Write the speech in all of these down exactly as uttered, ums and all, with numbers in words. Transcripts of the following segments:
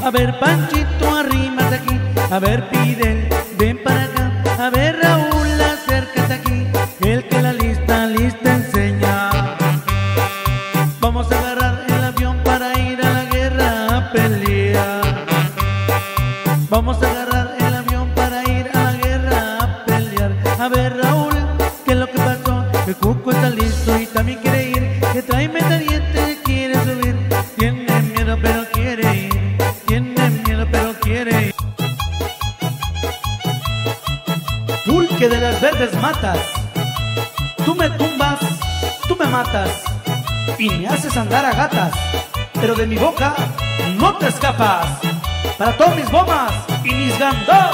A ver, Panchito, arrímate aquí. A ver, Fidel, ven para acá. A ver, Raúl, acércate aquí. El que la lista, lista enseña. Vamos a agarrar el avión para ir a la guerra a pelear. Vamos a agarrar el avión para ir a la guerra a pelear. A ver, Raúl, ¿qué es lo que pasó? El Cuco está listo y también quiere ir. Que trae metaliente, quiere subir. Tiene miedo pero quiere ir. Tiene miedo pero quiere ir. Pulque de las verdes matas. Tú me tumbas, tú me matas y me haces andar a gatas, pero de mi boca no te escapas. Para todas mis bombas y mis gandos.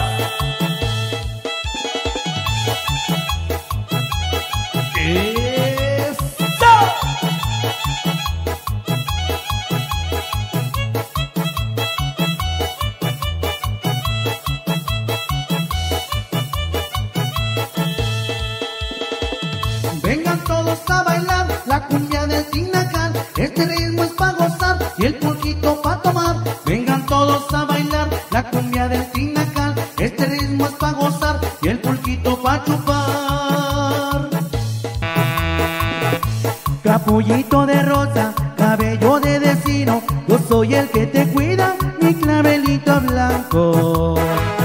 ¡Eso! Vengan todos a bailar la cumbia del Tinacán. Este ritmo es pa' gozar y el pulquito pa' tomar. Vengan todos a bailar la cumbia del Tinacán. Este ritmo es pa' gozar y el pulquito pa' chupar. Capullito de rosa, cabello de vecino, yo soy el que te cuida, mi clavelito blanco.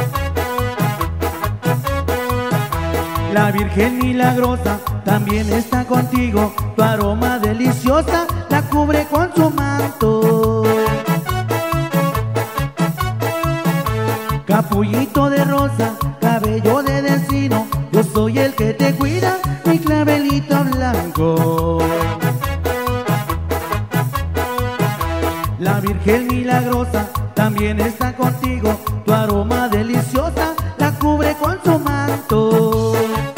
La Virgen milagrosa también está contigo, tu aroma deliciosa la cubre con su manto. Capullito de rosa, cabello de vecino, yo soy el que te cuida, mi clavelito blanco. La Virgen milagrosa también está contigo, tu aroma deliciosa la cubre con su manto.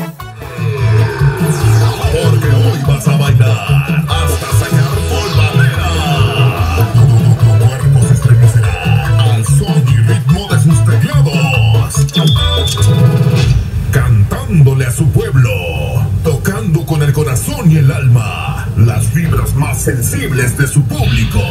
Porque hoy vas a bailar hasta sacar polvadera. Todo tu cuerpo se estremecerá al son y ritmo de sus teclados. Cantándole a su pueblo, tocando con el corazón y el alma las fibras más sensibles de su público.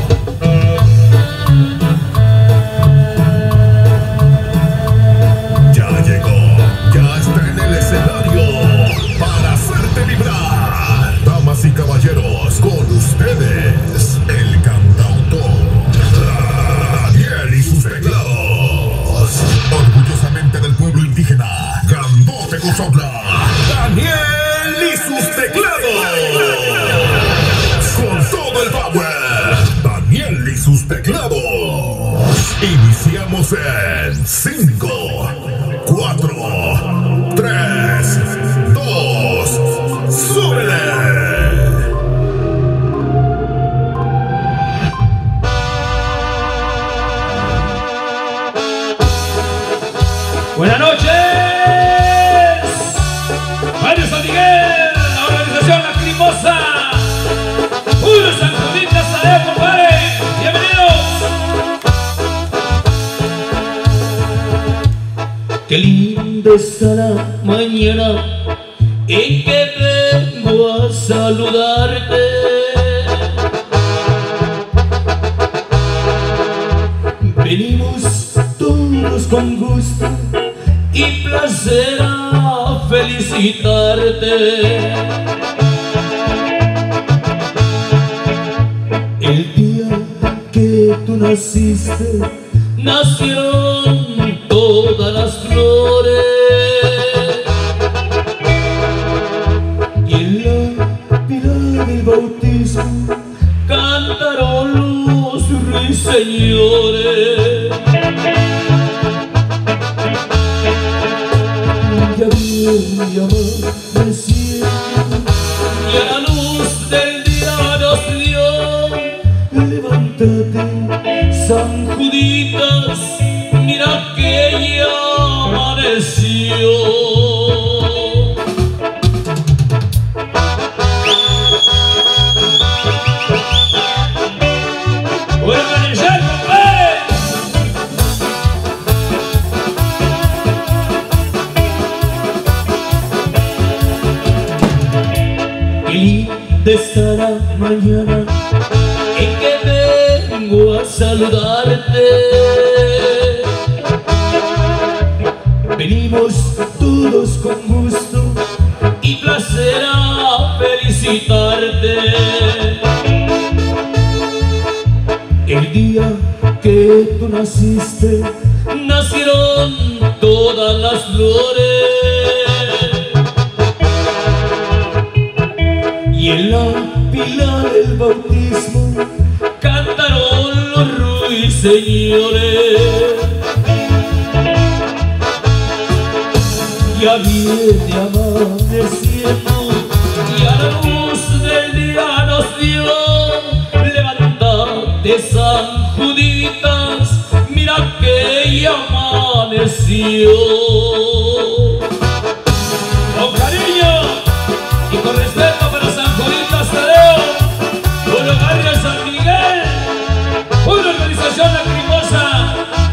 Ya llegó, ya está en el escenario para hacerte vibrar. Damas y caballeros, con ustedes, el cantautor Daniel y sus teclados. Orgullosamente del pueblo indígena, Grandote Cozotla, Daniel y sus teclados. Con todo el power, Daniel y sus teclados. Iniciamos en cinco, cuatro, tres, dos, ¡súbele! Buenas noches, Mario San Miguel, la organización Lacrimosa, Julio San Judín, Casa, compadre, bienvenidos. Qué linda está la mañana en que vengo a saludarte. Venimos todos con gusto y placer a felicitarte. El día que tú naciste, nacieron todas las flores, y en la pila del bautismo cantaron los ruiseñores. Ya viene amaneciendo y a la luz del día nos dio. Levántate, San Juditas, mira que ya amaneció. Qué linda está la mañana en que vengo vengo a saludarte. Venimos todos con gusto y placer a felicitarte. El día que tú naciste, nacieron todas las flores, y en la pila del bautismo cantaron los ruiseñores. Ya viene amaneciendo y a la luz del día nos dio. Levántate, San Juditas, mira que ya amaneció. Con cariño y con respeto para San Juditas Tadeo, un hogar de San Miguel, una organización lacrimosa.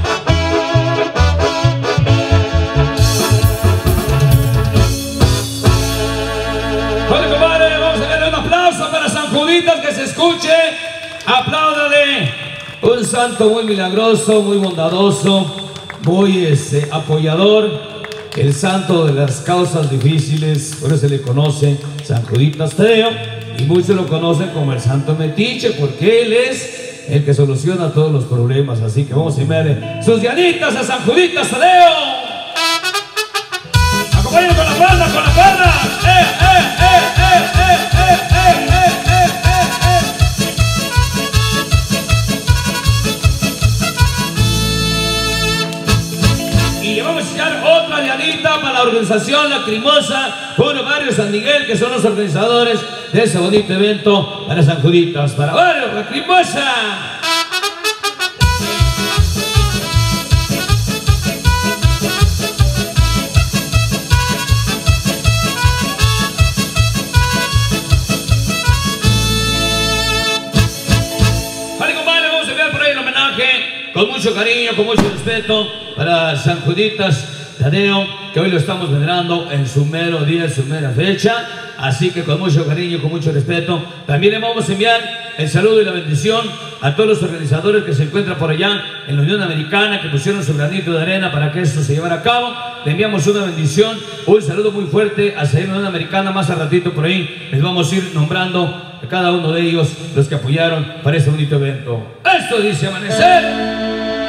Bueno, compadre, vamos a darle un aplauso para San Juditas, que se escuche. Apláudale. Un santo muy milagroso, muy bondadoso, muy este, apoyador, el santo de las causas difíciles, por eso se le conoce San Juditas Tadeo, y muchos lo conocen como el santo metiche, porque él es el que soluciona todos los problemas. Así que vamos a enviarle sus dianitas a San Juditas Tadeo. Acompáñenlo con la banda, con la banda. ¡Eh, eh, eh, eh, eh, eh, eh, eh, eh, eh, eh! Y vamos a echar otra dianita para la organización Lacrimosa, Puro Barrio San Miguel, que son los organizadores de ese bonito evento para San Juditas, para Barrio Lacrimosa. Con mucho cariño, con mucho respeto para San Juditas Tadeo, que hoy lo estamos venerando en su mero día, en su mera fecha. Así que con mucho cariño, con mucho respeto, también le vamos a enviar el saludo y la bendición a todos los organizadores que se encuentran por allá en la Unión Americana, que pusieron su granito de arena para que esto se llevara a cabo. Le enviamos una bendición, un saludo muy fuerte hacia la Unión Americana. Más al ratito por ahí les vamos a ir nombrando a cada uno de ellos, los que apoyaron para este bonito evento. Esto dice Amanecer.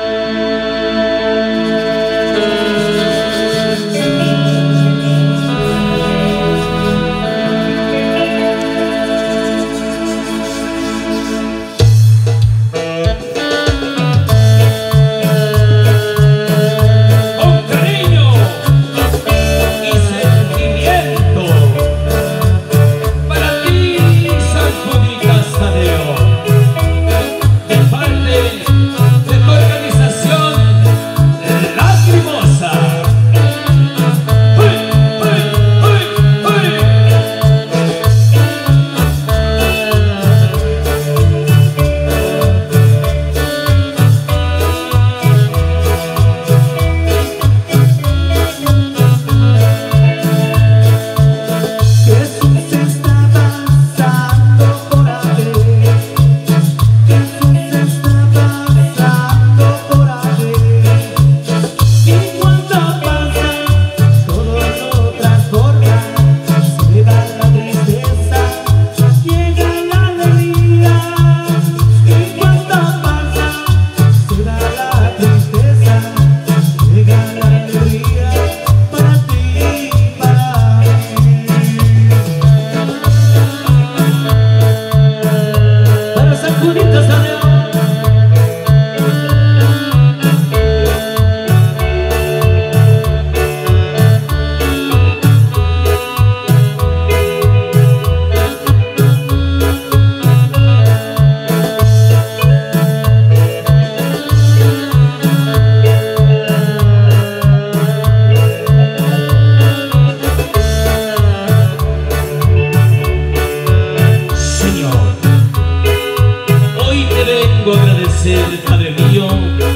Padre mío,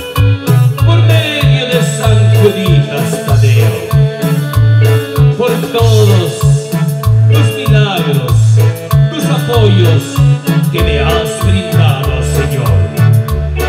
por medio de San Juditas Tadeo, por todos tus milagros, tus apoyos que me has brindado, Señor.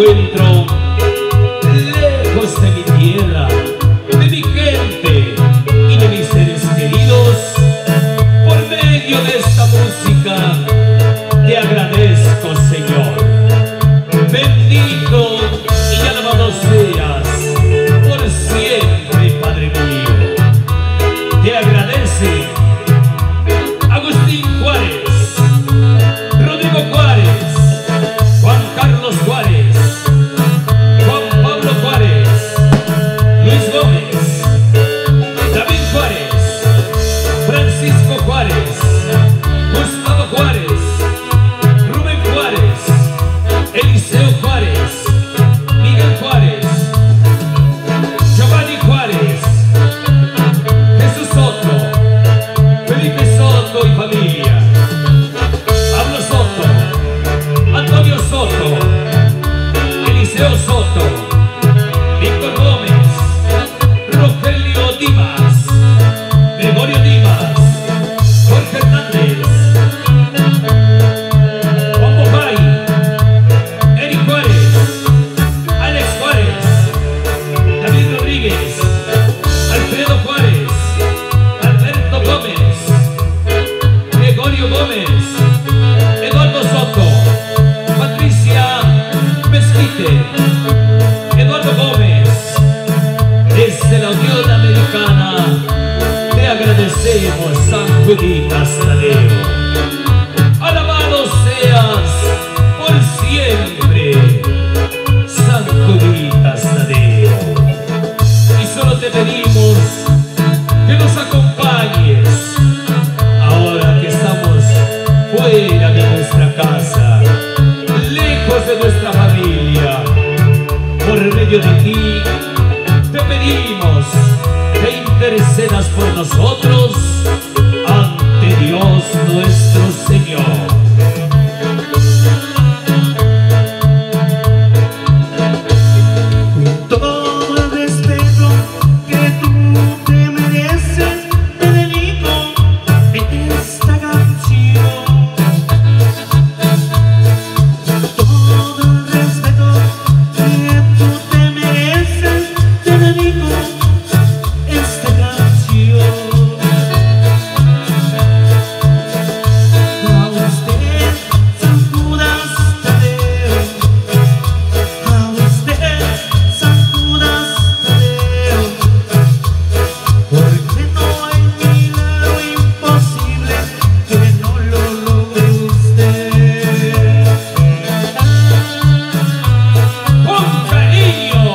encuentro lejos de mi tierra, de mi gente y de mis seres queridos. Por medio de esta música te agradezco, Señor. Bendito y alabado seas por siempre, Padre mío. Te agradece Agustín Juárez, Rodrigo Juárez, Juan Carlos Juárez, Juan Pablo Juárez, Luis Gómez, David Juárez, Francisco Juárez, Gustavo Juárez, Rubén Juárez, Eliseo Juárez, Miguel Juárez, Giovanni Juárez, Jesús Soto, Felipe Soto y familia, Pablo Soto, Antonio Soto, Eliseo Soto, Víctor Gómez, Rogelio Dimas, Gregorio Dimas, Jorge Hernández, Juan Bojay, Eric Juárez, Alex Juárez, David Rodríguez, Alfredo Juárez, Alberto Gómez, Gregorio Gómez, Eduardo Soto, Patricia Mezquite, Eduardo Gómez. Desde la Unión Americana te agradecemos, San Juditas Tadeo. Alabado seas por siempre, San Juditas Tadeo. Y solo te pedimos que nos acompañes ahora que estamos fuera de nuestra casa, lejos de nuestra familia. Por medio de ti te pedimos que intercedas por nosotros ante Dios nuestro Señor. Todo el respeto que tú te mereces, te dedico esta canción. Todo el respeto que tú te mereces, te dedico esta canción. A usted, San Judas Tadeo, a usted, San Judas Tadeo, porque no hay milagro imposible que no lo logre usted. Con cariño,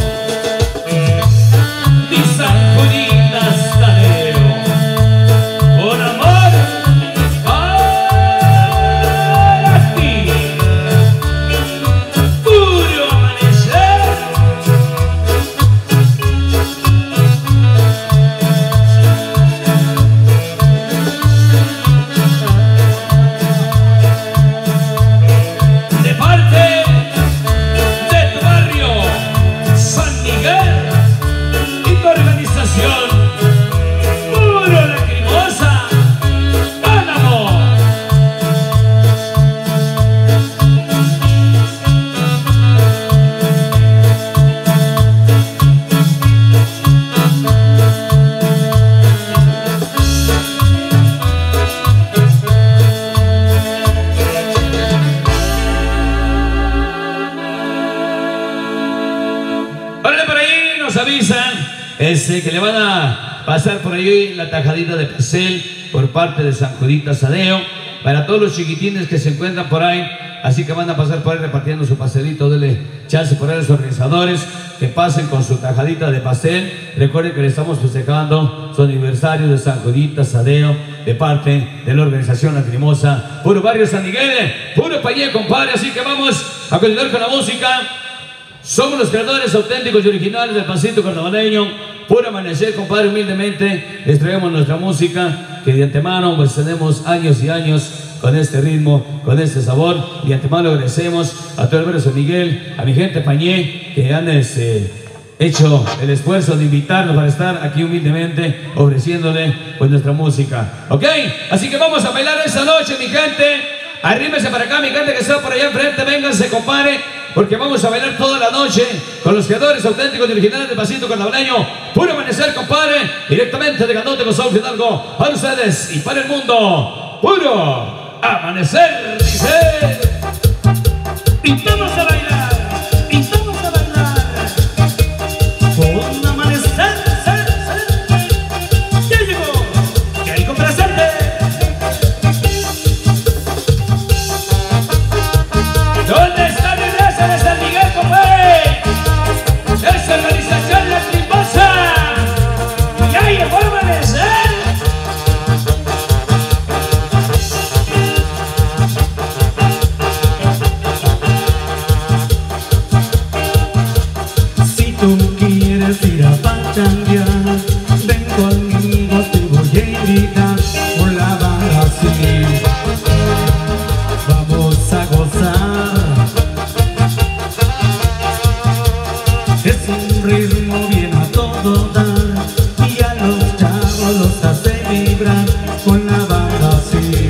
mi San Juditas Tadeo, con amor para ti, puro amanecer. De parte de tu barrio, San Miguel, y tu organización, Puro Lacrimosa, Álamo. Órale, por ahí nos avisan este, que le van a pasar por ahí la tajadita de pastel por parte de San Juditas Tadeo para todos los chiquitines que se encuentran por ahí. Así que van a pasar por ahí repartiendo su pastelito. Dele chance por ahí a los organizadores que pasen con su tajadita de pastel. Recuerden que le estamos festejando su aniversario de San Juditas Tadeo de parte de la organización Lacrimosa, Puro Barrio San Miguel, Puro Payé, compadre. Así que vamos a continuar con la música. Somos los creadores auténticos y originales del pasito carnavaleño, Puro Amanecer, compadre. Humildemente les traemos nuestra música, que de antemano pues tenemos años y años con este ritmo, con este sabor, y de antemano agradecemos a todo el barrio San Miguel, a mi gente Pañé, que han este, hecho el esfuerzo de invitarnos para estar aquí humildemente ofreciéndole pues nuestra música. ¿Ok? Así que vamos a bailar esta noche, mi gente. Arrímese para acá, mi gente que está por allá enfrente. Vénganse, compadre. Porque vamos a bailar toda la noche con los creadores auténticos y originales del pasito carnavaleño. Puro amanecer, compadre, directamente de Grandote con Saúl Fidalgo, para ustedes y para el mundo. Puro amanecer, dice. Pintamos a bailar, pintamos a bailar. Con amanecer, ser, ser. Ya llegó, que hay complaciente. ¿Dónde está mi raza de San Miguel, compadre? Esa organización La Crimosa. Ya llegó a amanecer. Si tú quieres ir a pachanguear, ven conmigo, te voy a invitar por la banda así. Vamos a gozar. Es un ritmo bien a todo dar y a los chavos los hace vibrar con la banda así.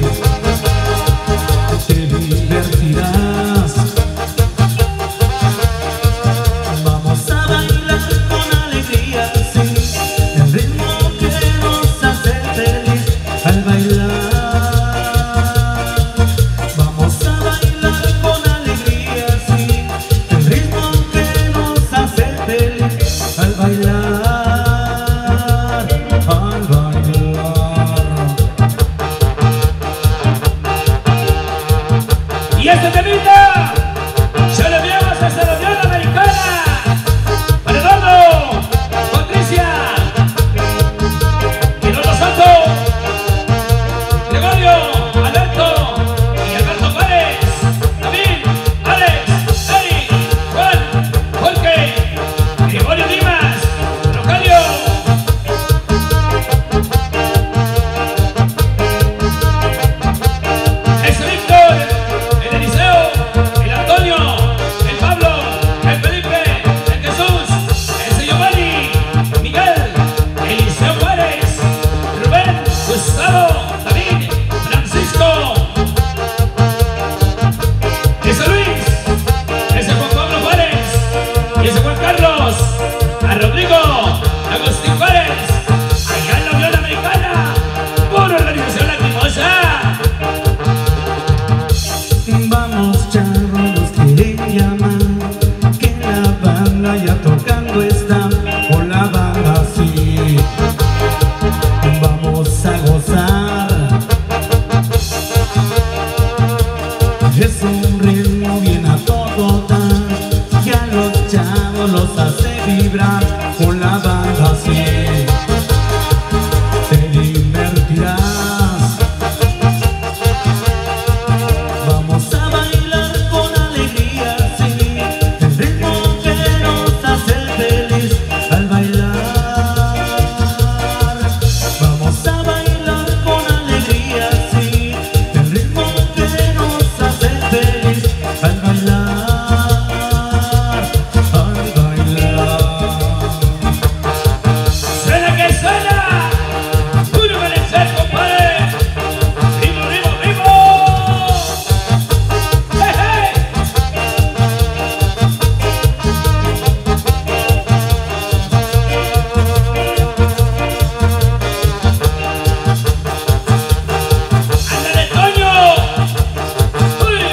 Te divertirás. Vamos a bailar con alegría, sí, el ritmo que nos hace feliz al bailar. Vamos a bailar con alegría, sí, el ritmo que nos hace feliz al bailar, al bailar. Y este temita se lo enviamos hasta la Unión Americana. Para Eduardo, Patricia, Quirolo Santo, Gregorio, Alberto y Alberto Juárez, David, Alex, Eric, Juan, Jorge, Gregorio Dimas, Rogelio. Ese Víctor, el Eliseo, el Antonio, el Pablo, el Felipe, el Jesús, ese Giovanni, Miguel, Eliseo Juárez, Rubén, Gustavo, David, Francisco, ese Luis, ese Juan Pablo Juárez, y ese Juan Carlos, a Rodrigo, Agustín Juárez, allá en la Unión Americana, por organización La Crimosa. Vamos, chavos, nos quieren llamar, que la banda ya tocando está, con la banda sí. Vamos a gozar. Es un ritmo bien a todo dar, y a los chavos los hace vibrar, con la banda sí. Te divertirás. Vamos a bailar con alegría, sí, el ritmo que nos hace feliz al bailar. Vamos a bailar con alegría, sí, el ritmo que nos hace feliz al bailar, al bailar. ¡Suena que suena! ¡Puro amanecer, compadre! ¡Vivo, vivo, vivo! ¡Hey, hey! ¡Ándale, Toño! ¡Uy!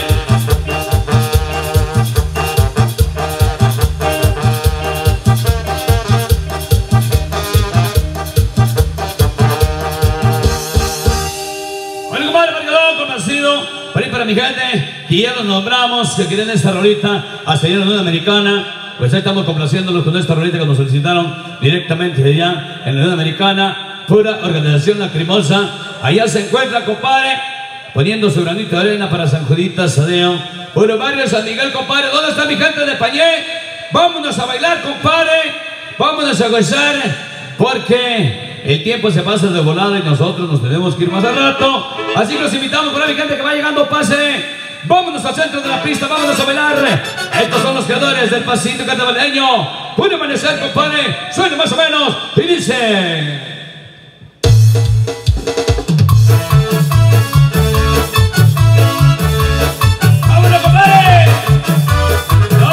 Bueno, compadre, marcador conocido, por ahí para mi gente, que ya los nombramos, que quieren esta rolita hasta allá en la Unión Americana. Pues ahí estamos complaciéndolos con esta rolita que nos solicitaron directamente de allá en la Unión Americana. Pura organización La Crimosa. Allá se encuentra, compadre, poniendo su granito de arena para San Juditas Tadeo. Puro barrio San Miguel, compadre. ¿Dónde está mi gente de Pañé? Vámonos a bailar, compadre. Vámonos a gozar, porque el tiempo se pasa de volada y nosotros nos tenemos que ir más al rato. Así que los invitamos por ahí, mi gente que va llegando, pase. Vámonos al centro de la pista, vámonos a bailar. Estos son los creadores del pasito carnavaleño. Puro amanecer, compadre. Suena más o menos y dice... ¡Vámonos, compadre!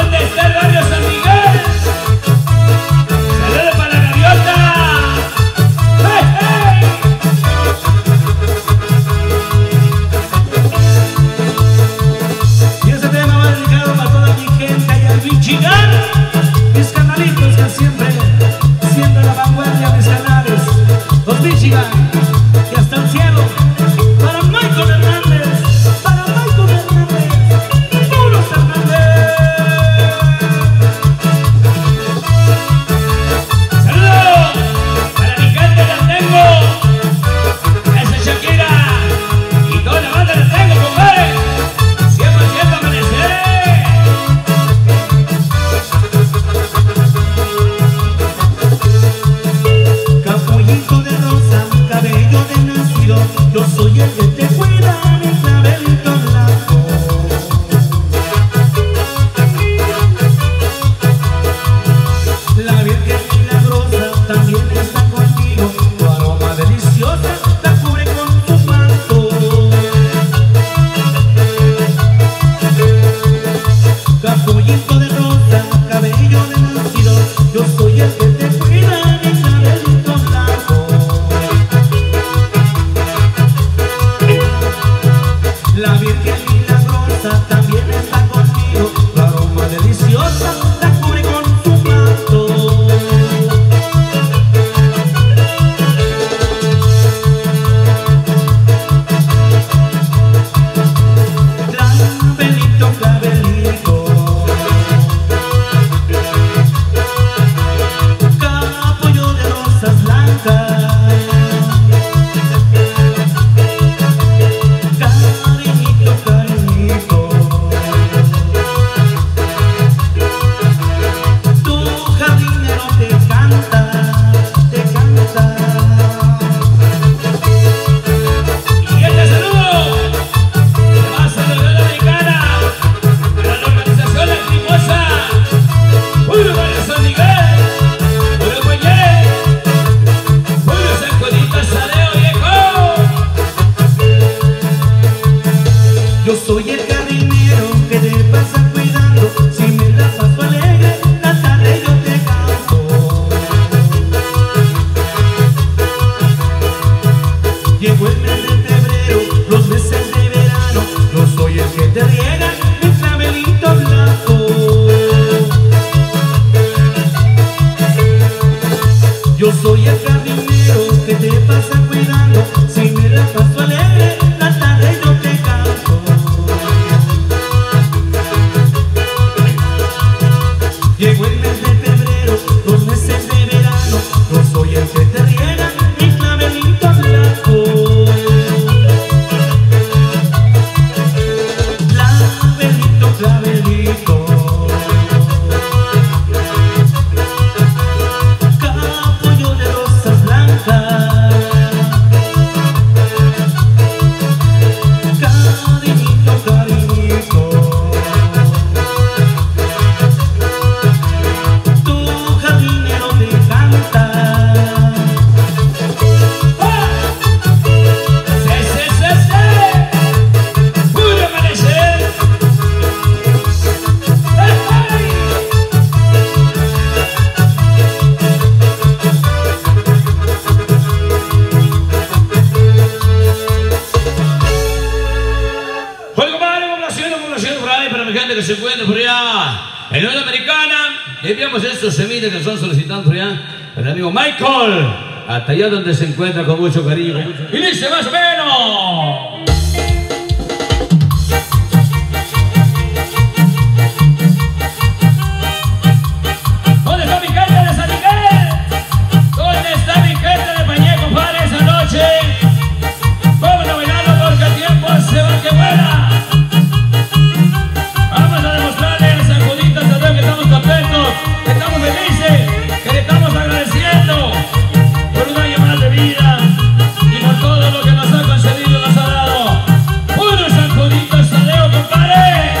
gente que se encuentra por allá en la Americana. Y enviamos estos semitas que están solicitando por allá el amigo Michael, hasta allá donde se encuentra con mucho cariño. Con mucho... Y dice más o menos. ¿Dónde está mi gente de San Miguel? ¿Dónde está mi gente de Pañé, compadre, esa noche? Vamos a bailarlo porque el tiempo se va que vuela. Vamos a demostrarle a San Juditas Tadeo que estamos contentos, que estamos felices, que le estamos agradeciendo por un año más de vida y por todo lo que nos ha concedido y nos ha dado. ¡Puro San Juditas Tadeo, compadre!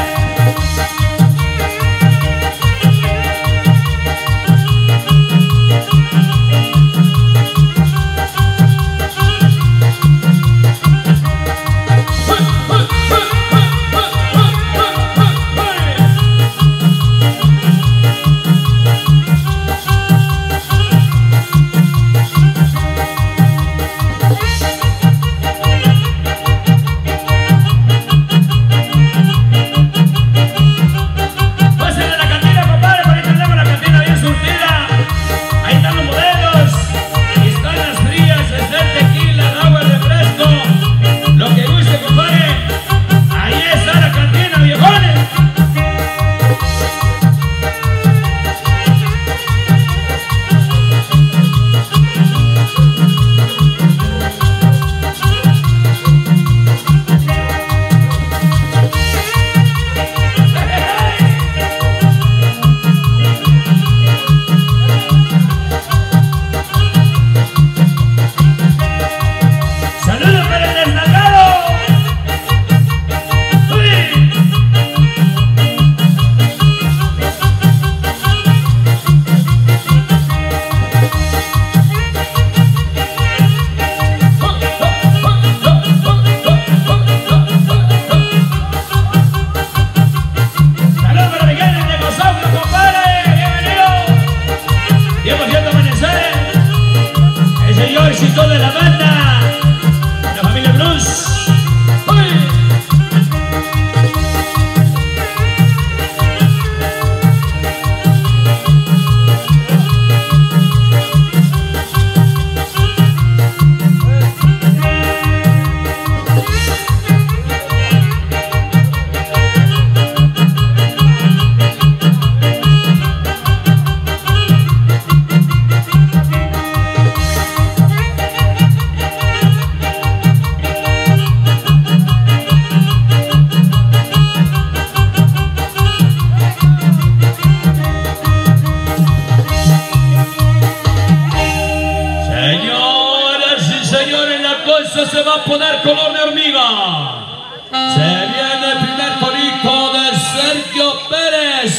Se va a poner color de hormiga. Se viene el primer torito de Sergio Pérez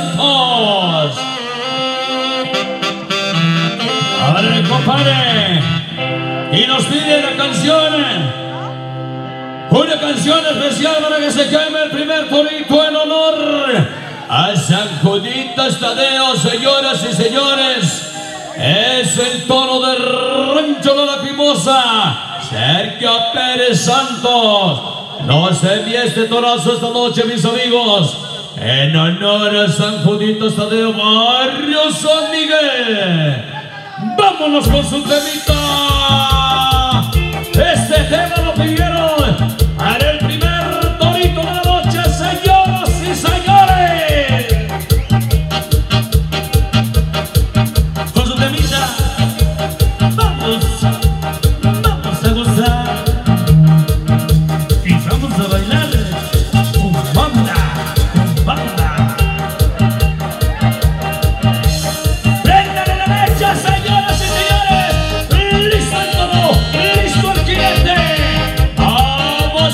Santos. A ver, compadre. Y nos pide la canción. Una canción especial para que se queme el primer torito en honor a San Juditas Tadeo, señoras y señores. Es el toro de Rancho La Lacrimosa, Sergio Pérez Santos. Nos envía este torazo esta noche, mis amigos, en honor a San Juditas Tadeo, barrio San Miguel. Vámonos con su temita. Este tema lo pidieron para el primer torito de la noche, señoras y señores. Con su temita, vamos. Señoras y señores, listo el toro, listo el jinete.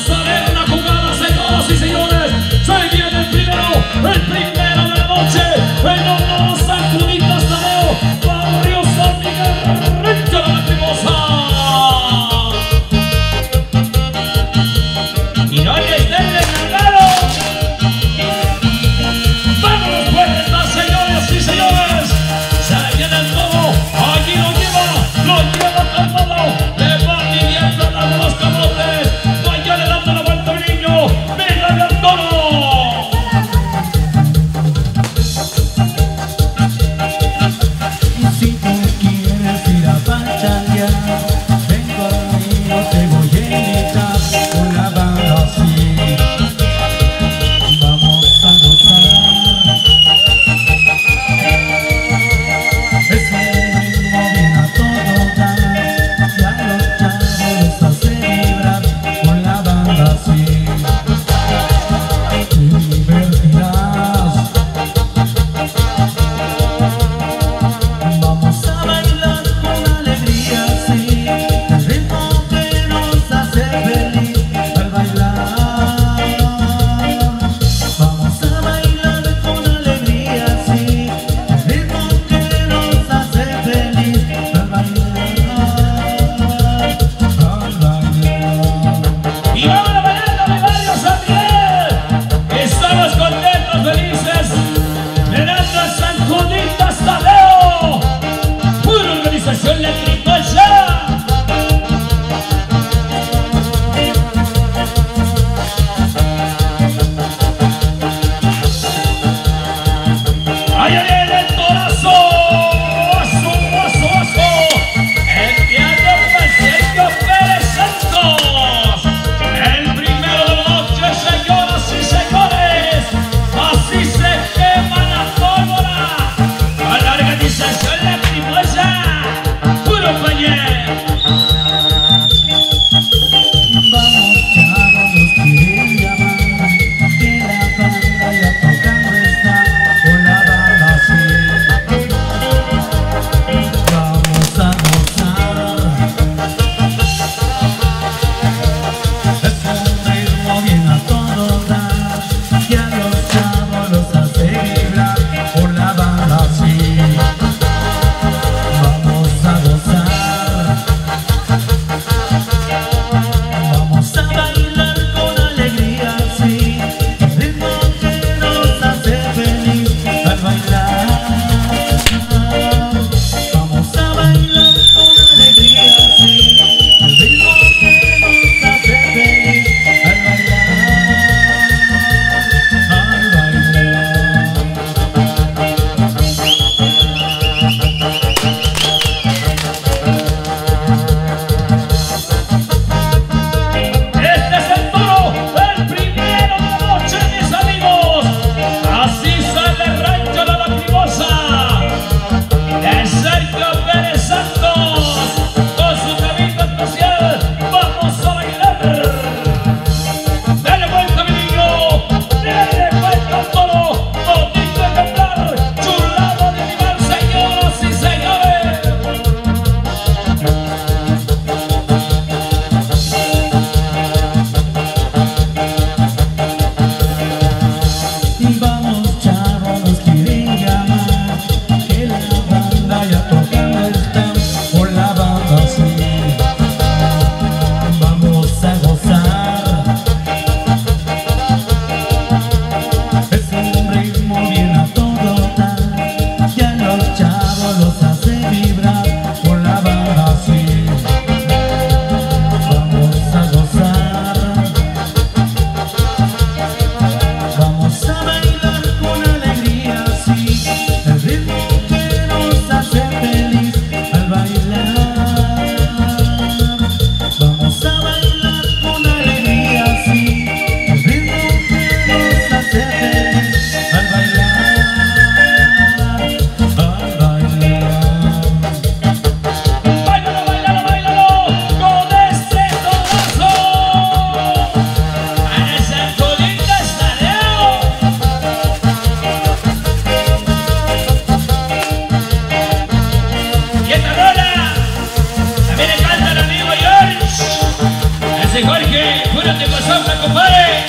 gracias de Guasapla, compadre.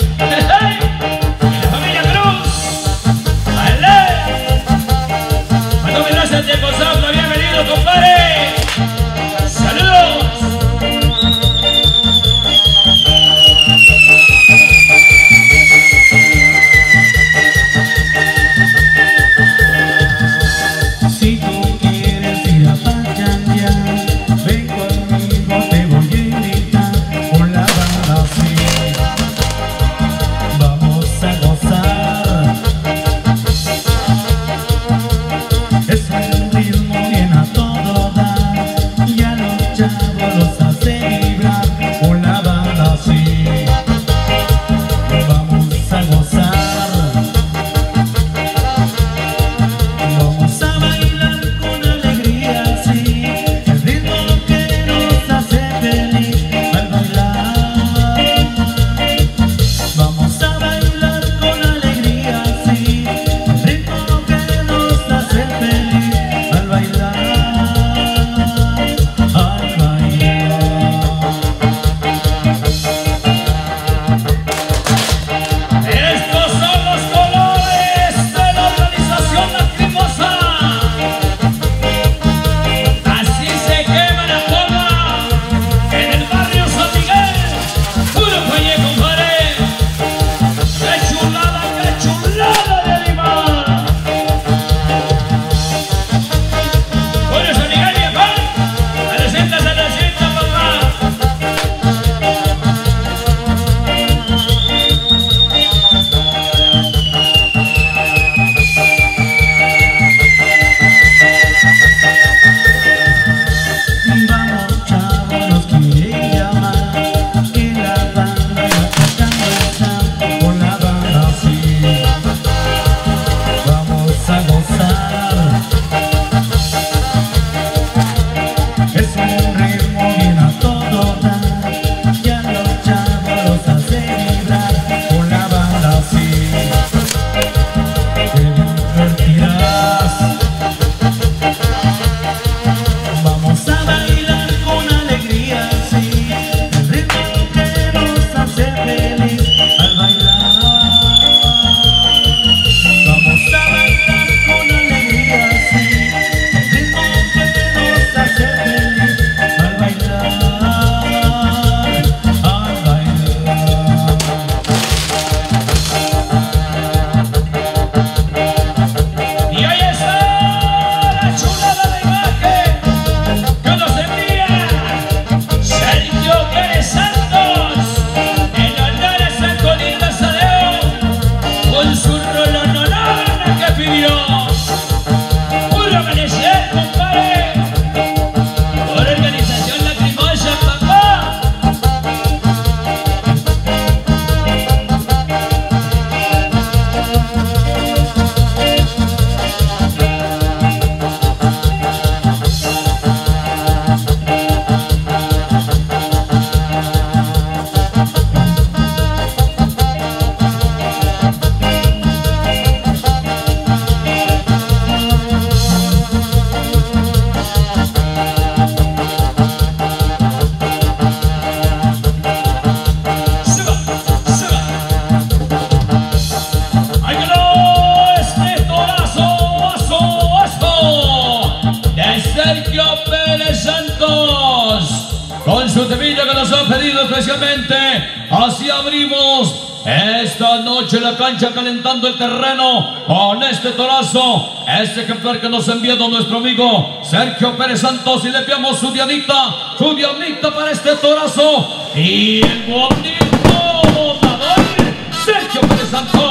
Y la familia Cruz. ¡Ale! Mandame gracias de Guasapla, bienvenido, compadre. ¡Saludos! Si tú quieres ir a pachanguear, ven conmigo, te voy a invitar por la banda así. Vamos a gozar. Es un ritmo bien a todo dar, y a los chavos los hace vibrar por la banda así. Vamos a gozar. Vamos a bailar con alegría, sí, el ritmo que nos hace feliz al bailar. Vamos a bailar con alegría, sí, el ritmo que nos hace feliz al bailar, al bailar. Estos son los colores de la organización Lacrimosa. Así se quema la forma en el barrio San Miguel. Puro fuelle, compadre. ¡Qué chulada, qué chulada de animal! Bueno, San Miguel, viejo. A la cinta, a la cinta, papá. Vamos chavos, nos quieren llamar, que la banda ya tocando está, con la banda así. Vamos a gozar. Es un ritmo bien a todo dar, y a los chavos los hace vibrar con la banda así. Te divertirás. Vamos a bailar con alegría, sí, el ritmo que nos hace feliz al bailar. Vamos a bailar con alegría, sí, el ritmo que nos hace feliz al bailar, al bailar. Y ahí está la chulada de imagen que nos envía Sergio Pérez Santos en honor a San Juanito Tadeo con su rolononona que pidió. Puro amanecer, compadre, por organización Lacrimosa, papá. Suba, suba. ¡Ay, que no! Este torazo, aso, aso de Sergio Pérez Santos con su temilla que nos ha pedido especialmente. Así abrimos esta noche la cancha, calentando el terreno con este torazo, este ejemplar que nos ha enviado nuestro amigo Sergio Pérez Santos, y le enviamos su diadita, su diadita para este torazo y el bonito botador Sergio Pérez Santos.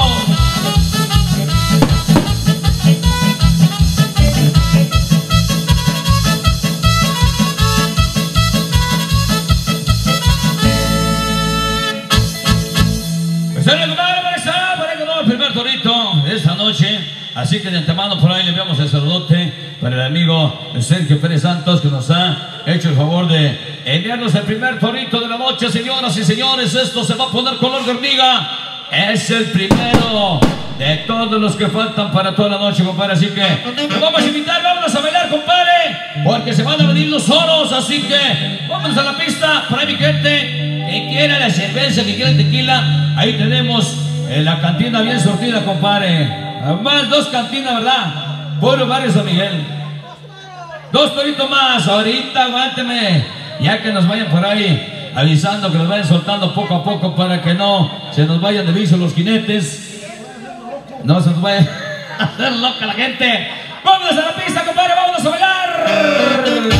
Pues se le compadre, por esa, por ahí quedó el primer torito de esta noche. Así que de antemano por ahí le enviamos el saludote para el amigo Sergio Pérez Santos, que nos ha hecho el favor de enviarnos el primer torito de la noche. Señoras y señores, esto se va a poner color de hormiga. Es el primero de todos los que faltan para toda la noche, compadre. Así que nos vamos a invitar, vámonos a bailar, compadre, porque se van a venir los oros. Así que vámonos a la pista. Por ahí, mi gente. que quiera la cerveza, que quiera el tequila, ahí tenemos en la cantina bien surtida, compadre. Más dos cantinas, ¿verdad? Puro barrio San Miguel. Dos toritos más, ahorita aguánteme. Ya que nos vayan por ahí avisando, que nos vayan soltando poco a poco para que no se nos vayan de vicio los jinetes. No se nos vaya a hacer loca la gente. Vámonos a la pista, compadre, vámonos a bailar.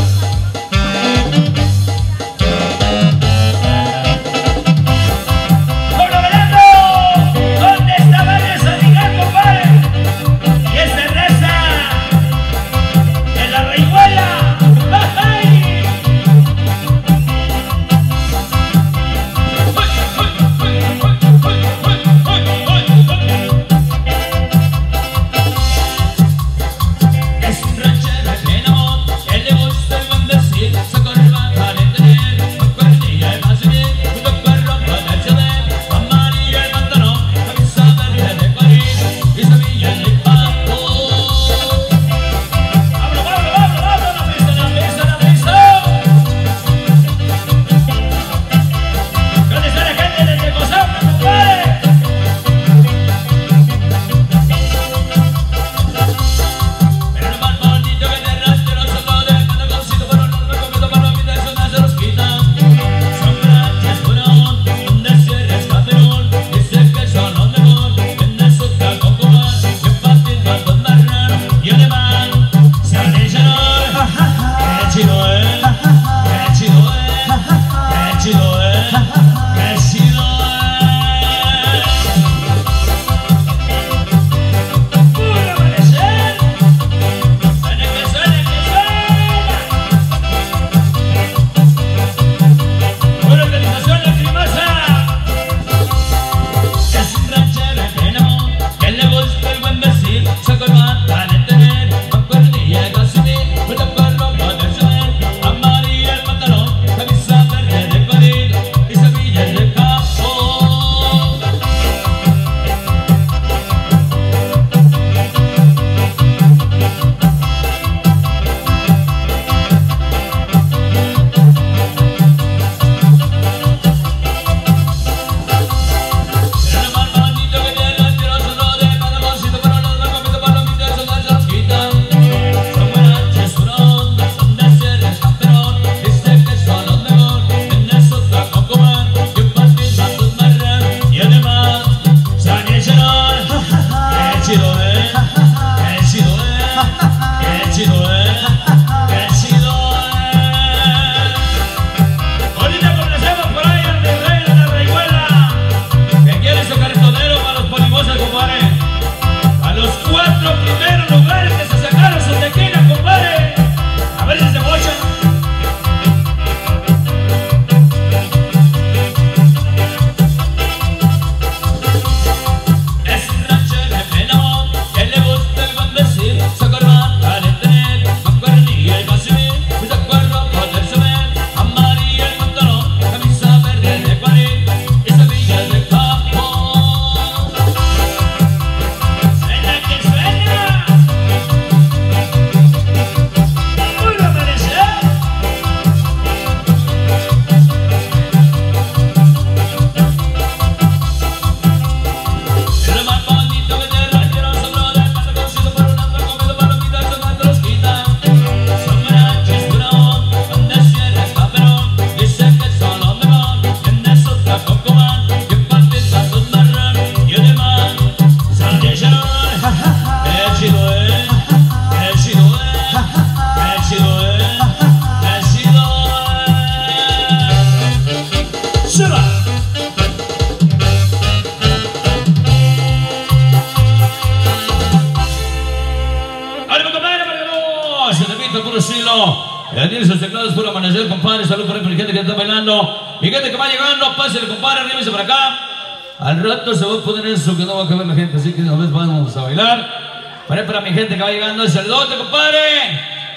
Tiene sus teclados por amanecer, compadre. Salud por ahí, por la gente que está bailando. Y gente que va llegando, pásale, compadre, arríbese por acá. Al rato se va a poner eso que no va a caber la gente, así que una vez vamos a bailar. Para, para mi gente que va llegando, saludote, compadre.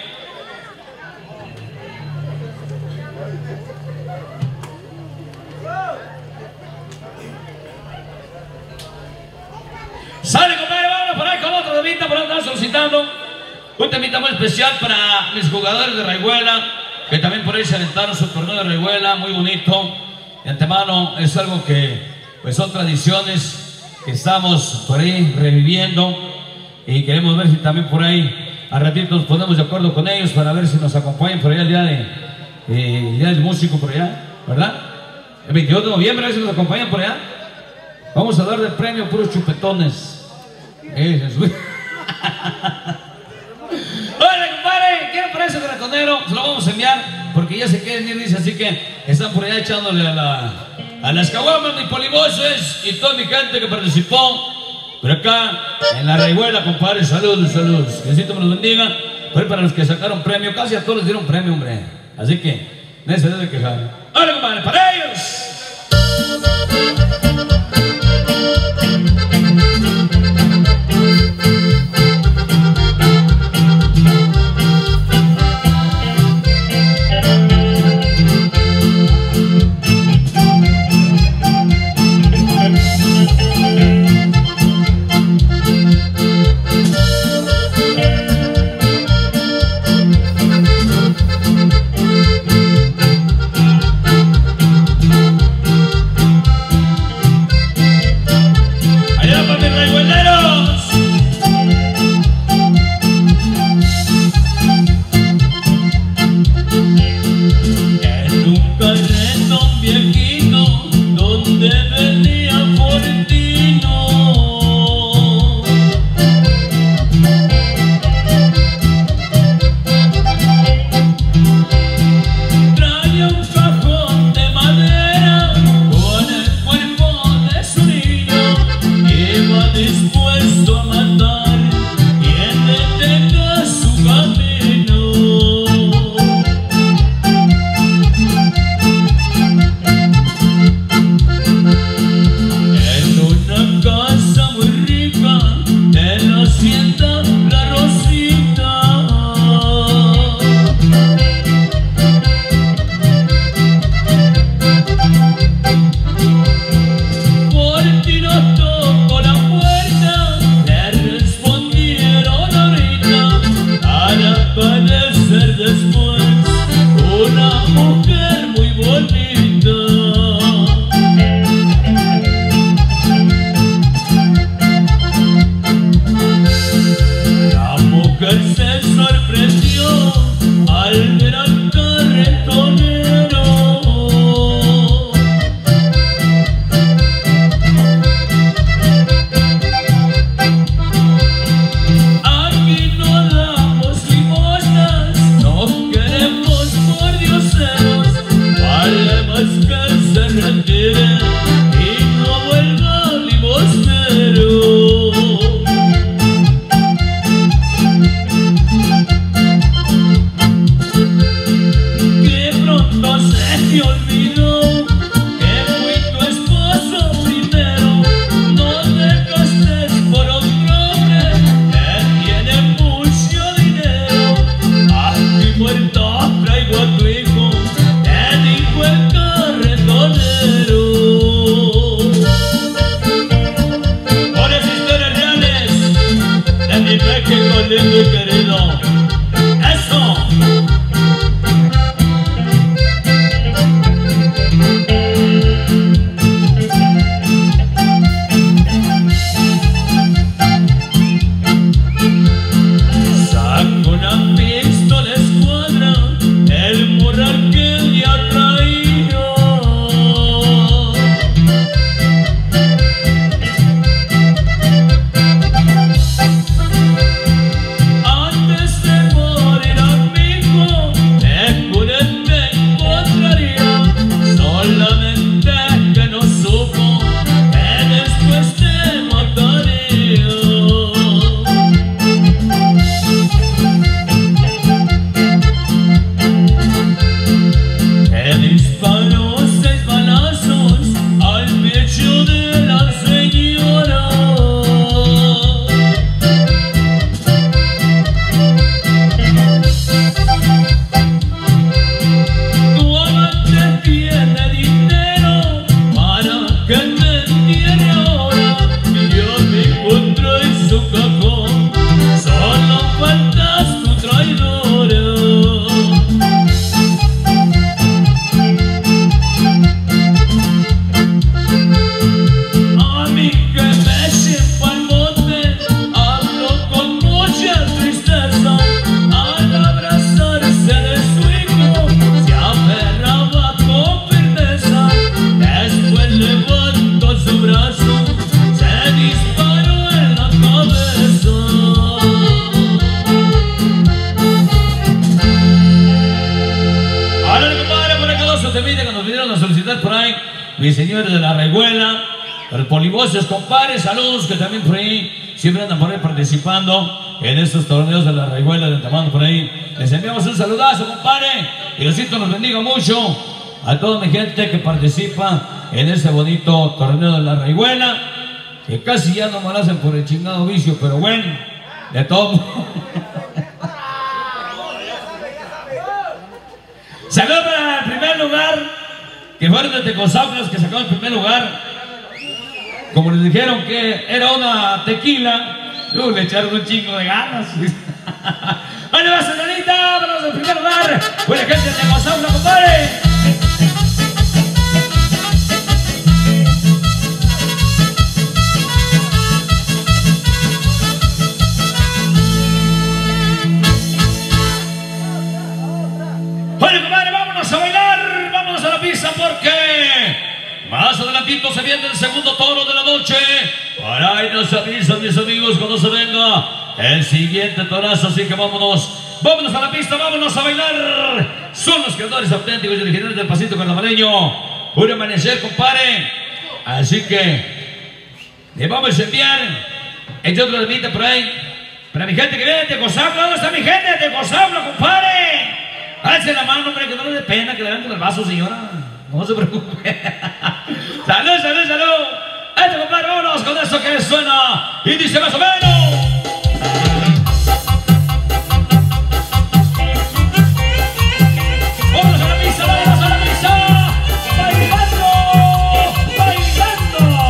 Sale, compadre, vamos por ahí con otro temita, por ahí están solicitando. Un temita muy especial para mis jugadores de Raihuela, que también por ahí se aventaron su torneo de Raihuela, muy bonito. de antemano es algo que pues son tradiciones que estamos por ahí reviviendo y queremos ver si también por ahí a ratito nos ponemos de acuerdo con ellos para ver si nos acompañan por allá el día, de, eh, el día del músico por allá, ¿verdad? El veintidós de noviembre, a ver si nos acompañan por allá. Vamos a dar de premio puros chupetones. Eh, Jesús. Hola, compadre, ¿qué le parece, ratonero? Se lo vamos a enviar porque ya se quieren ir, dice, así que están por allá echándole a, la, a las caguamas, mi polivoces y toda mi gente que participó. Pero acá en la Raihuela, compadre, saludos, saludos. Que Diosito me los bendiga. Pero para los que sacaron premio, casi a todos les dieron premio, hombre. Así que, no se debe quejar. ¡Hola, compadre, para ellos! señores de la Reguela, los polivoces, compadres, saludos que también por ahí siempre andan por ahí participando en estos torneos de la Reguela de antemano por ahí. Les enviamos un saludazo, compadre, y Diosito nos bendiga mucho a toda mi gente que participa en este bonito torneo de la Reguela, que casi ya no me lo hacen por el chingado vicio, pero bueno, de todo. Saludos para el primer lugar, que fueron de Tecozauca los que sacaron el primer lugar. Como les dijeron que era una tequila, uh, le echaron un chingo de ganas. Bueno, va, señorita, vamos al primer lugar. Buena gente de Tecozauca, compadre. Bueno, compadre, vámonos a bailar, vámonos a la pista porque más adelantito se viene el segundo toro de la noche. Por ahí nos avisan mis amigos cuando se venga el siguiente torazo, así que vámonos, vámonos a la pista, vámonos a bailar. Son los creadores auténticos y originales del pasito carnavaleño. Puro amanecer, compadre. Así que le vamos a enviar el otro de por ahí para mi gente que viene de Tecozauca. ¿Dónde está mi gente de Tecozauca, compadre? Háganse la mano, hombre, que no le dé pena que le levanten el vaso, señora. No se preocupe. Salud, salud, salud. Este, compadre, vámonos con esto que suena y dice más o menos. Vámonos a la pista, vámonos a la pista. Bailando, bailando.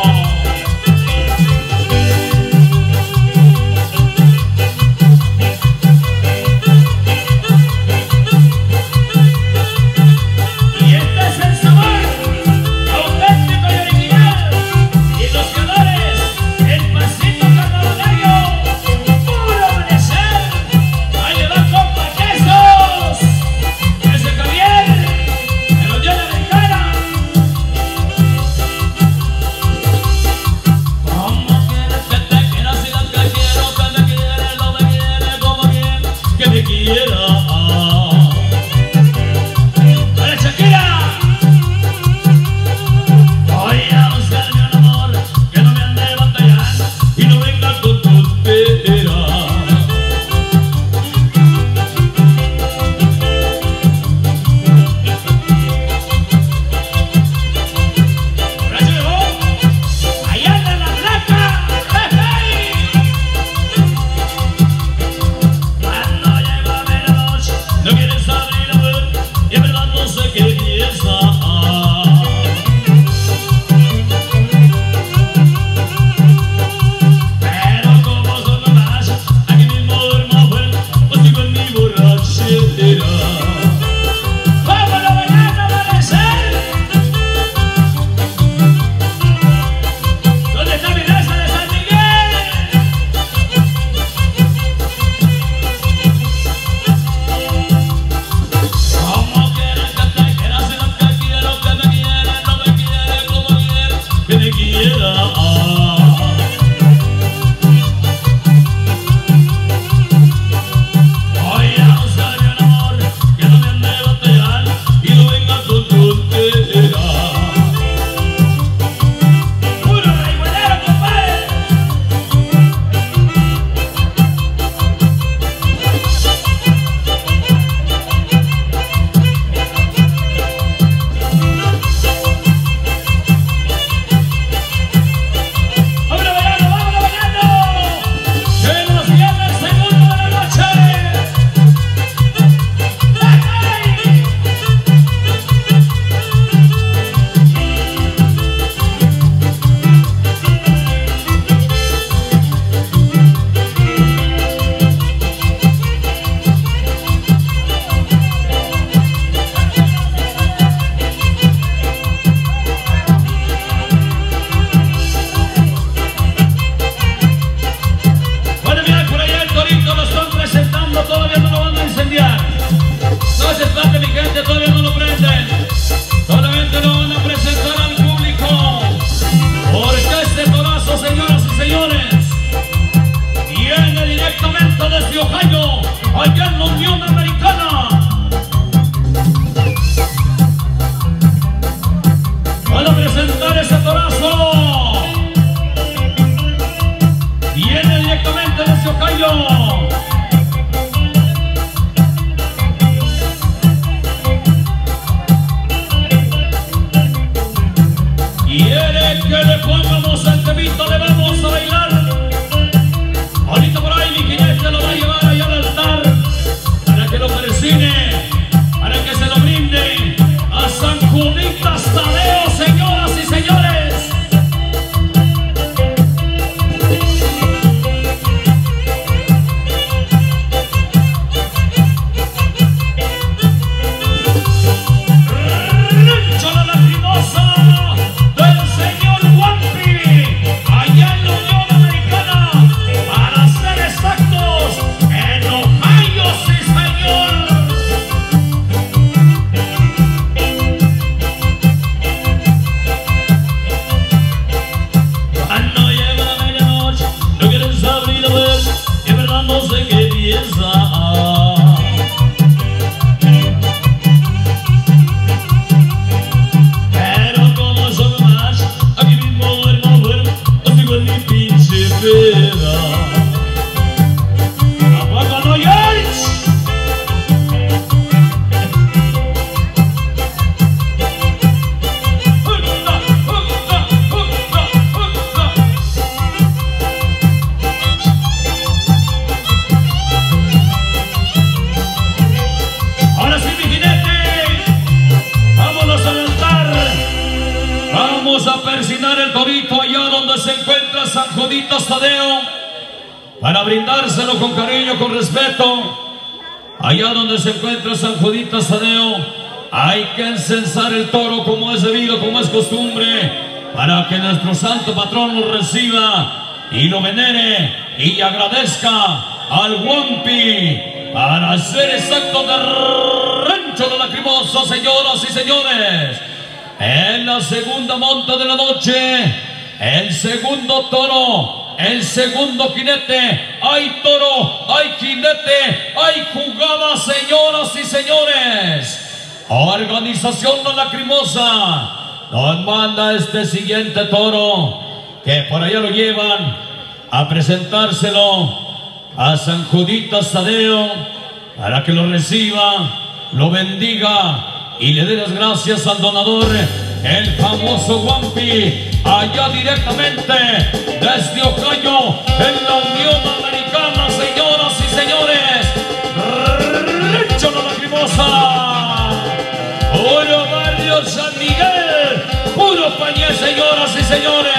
Y este es el sabor auténtico y original. Y los ganadores, el pasito carnavaleño. Puro amanecer. Ahí le va compa quesos. Ese Javier, de la Unión Americana. Como quieres que te quiera, si no te quiero, que me quiere, no me quiere, como bien que me quiera. Para Shakira. Voy a buscarme un amor que no me ande batallando y no venga con tonteras. Ahora llegó, ahí anda la flaca. ¡Hey, hey! Cuando llegó a medianoche, no quieres abrir la puerta y en verdad no sé qué piensa. Pero como son los machos, aquí mismo duermo afuera, pues sigo en mi borrachera. ¡Vámonos bailando a amanecer! ¿Dónde está mi raza de San Miguel? Como quieres que te quiera, si no te quiero, que me quiere, no me quiere, como quiere que me quiera. Voy a buscarme un amor que no me ande batallando y no venga con tonteras. Puro reguilero, compadre. Quiere que le pongamos el temito, le vamos a bailar. Ahorita por ahí mi jinete lo va a llevar allá al altar para que lo persine, para que se lo brinde a San Juditas Tadeo, señoras y señores. Rancho La Lacrimosa del señor Wampi, allá en la Unión Americana, para ser exactos, en Ohio, sí señor. Cuando llega la medianoche, no quieren saber a ver, y en verdad no sé qué piensa. Pero como soy más, aquí mismo duermo, duermo, no sigo en mi pinche peda. ¡Tampoco no llores! ¡Junta, junta, junta, junta! Ahora sí, mi jinete, vámonos al altar. Vamos a persinar el torito allá donde se encuentra San Juditas Tadeo, para brindárselo con cariño, con respeto. Allá donde se encuentra San Juditas Tadeo, hay que encensar el toro como es debido, como es costumbre, para que nuestro santo patrón lo reciba y lo venere y agradezca al Wampi, para ser exacto, del Rancho La Lacrimosa, señoras y señores. En la segunda monta de la noche, el segundo toro, el segundo jinete. Hay toro, hay jinete, hay jugada, señoras y señores. Organización La Lacrimosa nos manda este siguiente toro, que por allá lo llevan a presentárselo a San Juditas Tadeo, para que lo reciba, lo bendiga y le dé las gracias al donador, el famoso Wampi, allá directamente desde Ohio, en la Unión Americana, señoras y señores. Rancho La Lacrimosa, puro barrio San Miguel, puro pañé, señoras y señores.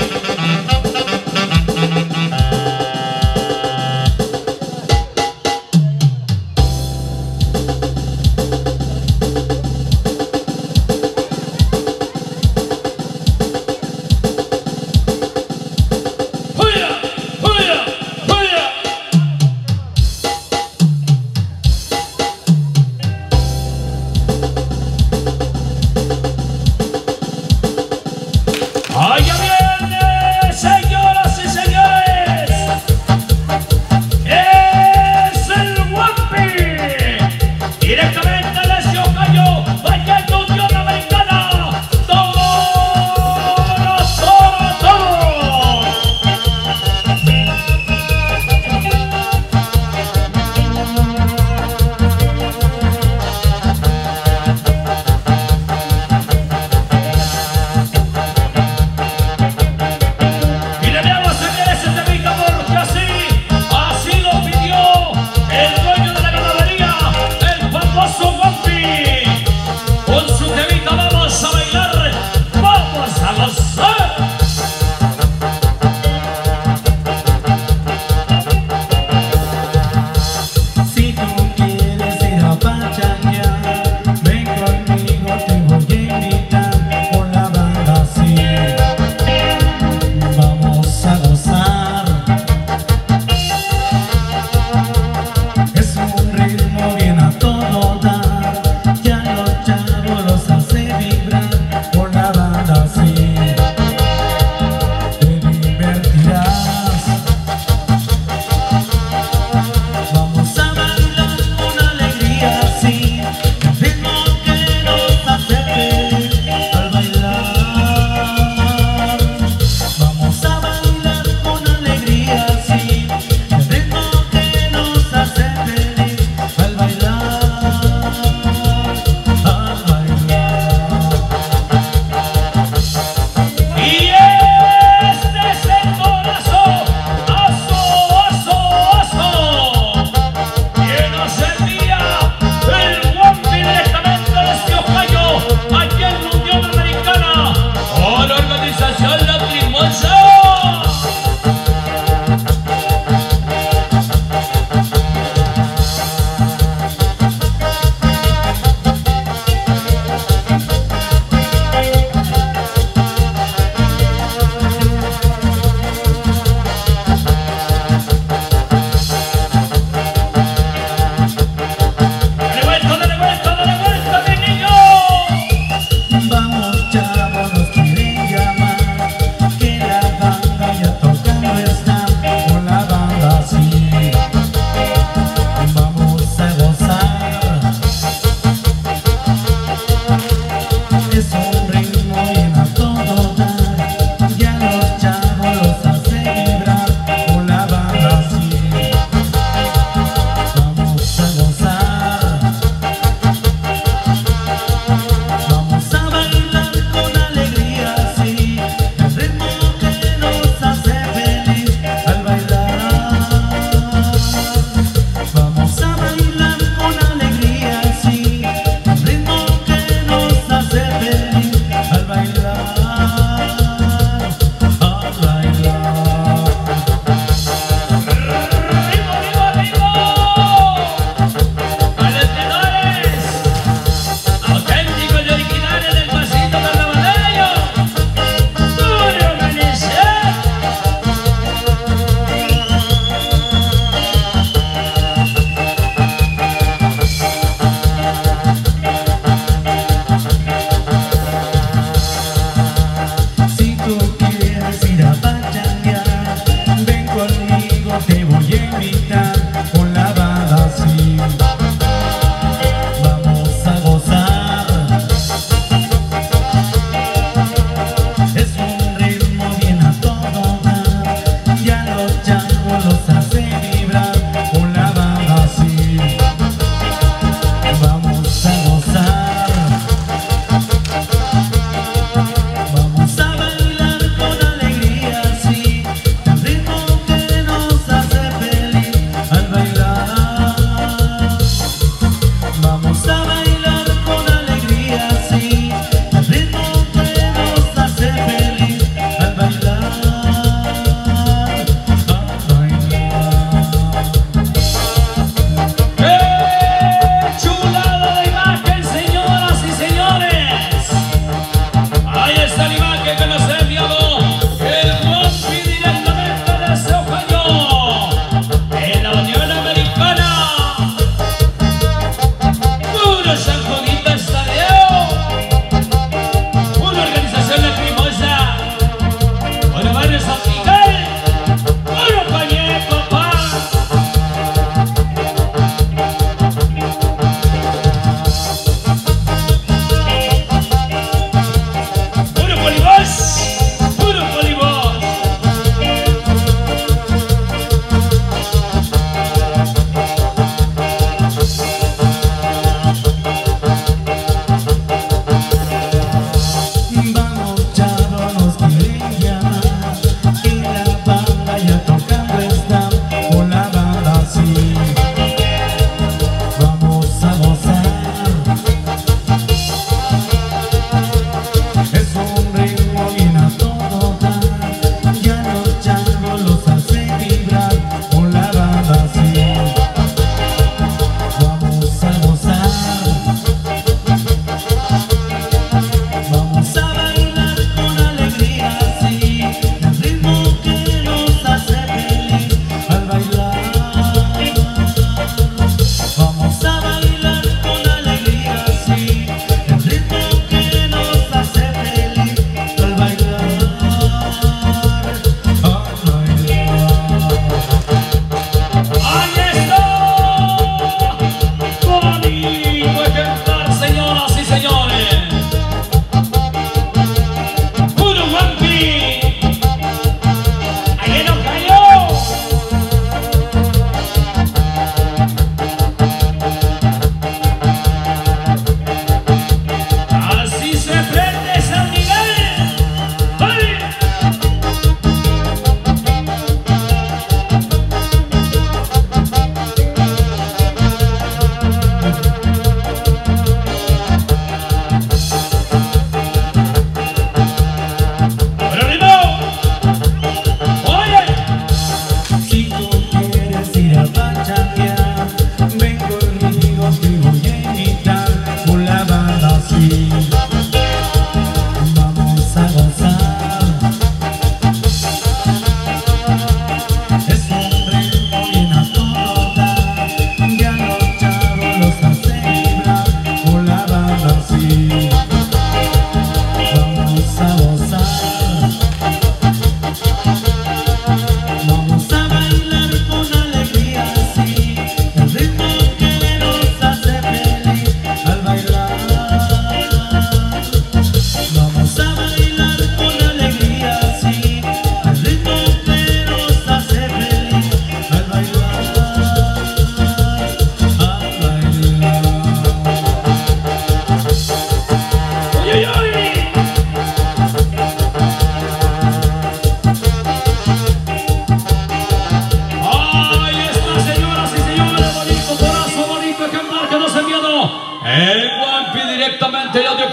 ¡Allá viene, señoras y señores! ¡Es el Wampi! Directamente desde Ohio, allá en la Unión Americana. ¡Toro, toro, toro!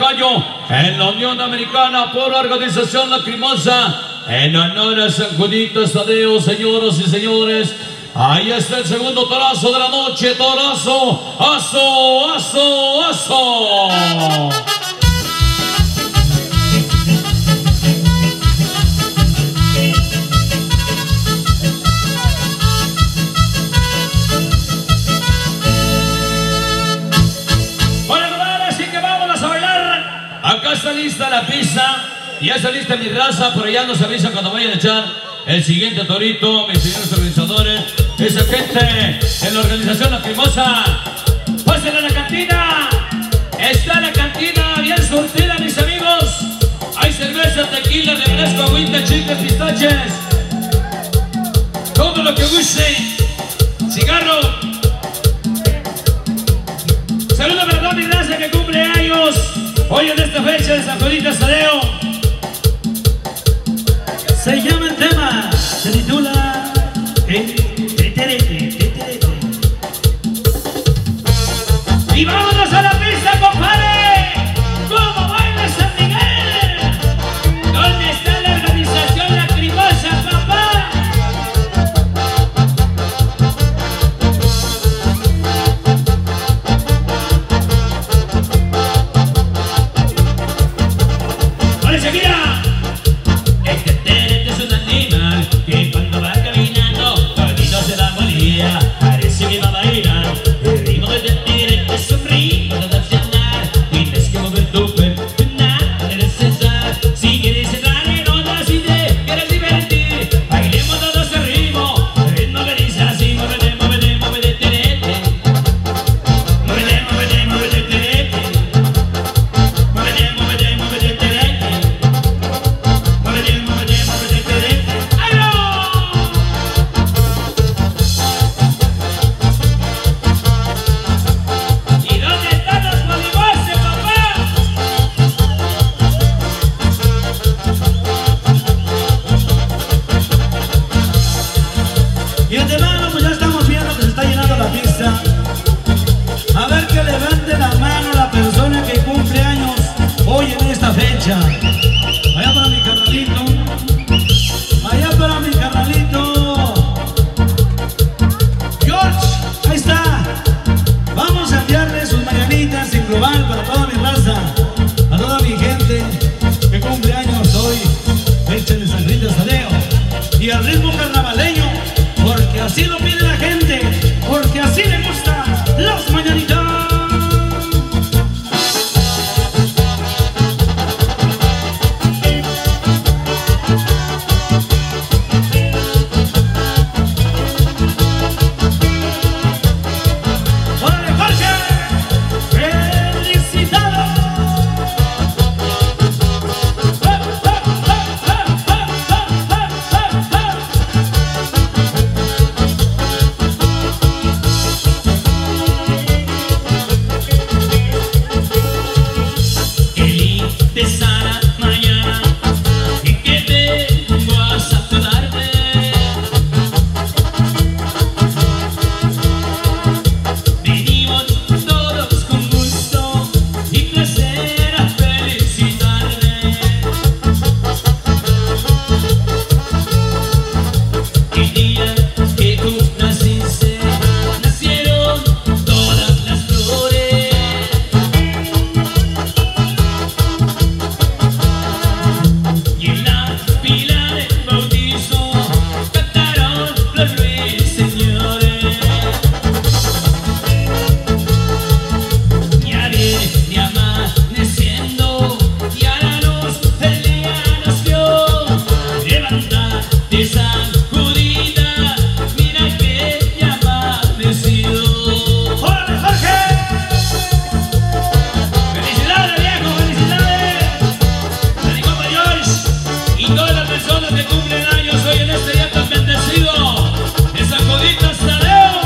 Caballo en la Unión Americana por la organización Lacrimosa en honor a San Juditas Tadeo, señoras y señores. Ahí está el segundo torazo de la noche, torazo, aso, aso, aso. Acá está lista la pista, ya está lista mi raza, por allá nos avisa cuando vayan a echar el siguiente torito, mis señores organizadores, esa gente en la organización Lacrimosa. Pasen a la cantina, está la cantina bien surtida, mis amigos. Hay cerveza, tequila, refresco, agüita, chicles, pistaches, todo lo que guste, cigarro. Saludos para toda mi raza que cumple años hoy en esta fecha de San Juditas Tadeo. Se llama el tema, se titula Y vámonos a la pista, compadre. ¿Cómo baila San Miguel? ¿Dónde está la organización Lacrimosa, papá? ¡Vale, Shakira! Este terete es un animal que cuando va caminando todito se da bolilla, parece que va a bailar. El ritmo de este terete es un ritmo de nacional. Tienes que mover tu cuerpo, nada de cesar. Si quieres entrar en onda, si te quieres divertir, bailemos todos el ritmo. El ritmo que dice así: muévete, muévete, muévete, terete. Muévete, muévete, muévete, terete. Muévete, muévete, muévete, terete. Muévete, muévete, muévete, terete. ¡Ay, no! ¿Y dónde están los polivoces, papá? Y antemano pues ya estamos viendo que se está llenando la pista. A ver que levante la mano la persona que cumple años hoy en esta fecha. Allá para mi carnalito, allá para mi carnalito George, ahí está. Vamos a enviarle sus mañanitas en global para toda mi raza, a toda mi gente que cumple años hoy, fecha de San Juditas Tadeo. Y al ritmo carnavaleño, porque así lo pide la gente, porque así le gusta las mañanitas. ¡Órale, Jorge! ¡Felicitado! ¡Ja, ja, ja, ja, ja, ja, ja, ja! Qué linda sana mañana y que vengo a saludarte. Venimos todos con gusto y placer a felicitarte. El día que tú naciste, nacieron todas las flores. Y en la pila del bautizo cantaron los ruiseñores. Ya viene amaneciendo y a la luz el día nos vio. Levántate, San Judita, mira que ya amaneció. ¡Órale, Jorge! ¡Felicidades, viejo! ¡Felicidades! A mi compa George y todas las personas que cumplen años hoy en este día tan bendecido de San Juditas Tadeo.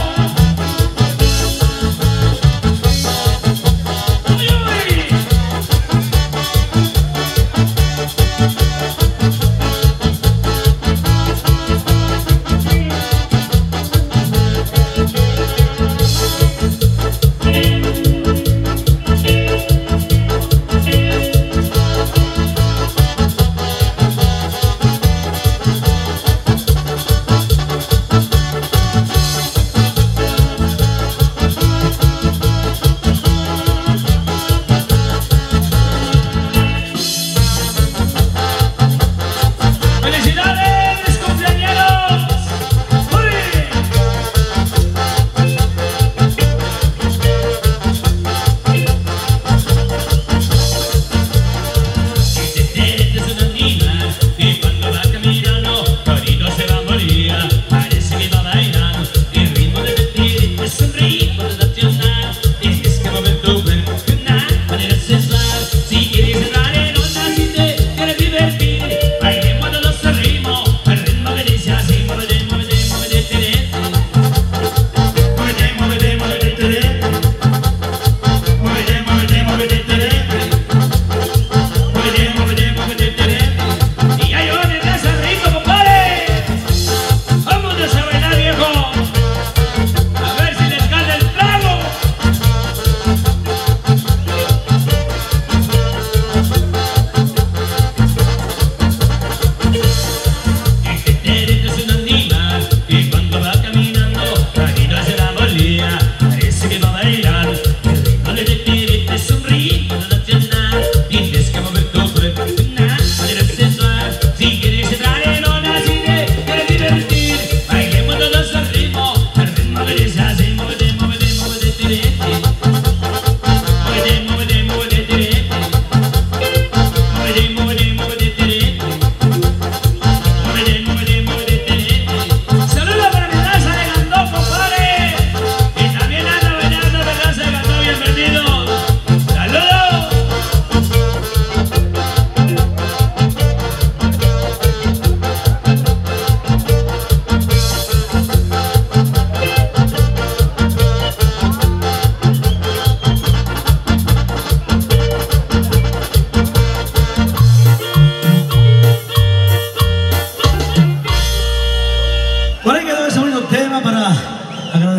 ¡Uy, uy!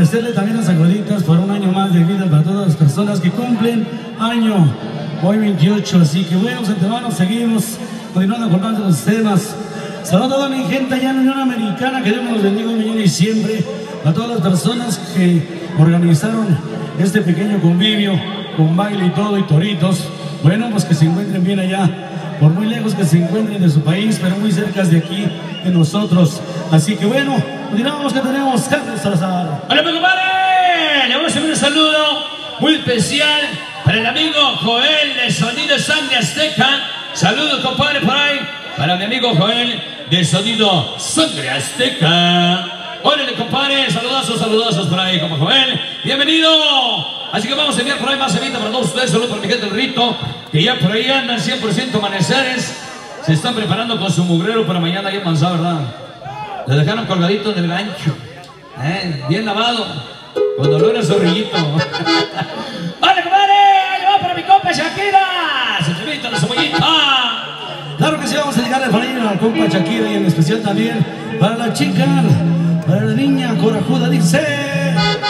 agradecerle también a Sacuditas por un año más de vida para todas las personas que cumplen año, hoy veintiocho. Así que bueno, hermanos, seguimos continuando con más de los temas. Saludos a toda mi gente allá en la Unión Americana, que Dios nos bendiga mañana y siempre. A todas las personas que organizaron este pequeño convivio con baile y todo y toritos. Bueno, pues que se encuentren bien allá, por muy lejos que se encuentren de su país, pero muy cerca de aquí, de nosotros. Así que bueno, continuamos que tenemos Carlos Salazar. Hola, mi compadre, le vamos a hacer un saludo muy especial para el amigo Joel de Sonido Sangre Azteca. Saludos, compadre, por ahí, para mi amigo Joel de Sonido Sangre Azteca. Órale, compadre, saludazos, saludazos por ahí, como Joel. Bienvenido. Así que vamos a enviar por ahí más evita para todos ustedes. Saludos para mi gente del Rito, que ya por ahí andan cien por ciento amaneceres. Se están preparando con su mugrero para mañana ahí en Manzá, ¿verdad? Le dejaron colgadito del gancho. ¿Eh? Bien lavado, con dolor a zorrillito. ¡Órale, compadre! ¡Ahí va para mi compa Shakira! ¡Se te invita la cebollita! Claro que sí, vamos a llegarle por ahí a la compa Shakira y en especial también para la chica, para la niña corajuda, dice.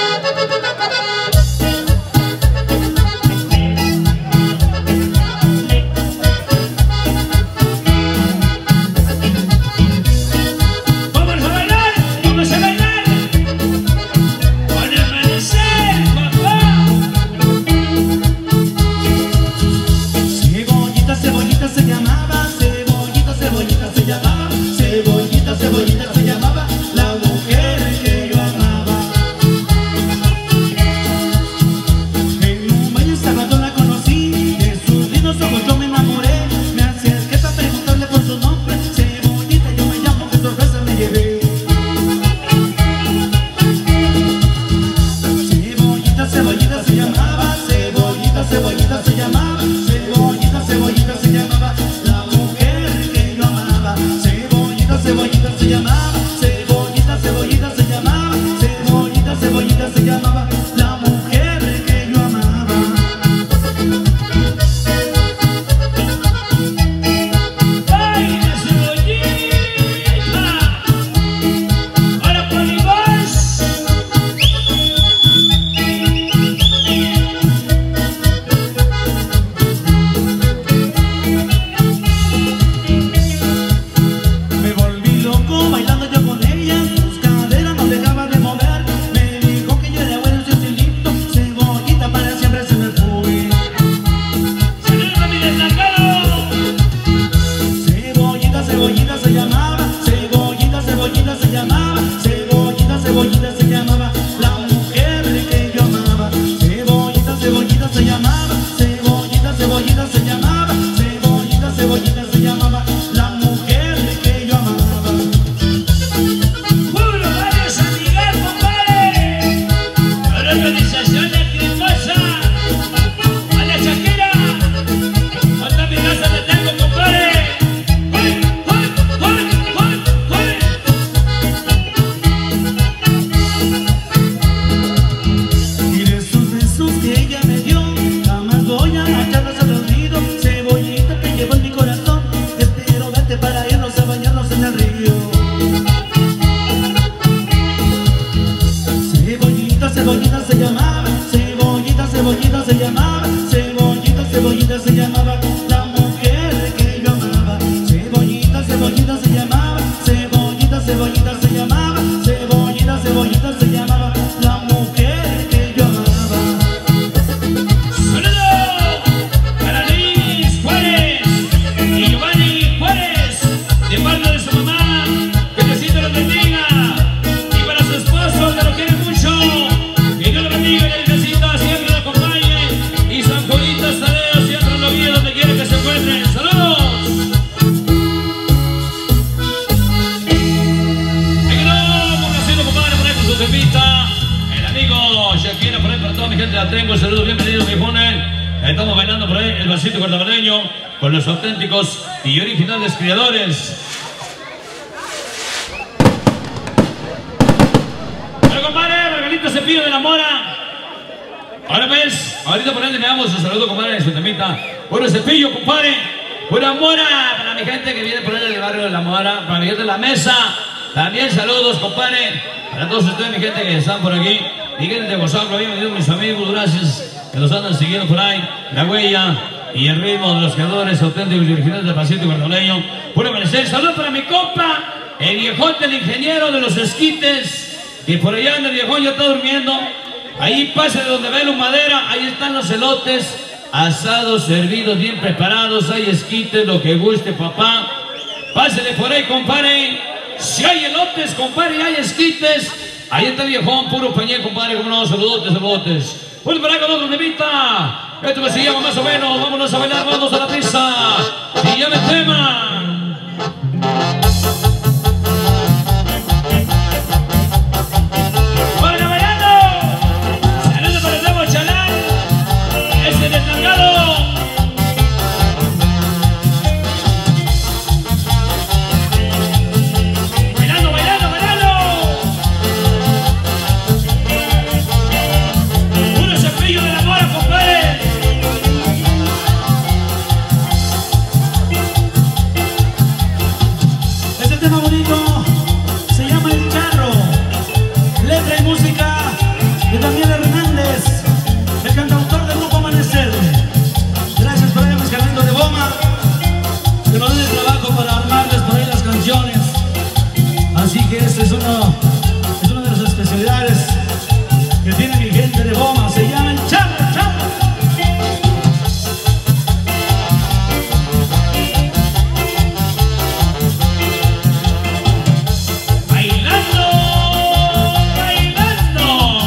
¡Vamos a bailar! ¡Vamos a bailar! ¡Con el amanecer, papá! Cebollita, cebollita se llamaba, cebollita, cebollita se llamaba, cebollita, cebollita se llamaba, la mujer que yo amaba. En un baño sábado la conocí, de sus lindos ojos yo me enamoré, me acerqué para preguntarle por su nombre, cebollita yo me llamo, qué sorpresa me llevé. Cebollita, cebollita se llamaba, cebollita, cebollita se llamaba, cebollita, cebollita se llamaba, la mujer que yo amaba. Cebollita, cebollita se llamaba, cebollita, cebollita se llamaba, cebollita, cebollita se llamaba, la mujer que yo amaba. ¡Ay, la cebollita! ¡Ahora por mi voz! Me volví loco bailando yo con ella, sus caderas no dejaba de mover. Me dijo que yo era bueno en su estilito, cebollita para siempre se me fue. ¡Saludos a mi destacado! Cebollita, cebollita se llamaba, cebollita, cebollita se llamaba, cebollita, cebollita se llamaba, la mujer que yo amaba. Cebollita, cebollita se llamaba, cebollita, cebollita se llamaba, cebollita, cebollita se llamaba, la mujer que yo amaba. ¡Puro barrio San Miguel, compadre! ¡A la organización de Crimosa! ¡A la Shakira! ¡Hasta mi casa le tengo, compadre! ¡Uy, uy, uy, uy, uy! Y de esos besos que ella me dio, jamás voy a echarlos al olvido. Cebollita que llevo en mi corazón, espero verte para irnos a bañarnos en el río. Cebollita, cebollita se llamaba, cebollita, cebollita se llamaba, cebollita, cebollita se llamaba, la mujer que yo amaba. Cebollita, cebollita se llamaba, cebollita, cebollita se llamaba, cebollita, cebollita se llamaba, la mujer que yo amaba. ¡Saludos para Luis Juárez y Giovanni Juárez, de parte de su mamá! ¡Que Diosito los bendiga! Y para su esposo, que lo quiere mucho, que Dios lo bendiga y el Diosito siempre lo acompañe. Y San Juditas Tadeo siempre lo guíe donde quiera que se encuentren. ¡Saludos! ¡Ay, que no! Por haciendo, compadre, por ahí con su temita. El amigo Shakira, por ahí para toda mi gente la tengo. Saludos, bienvenidos, mi Funen. Estamos bailando por ahí el vasito cortabaneño con los auténticos y originales criadores. Bueno, compadre, Margarito Cepillo de la Mora. Ahora pues, ahorita por ahí le damos un saludo, compadre, en su temita. Bueno, Cepillo, compadre. Buena Mora, para mi gente que viene por ahí del barrio de la Mora, para mi gente de la Mesa. También saludos, compadre, para todos ustedes, mi gente que están por aquí. Miguel de Gozablo, bien, mis amigos, gracias que nos andan siguiendo por ahí. La huella y el ritmo de los creadores auténticos y originales del pasito guardoleño. Puro amanecer. Saludos para mi compa, el viejón del ingeniero de los esquites, que por allá anda el viejón, ya está durmiendo. Ahí pase de donde ve la madera, ahí están los elotes asados, servidos, bien preparados. Hay esquites, lo que guste, papá. Pásele por ahí, compadre. Si hay elotes, compadre, y hay esquites, ahí está el viejón, puro pañé, compadre. Como no, saludotes, saludotes. Bueno, para acá con otro temita. Esto que se llama más o menos. Vámonos a bailar, vamos a la pista. Y llama el tema. ¡Bueno, bailando! ¡Saludos para el nuevo chalán! ¡Ese desnalgado! ¡Bailando, bailando, bailando! ¡Puro cepillo de la mora, compadre! Este tema bonito se llama El Charro, letra y música de Daniel Hernández, el cantautor del grupo Amanecer. Gracias por ahí, mis carritos de Boma, que nos den el trabajo para armarles por ahí las canciones. Así que este es uno, es una de las especialidades que tiene mi gente de Boma, se llama El Charro, Charro. ¡Bailando! ¡Bailando!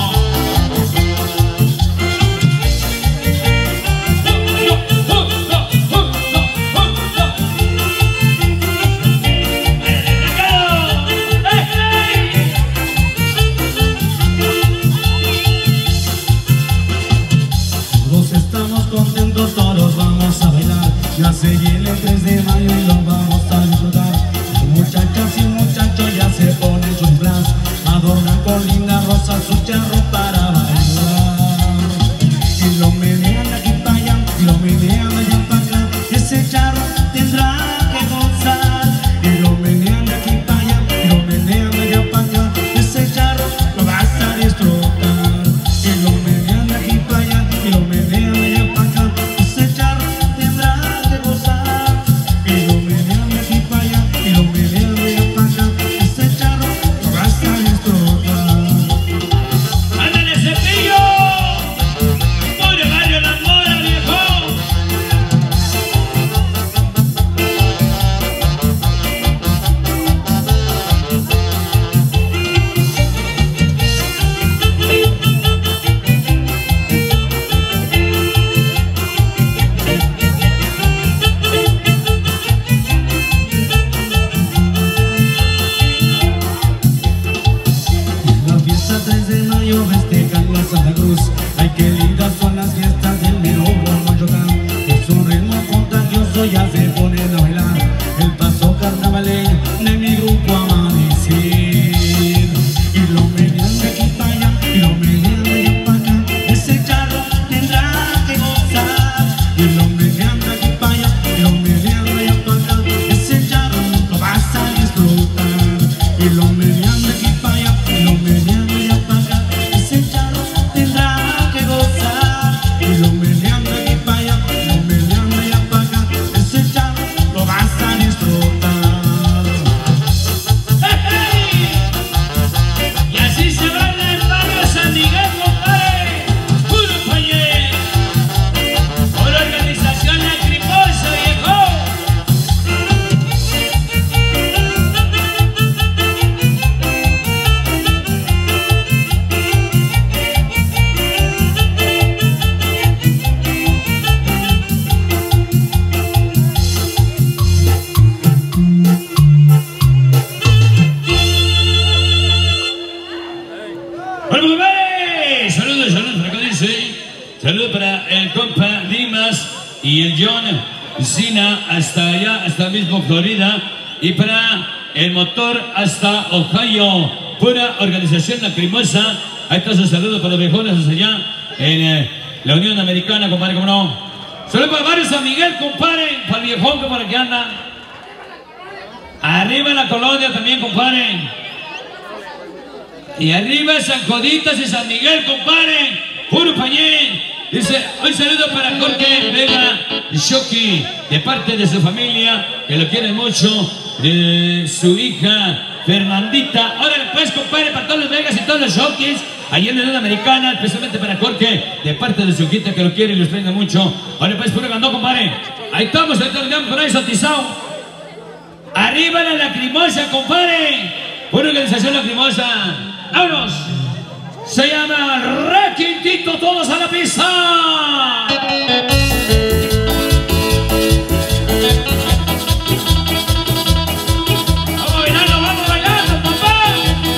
Todos estamos contentos, todos vamos a bailar. Ya se viene el tres de mayo y lo vamos a disfrutar. Muchachas y muchachos ya se ponen su disfraz, adornan con lindas rosas su charro para bailar. Y lo menean de aquí para allá, y lo menean de allá para acá. Ese charro tendrá que gozar. Y lo menean de aquí para allá, y lo menean de allá para acá. Ese charro lo vas a disfrutar. Y lo menean de aquí para allá, y lo menean de allá para acá. Ese charro tendrá que gozar. Y lo menean de aquí para allá, y lo menean de allá para acá. Ese charro lo vas a disfrutar. ¡Ándale, cepillo! ¡Puro barrio La Mora, viejo! La fiesta tres de mayo festejan la Santa Cruz. Ay, qué lindas son las fiestas del mero Guamayocán. Es un ritmo contagioso, ya se ponen a bailar el paso carnavaleño de mi grupo Amanecer. Y lo menean de aquí para allá, y lo menean de allá para acá. Ese charro tendrá que gozar. Y lo menean de aquí para allá, y lo menean de allá para acá. Ese charro lo vas a disfrutar. Y lo menean de aquí para allá, y lo menean de allá para acá. Ese charro tendrá que gozar. Y lo menean de aquí para allá, y lo menean de allá para acá. Ese charro lo vas a disfrutar. Y así se baila el barrio San Miguel, compadre. ¡Puro pañé! Por organización Lacrimosa, viejo. Bueno, compadre, saludos, saludos para acá dice. Saludos para el compa Dimas y el John Sina hasta allá, hasta mismo Florida. Y para el motor hasta Ohio, pura organización Lacrimosa. Ahí está su saludo para los viejones hasta allá en eh, la Unión Americana, compadre, como no. Saludos para varios San Miguel, compadre, para el viejón que por aquí anda. Arriba en la colonia también, compadre. Y arriba San Joditas y San Miguel, compadre. Puro pañé. Dice, un saludo para Jorge Vega Shoki, de parte de su familia, que lo quiere mucho, de su hija Fernandita. Ahora pues, compadre, para todos los Vegas y todos los Shokis, allí en la Unión Americana, especialmente para Jorge, de parte de su hijita que lo quiere y lo extraña mucho. Ahora pues, puro gandón, compadre. Ahí estamos, ahí estamos por ahí, Sotizao. Arriba la lacrimosa, compadre. Pura organización lacrimosa. ¡Vámonos! Se llama Requintito, todos a la pista. Vamos bailando, vamos bailando, papá.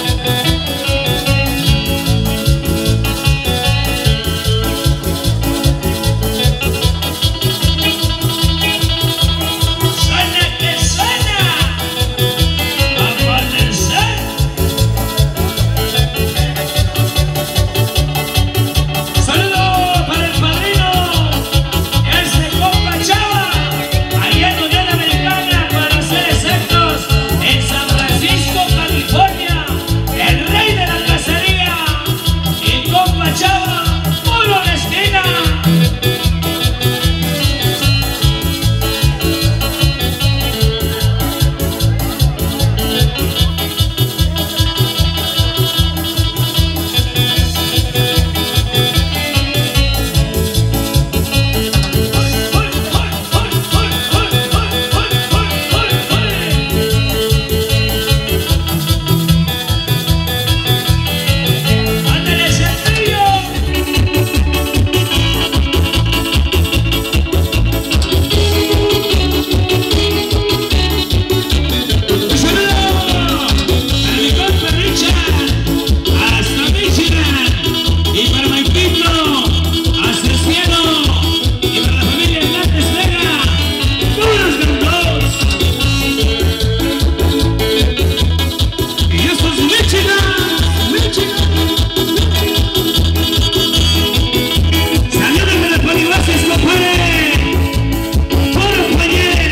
Suena que suena. Amanecer. Saludos para el padrino, ese compa Chava, allá en la Unión Americana, para ser exactos, en San Francisco, California, el rey de la cacería, y compa Chava, puro de esquina. ¡Ándale, sencillo! ¡Saludos! A mi compa Richard, hasta Michigan, y para Maikito, hasta el cielo, y para la familia Hernández Vega, puros gandos. Y esto es Michigan, Michigan. Saludos de las polibases, compadre. Puro pañel.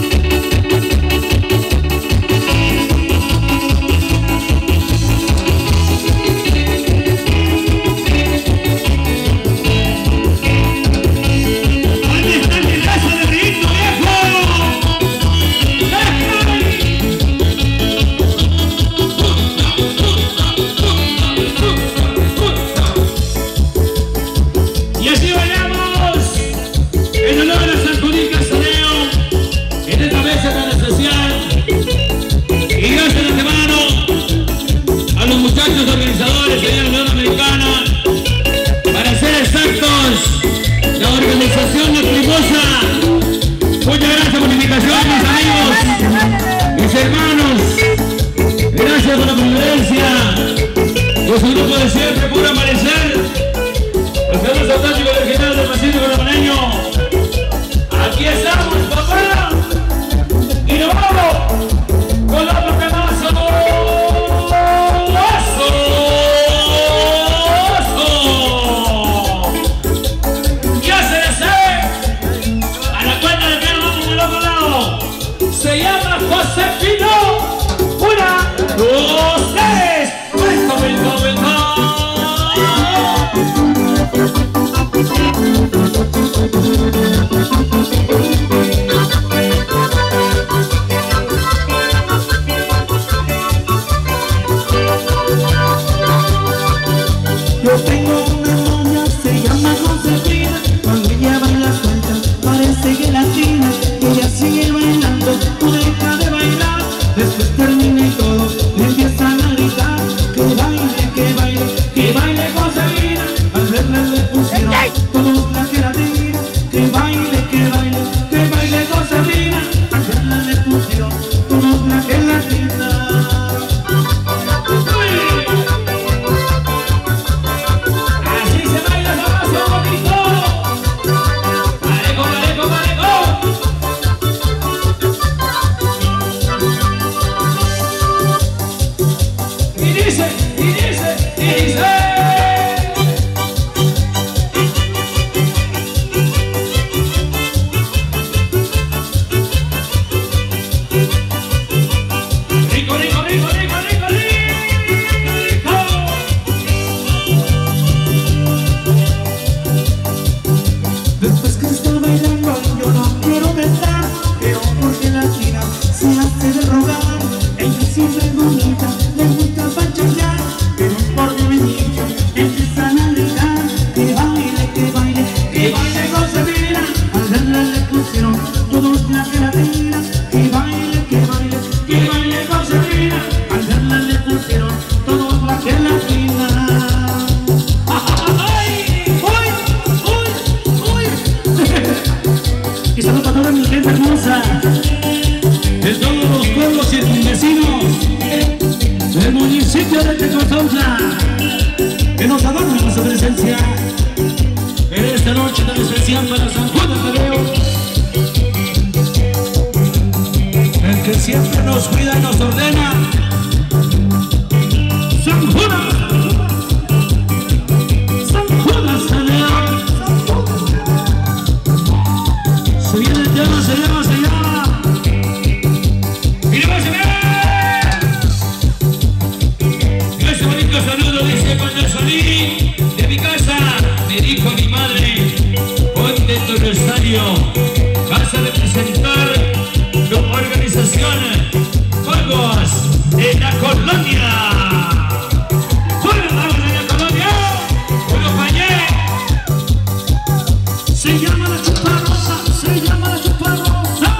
¿Dónde está el pedazo de rito, viejo? Y así bailamos en honor a San Judías Tadeo, en esta mesa tan especial. Y gracias de antemano a los muchachos organizadores de la Unión Americana, para ser exactos, la organización Lacrimosa. Muchas gracias por la invitación, mis amigos, mis hermanos. Gracias por la preferencia de su grupo de siempre, Puro Amanecer. Los saludos auténticos del original del Pacífico Rapaneño. Aquí estamos, papá. Y nos vamos con otro temazo. ¡Oso! ¡Oso! Ya se le sabe. A la cuenta de que nos vamos del otro lado. Se llama Josefino. Una, dos, tres. ¡Vuelta, vuelta, vuelta! Yo tengo una novia, se llama Josefina. Cuando ella baila suelta, parece gelatina. Ella sigue bailando, no deja de bailar. Después termina y todos le empiezan a gritar: que baile, que baile, que baile Josefina. Al verla le pusieron todos la gelatina. Que baile, que baile, que baile Josefina. Al verla le pusieron todos la gelatina. Así se baila sabroso, bonito. Parejo, parejo, parejo. Y dice, y dice, y dice. Rico, rico, rico, rico, rico, rico. Bendiciones de Sousa, que nos adorna con su presencia en esta noche tan especial para San Juan Tadeo, el que siempre nos cuida y nos ordena. San Judas, San Judas Tadeo. Se viene el tema, se llama, se llama. ¡Mira, va a ver! Ese bonito saludo dice: cuando salí de mi casa, me dijo mi madre, ponte tu rosario, vas a representar tu organización Fuegos de la Colonia. ¡Fuegos de la Colonia! ¡Fuego Fallé! Se llama la Chupa Rosa, se llama la Chupa Rosa.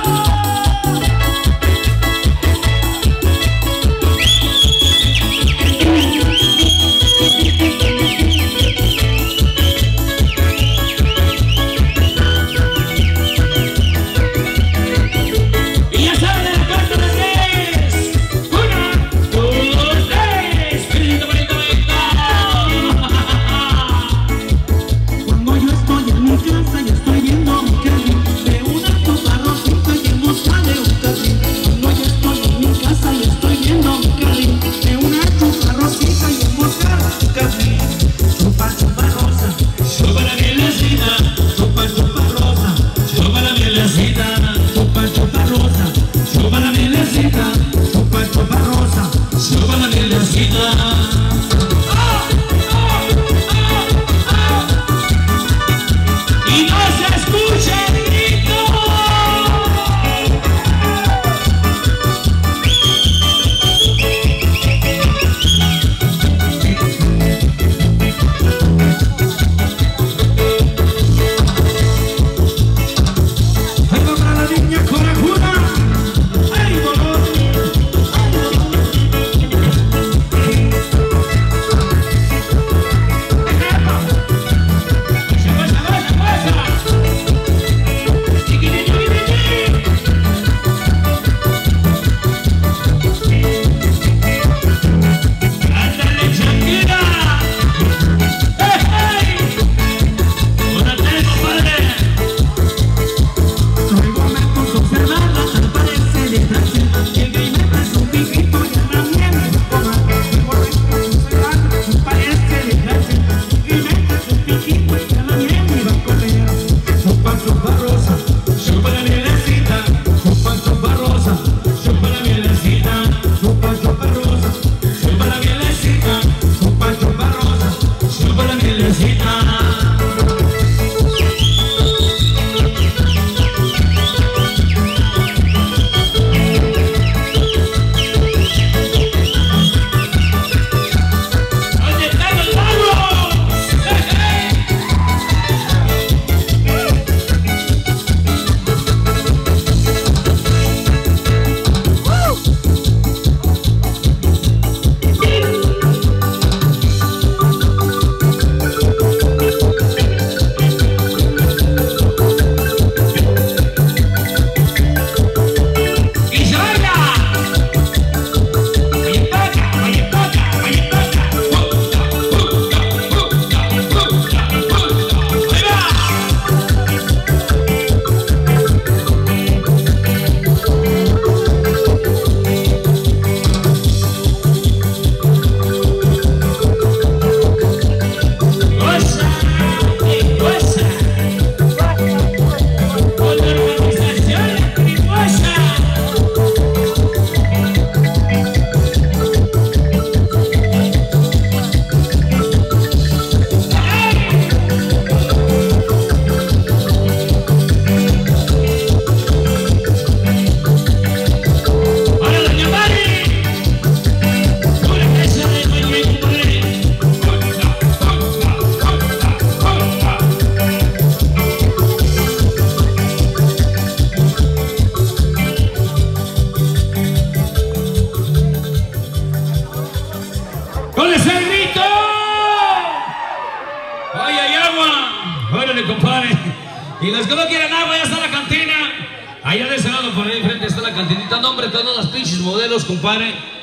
Y los que no quieren agua, ya está la cantina. Allá de ese lado por ahí enfrente está la cantinita. Nombre de todas las pinches modelos, compadre.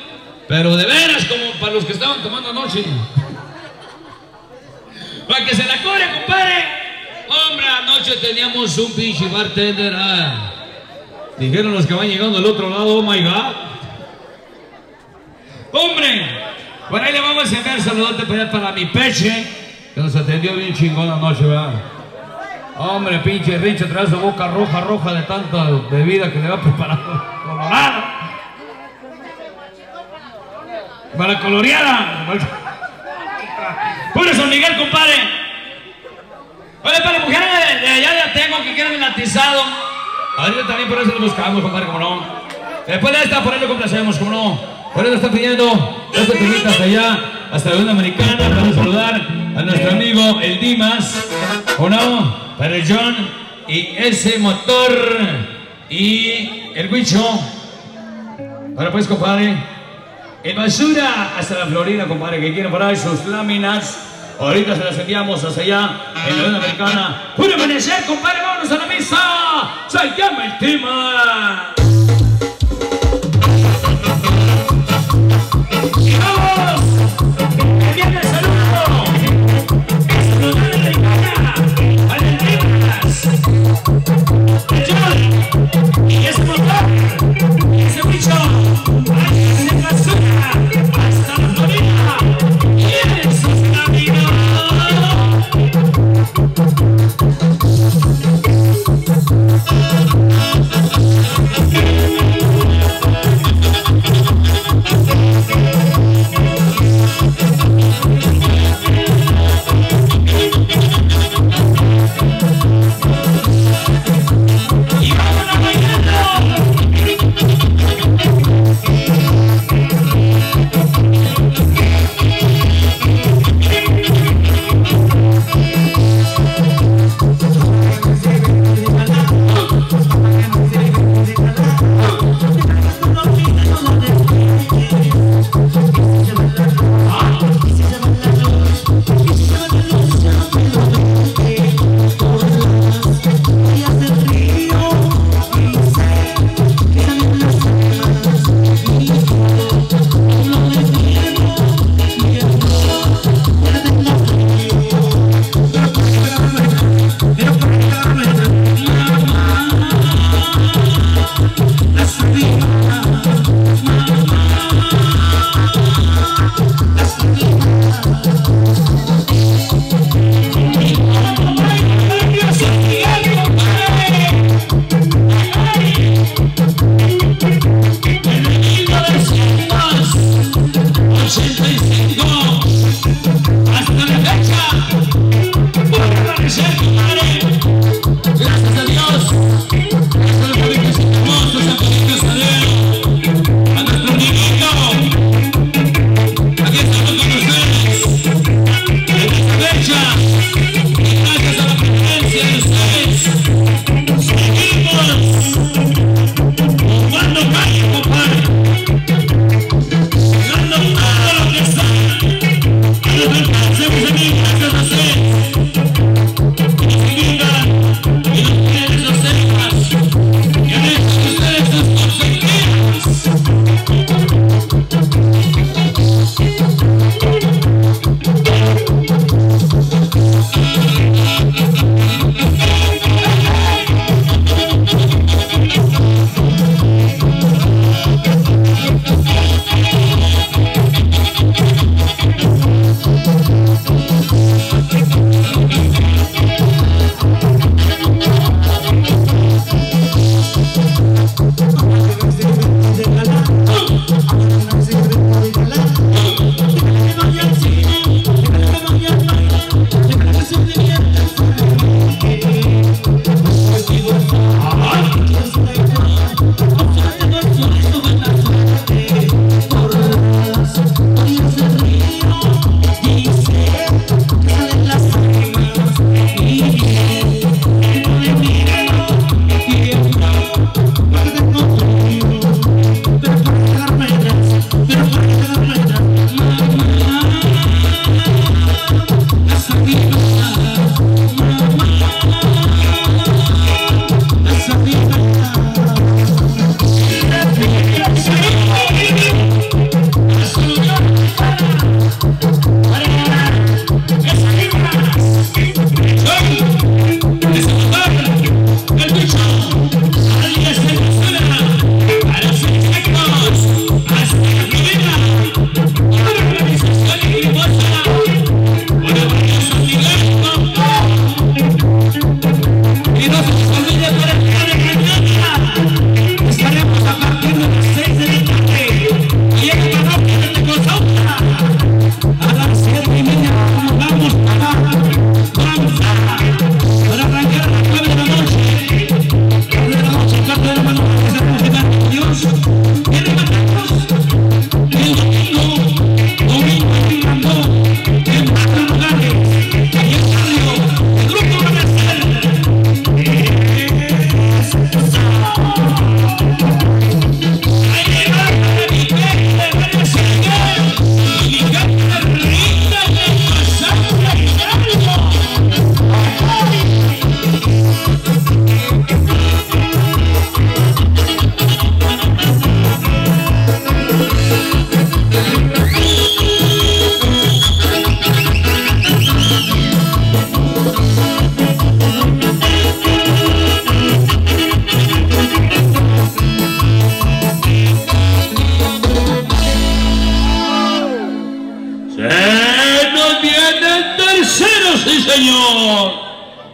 Pero de veras, como para los que estaban tomando anoche. Para que se la cobre, compadre. Hombre, anoche teníamos un pinche bartender. Ah. Dijeron los que van llegando del otro lado, oh my God. Hombre, por ahí le vamos a enviar saludote para mi peche, que nos atendió bien chingón anoche, ¿verdad? Hombre, pinche Richard, trae su boca roja, roja de tanta bebida que le va preparando colorado. Para coloreada. Puro San Miguel, compadre. Oye, para las mujeres de, de allá ya tengo que quieren el atizado. Ahorita también por eso lo buscamos, compadre, como no. Después de esta, por ahí lo complacemos, como no. Por eso está pidiendo esta tijita hasta allá, hasta la Unión Americana. Vamos a saludar a nuestro amigo el Dimas, ¿o no? Para el John y ese motor y el Huicho. Ahora pues, compadre, el Basura hasta la Florida, compadre, que quieren por ahí sus láminas. Ahorita se las enviamos hacia allá en la Unión Americana. ¡Puro amanecer, compadre! ¡Vámonos a la misa! ¡Se llama el tema! ¡Vamos! ¡Envíame el saludo! ¡Es la Unión Americana! ¡Para el Dimas! ¡El John! ¡Y ese motor! ¡Y ese bicho! ¡Ay, ese Basura! ¡Hasta la Florida! ¡Y esos amigos! Regalar. señor.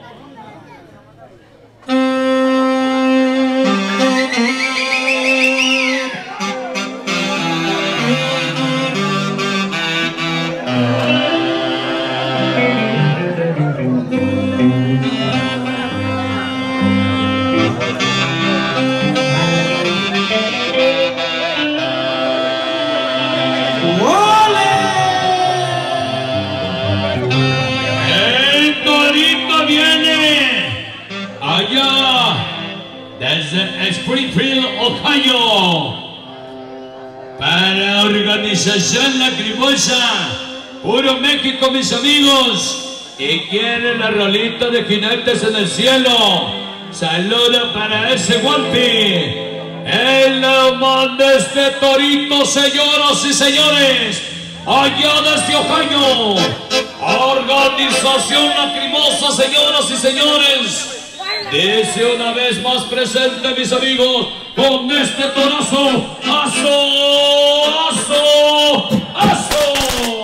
Desde Springfield, Ohio, para Organización Lacrimosa, puro México, mis amigos, y quiere la rolita de Jinetes en el Cielo. Saluda para ese Guampi, el amor de este torito, señoras y señores, allá desde Ohio. Organización Lacrimosa, señoras y señores. Dice una vez más presente, mis amigos, con este torazo, aso, aso, aso.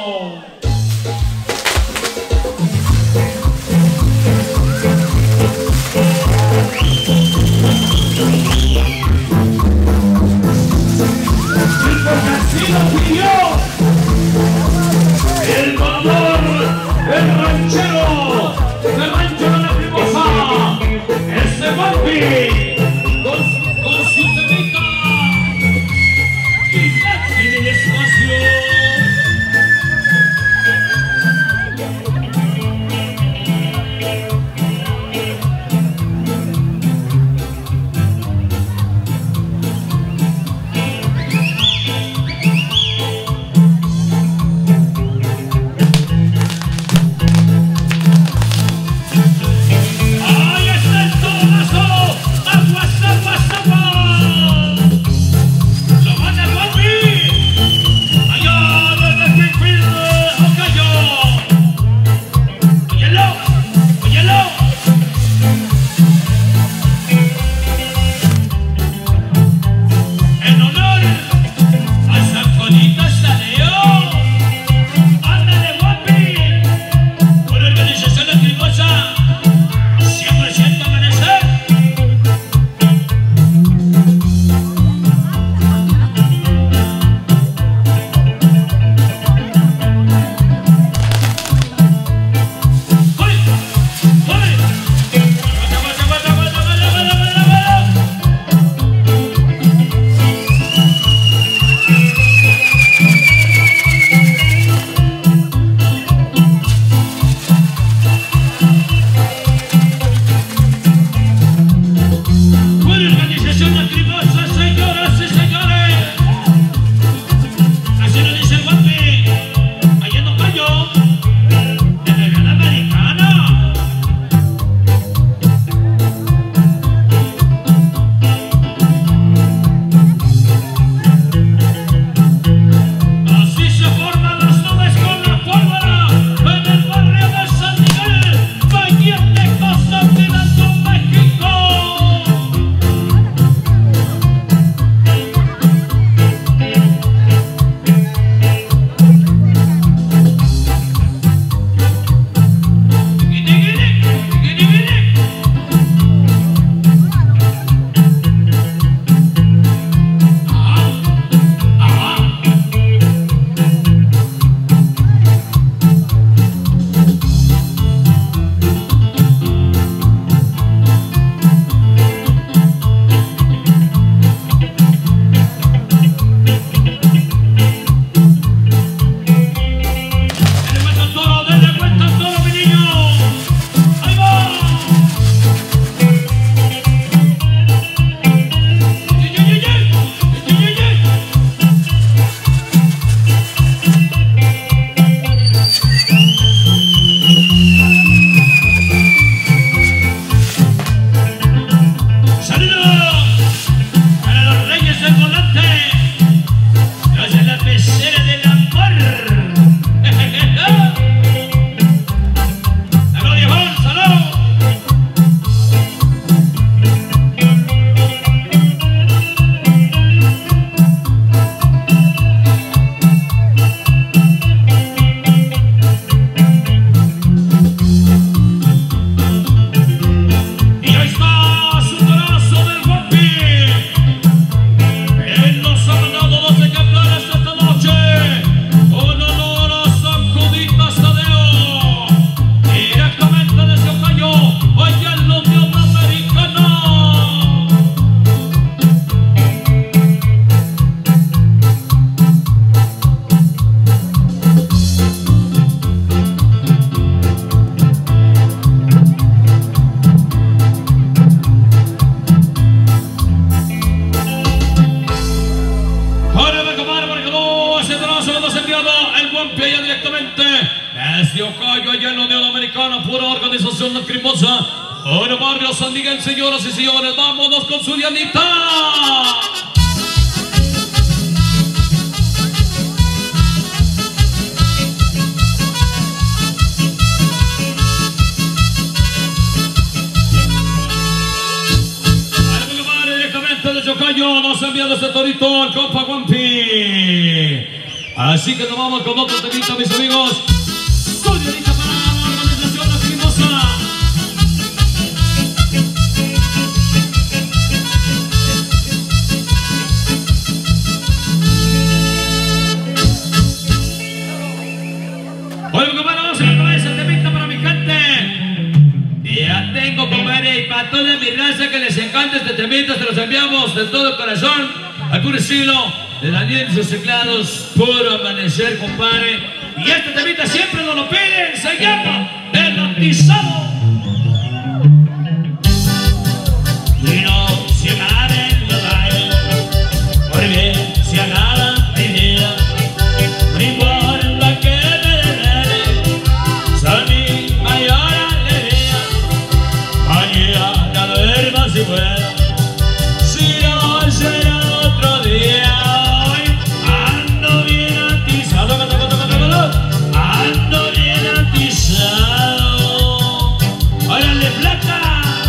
Porque así lo pidió el valor, el ranchero, el ranchero de Lacrimosa. Ese Guampi con, con su temita y en el espacio. licenciado El Guampi allá directamente desde Ohio, allá en la Unión Americana, pura organización lacrimosa. Ahora barrio San Miguel, señoras y señores, vámonos con su Dianita. Desde Ohio nos ha enviado este torito al compa Guampi. Así que nos vamos con otro temita, mis amigos. Soy Dianita para la organización lacrimosa. Bueno, compañeros, esto es el temita para mi gente. Ya tengo, compadre, y para toda mi raza que les encanta este temita, se los enviamos de todo corazón, al puro estilo de Daniel y sus teclados, puro amanecer, compadre. Y este temita siempre nos lo piden, se llama El Atizado. Y no se acaben los bailes, porque se acaba mi vida. No importa que me desvele, son mi mayor alegría. Mañana duerma si puedo, si no será otro día. Hoy ando bien atizado, ando bien atizado. ¡Órale, plata!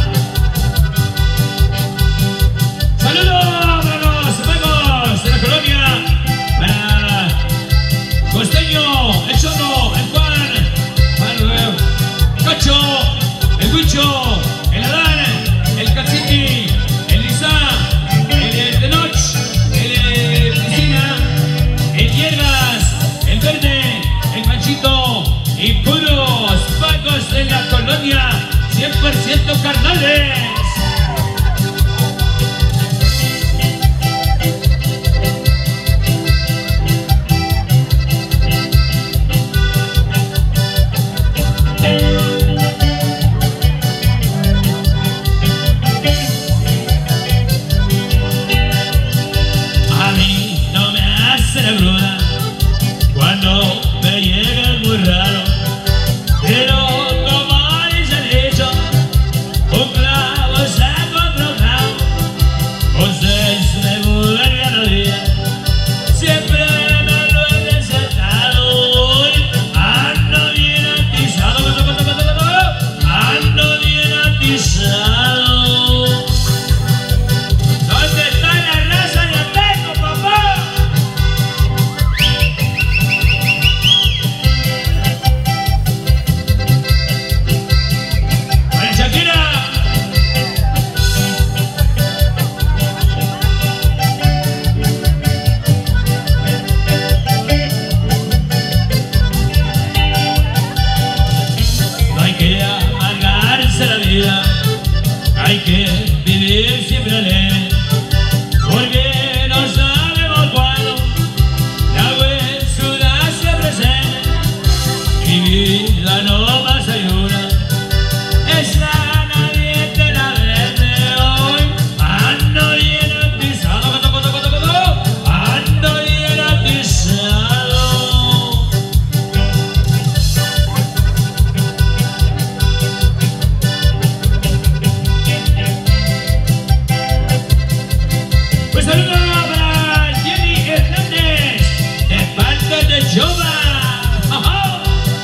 ¡Saludos para los amigos de la colonia! Para Costeño, el Chono, el Juan, el Cacho, el Huicho, el Adán, el Catsiti, el Lisa, el Tenoch, el Cristina, el Hierbas, el Verde, el Manchito y puros pacos de la colonia, cien por ciento carnales. A mí no me hace la bruda cuando me llega muy raro, pero como dice el dicho, un clavo saca otro clavo. Ustedes me mudan cada día, siempre me lo he desatado. Hoy ando bien atizado, ando bien atizado. ¿Dónde está la raza? Ya tengo, papá. ¡Ay, Shakira! No hay que amargarse la vida, hay que vivir siempre alegre, porque no sabemos cuándo la huesuda se presenta. Mi vida no más hay una, esa nadie te la vende. Hoy ando bien atizado, ando bien atizado. Pues saludo para Jenny Hernández, de parte de Jova. ¡Ajá!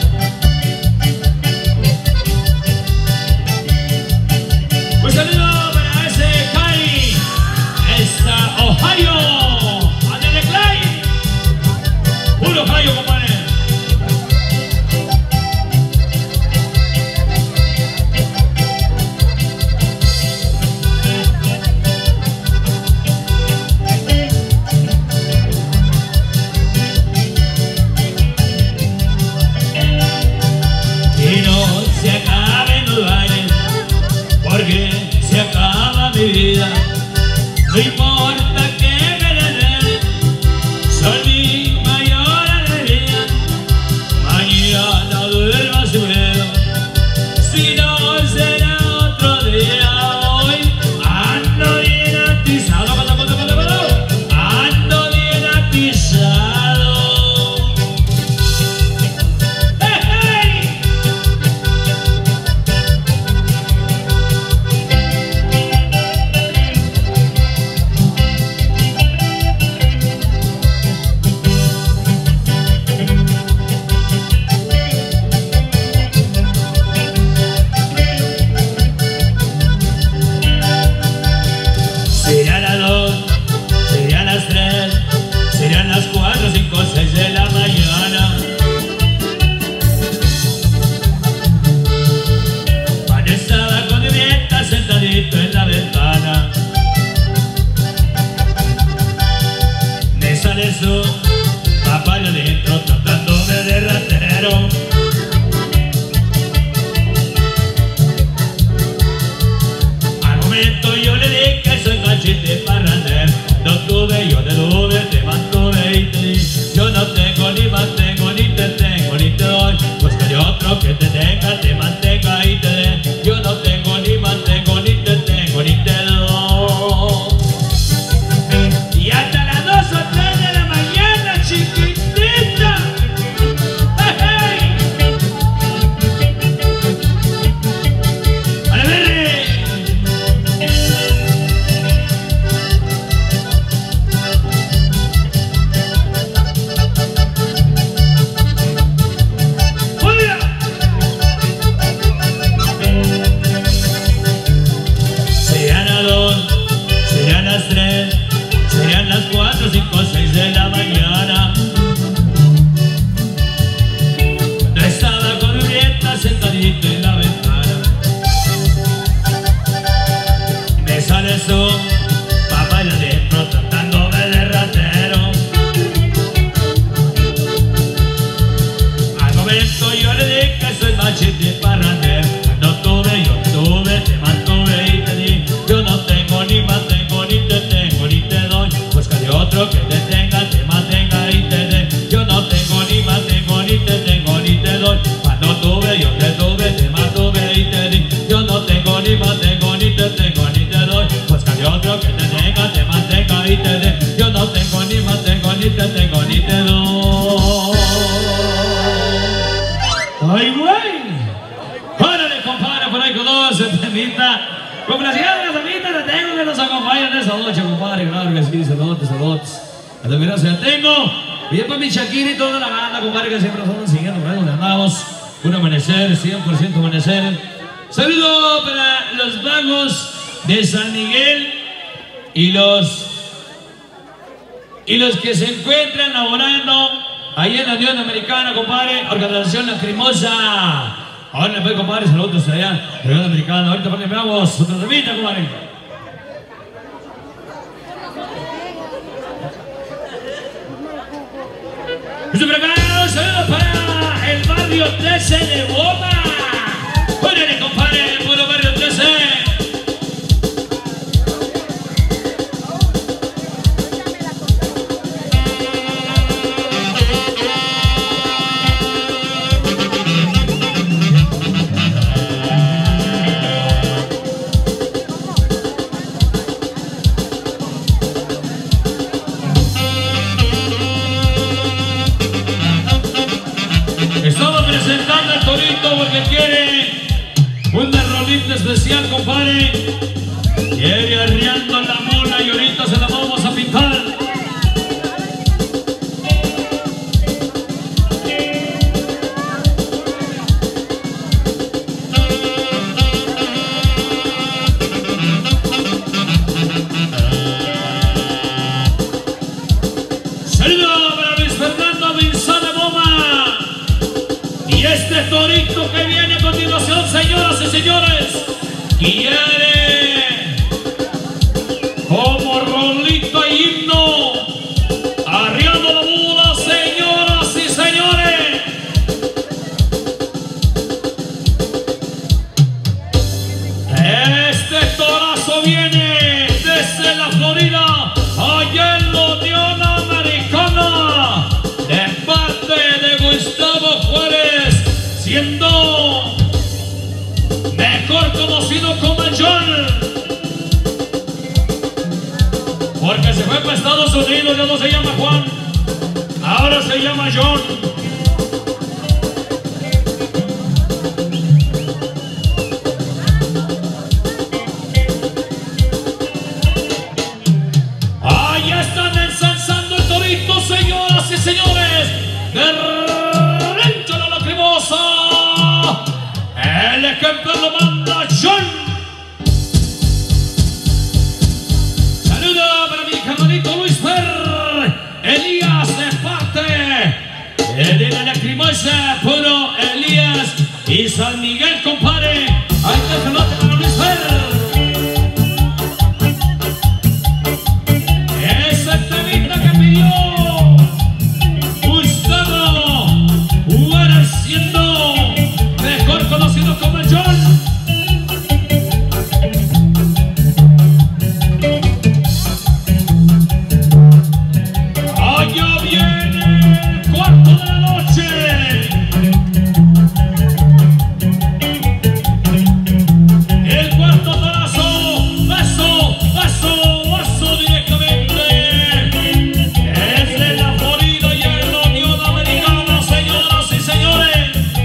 Pues saludo para ese Kai, esta Ohio, Adele Clay, puro Ohio, compadre. Y no se acaben los bailes, porque se acaba mi vida. No importa que me desvele, son mi mayor alegría. Complaciendo las amitas, le tengo que nos acompañan en esa noche, compadre. Claro que sí, saludos, saludos. A los gracias ya tengo. Bien para mi Shakira y toda la banda, compadre, que siempre nos andan siguiendo, por ahí donde andamos. Un amanecer, cien por ciento amanecer. Saludo para los vagos de San Miguel y los y los que se encuentran laborando ahí en la Unión Americana, compadre, Organización Lacrimosa. Ahora pues, compadre, saludos allá, Unión Americana. Ahorita para que veamos otra revista, compadre. Saludos para el barrio trece de Boma. Órale, compadre, puro barrio trece. Presentando al Torito porque quiere una rolita especial, compadre. Quiere arriando la mola y ahorita se la vamos a pintar. Saludos para Luis Fernando Vinzón de Boma. Y este Torito que viene a continuación, señoras y señores, quiere como rolito y himno, arriando la mula, señoras y señores. Este torazo viene desde la Florida, allá en la Unión Americana, de parte de Gustavo Juárez, siendo mejor conocido como el John, porque se fue para Estados Unidos, ya no se llama Juan, ahora se llama John. Ahí están ensalzando el Torito, señoras y señores, de el ejemplo lo manda John. Saludo para mi hermanito Luis Fer, Elías de parte de la Lacrimosa, puro Elías y San Miguel, compadre. Ahí está el pelote para Luis Fer. Esa temita que pidió Gustavo Juárez, siendo mejor conocido como el John. Allá viene el cuarto de la noche. El cuarto torazo, vaso, vaso, vaso directamente. Es de la Florida y en la Unión Americana, señoras y señores.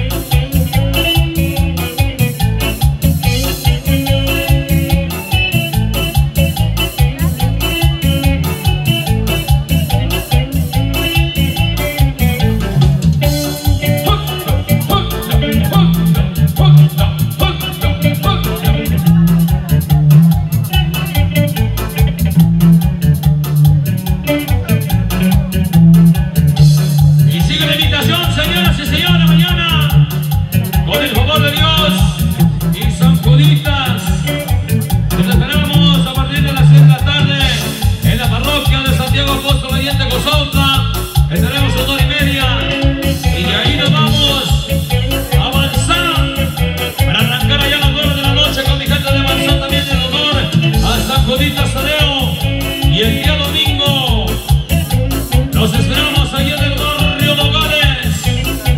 Y sigue la invitación, señoras y señores, mañana, con el favor de Dios y San Juditas, nos esperamos a partir de las seis de la tarde en la parroquia de Santiago Apóstol Allende Gozautla. Estaremos a dos y media y de ahí nos vamos a avanzar para arrancar allá a las nueve de la noche con mi gente de avanzar también en honor a San Juditas Tadeo. Y el día domingo nos esperamos allá en el barrio Nogales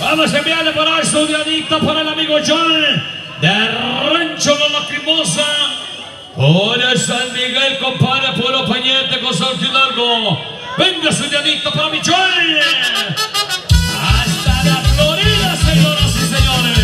Vamos a enviarle por ahí su diadita para el amigo John de Rancho La Lacrimosa. Por San Miguel, compadre, puro pañete con San Hidalgo. Venga su diadita para mi John. Hasta la Florida, señoras y señores.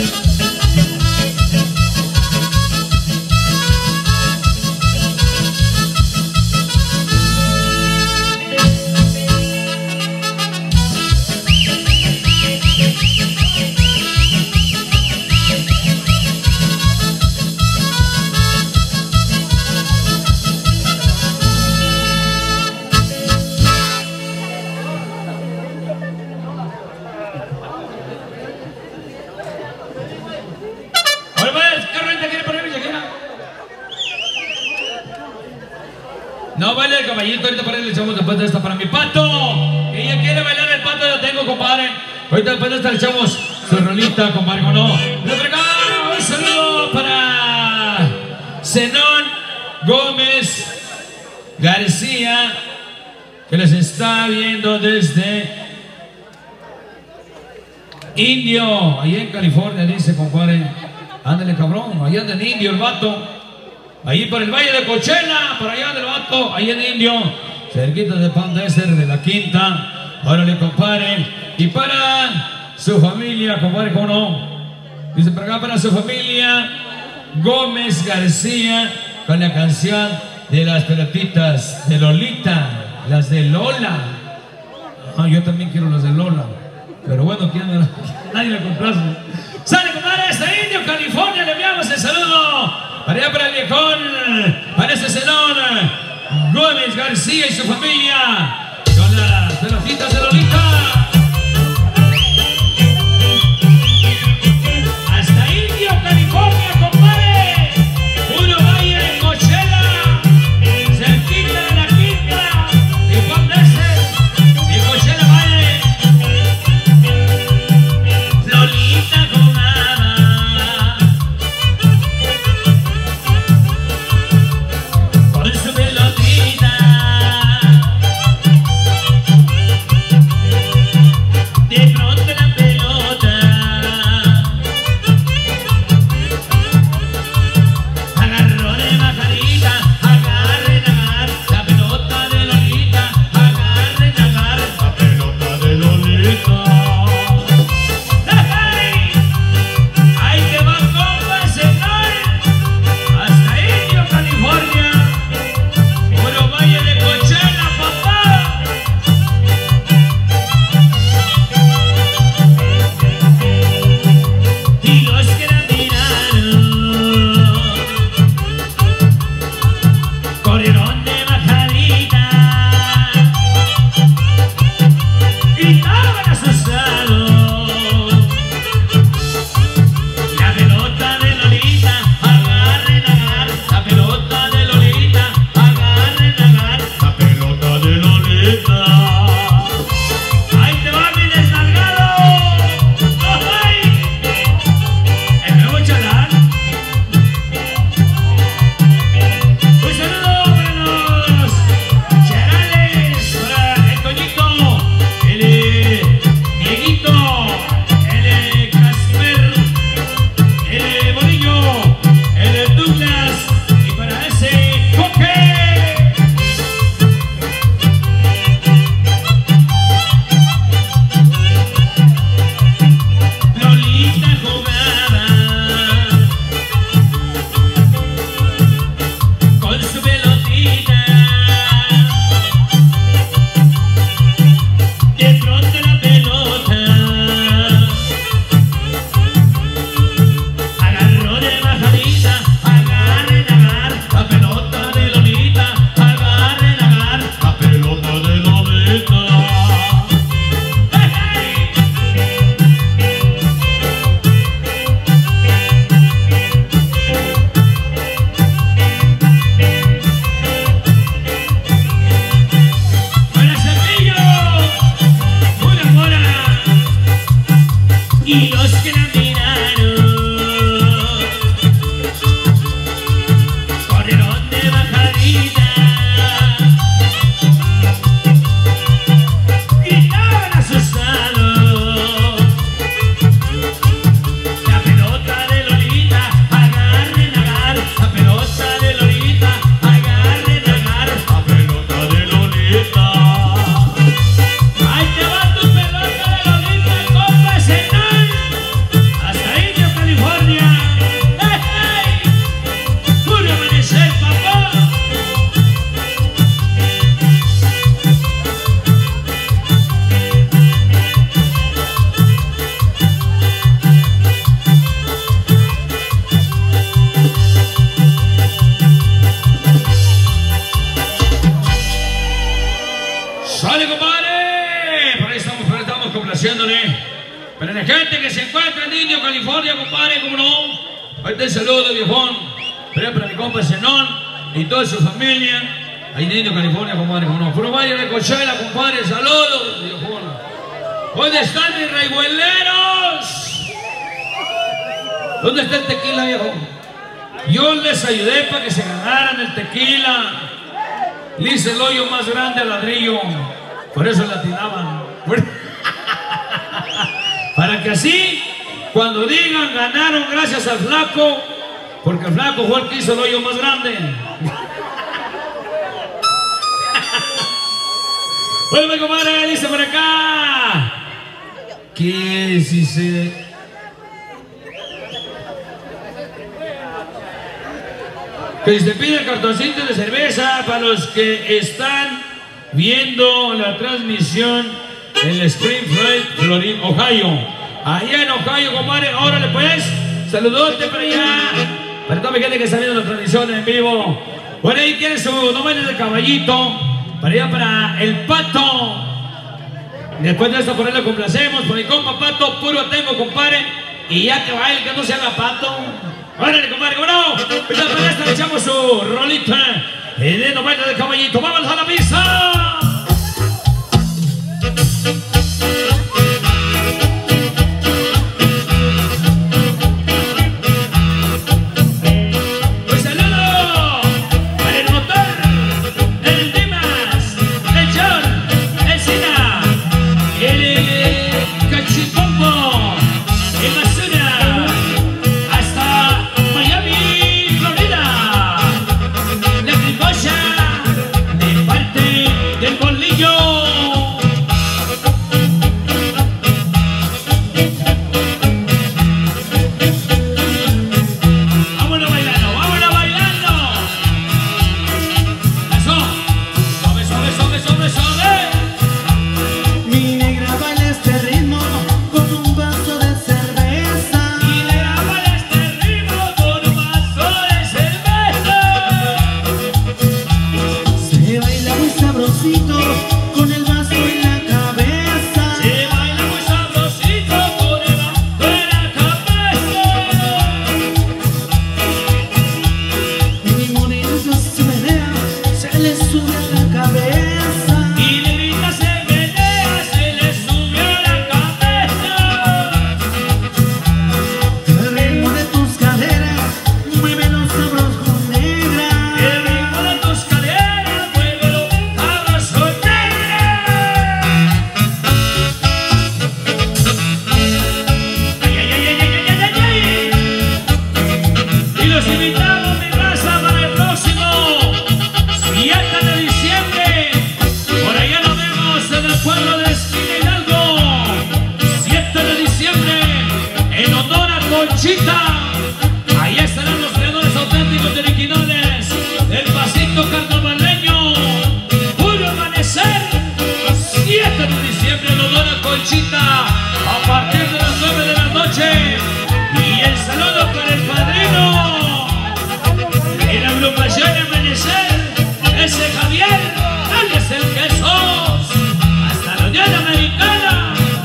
No baila el caballito, ahorita para él le echamos después de esta para mi pato. Ella quiere bailar el pato, ya tengo, compadre. Ahorita después de esta le echamos su rolita, compadre, ¿o no? Un saludo para Zenón Gómez García, que les está viendo desde Indio, allá en California, dice, compadre. Ándale, cabrón, allá anda en Indio el vato. Ahí por el Valle de Coachella, por allá del vato, ahí en Indio, cerquita de Pan Desert, de la Quinta. Órale, compadre. Y para su familia, compadre, ¿cómo no? Dice por acá para su familia, Gómez García, con la canción de las pelotitas de Lolita, las de Lola. Ah, yo también quiero las de Lola. Pero bueno, ¿quién me la... nadie me complace. Sale, compadre, desde Indio, California, le enviamos el saludo. Para allá, para el viejón, para ese Zenón Gómez García y su familia, con las pelotitas de Lolita. Hasta Indio, California, compadre. Puro Valle de Coachella, cerquita de la Quinta, y Juan Desert, y Coachella Valle. Lolita jugaba con su pelotita. Para la gente que se encuentra en Indio, California, compadre, como no. Ahí te saludo, viejón. Pero para mi compa Zenón y toda su familia. Ahí en Indio, California, compadre, como no. Puro Valle de Coachella, compadre, saludos, viejón. ¿Dónde están mis reigueleros? ¿Dónde está el tequila, viejo? Yo les ayudé para que se ganaran el tequila. Le hice el hoyo más grande al ladrillo. Por eso la tiraban. Para que así, cuando digan ganaron gracias al flaco, porque el flaco fue el que hizo el hoyo más grande. Bueno, mi comadre, dice por acá. ¿Qué si se...? Que se pide el cartoncito de cerveza para los que están viendo la transmisión en Spring Floyd, Florida, Ohio. Allá en Ohio, compadre, órale pues. Saludote para allá. Para toda mi gente que está viendo la transmisión en vivo. Bueno, ahí tiene su nombre de caballito. Para allá, para el Pato. Después de esto, por ahí lo complacemos. Por mi compa Pato, puro tengo, compadre. Y ya que baile, que no se haga Pato. Órale, compadre, ¿cómo no? Pues para esta le echamos su rolita de nombre de caballito. ¡Vámonos a la pista! Ahí estarán los creadores auténticos de originales del pasito carnavaleño. Puro amanecer, siete de diciembre en honor a Conchita, a partir de las nueve de la noche. Y el saludo para el padrino en la agrupación Amanecer, ese Javier, él es el Jesús, hasta la Unión Americana.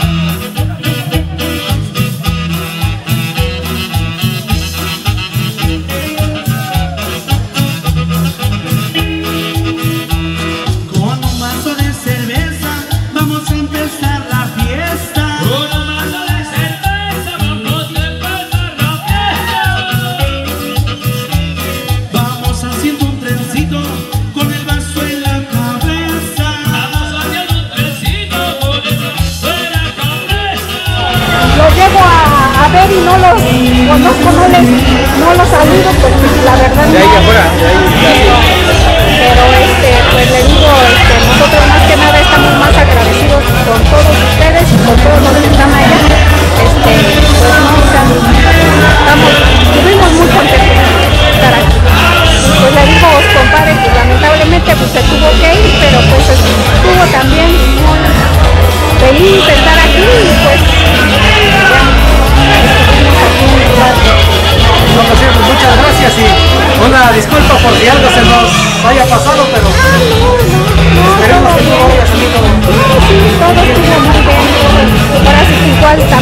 A ver y no los conozco, no les no los saludo porque la verdad no. Pero, pero este, pues le digo, este, nosotros más que nada estamos más agradecidos con todos ustedes y con todos los que están allá. Este, pues no, o sea, estamos, tuvimos mucha oportunidad de estar aquí. Pues le digo, compadre, que lamentablemente pues se tuvo que ir, pero pues estuvo también muy feliz de estar aquí y pues ya. No, pues sí, pues muchas gracias y una disculpa por si algo se nos haya pasado, pero ah, no, no, no, esperemos que todo vaya saliendo. No, sí, todo estuvo muy bien. Ahora sí que igual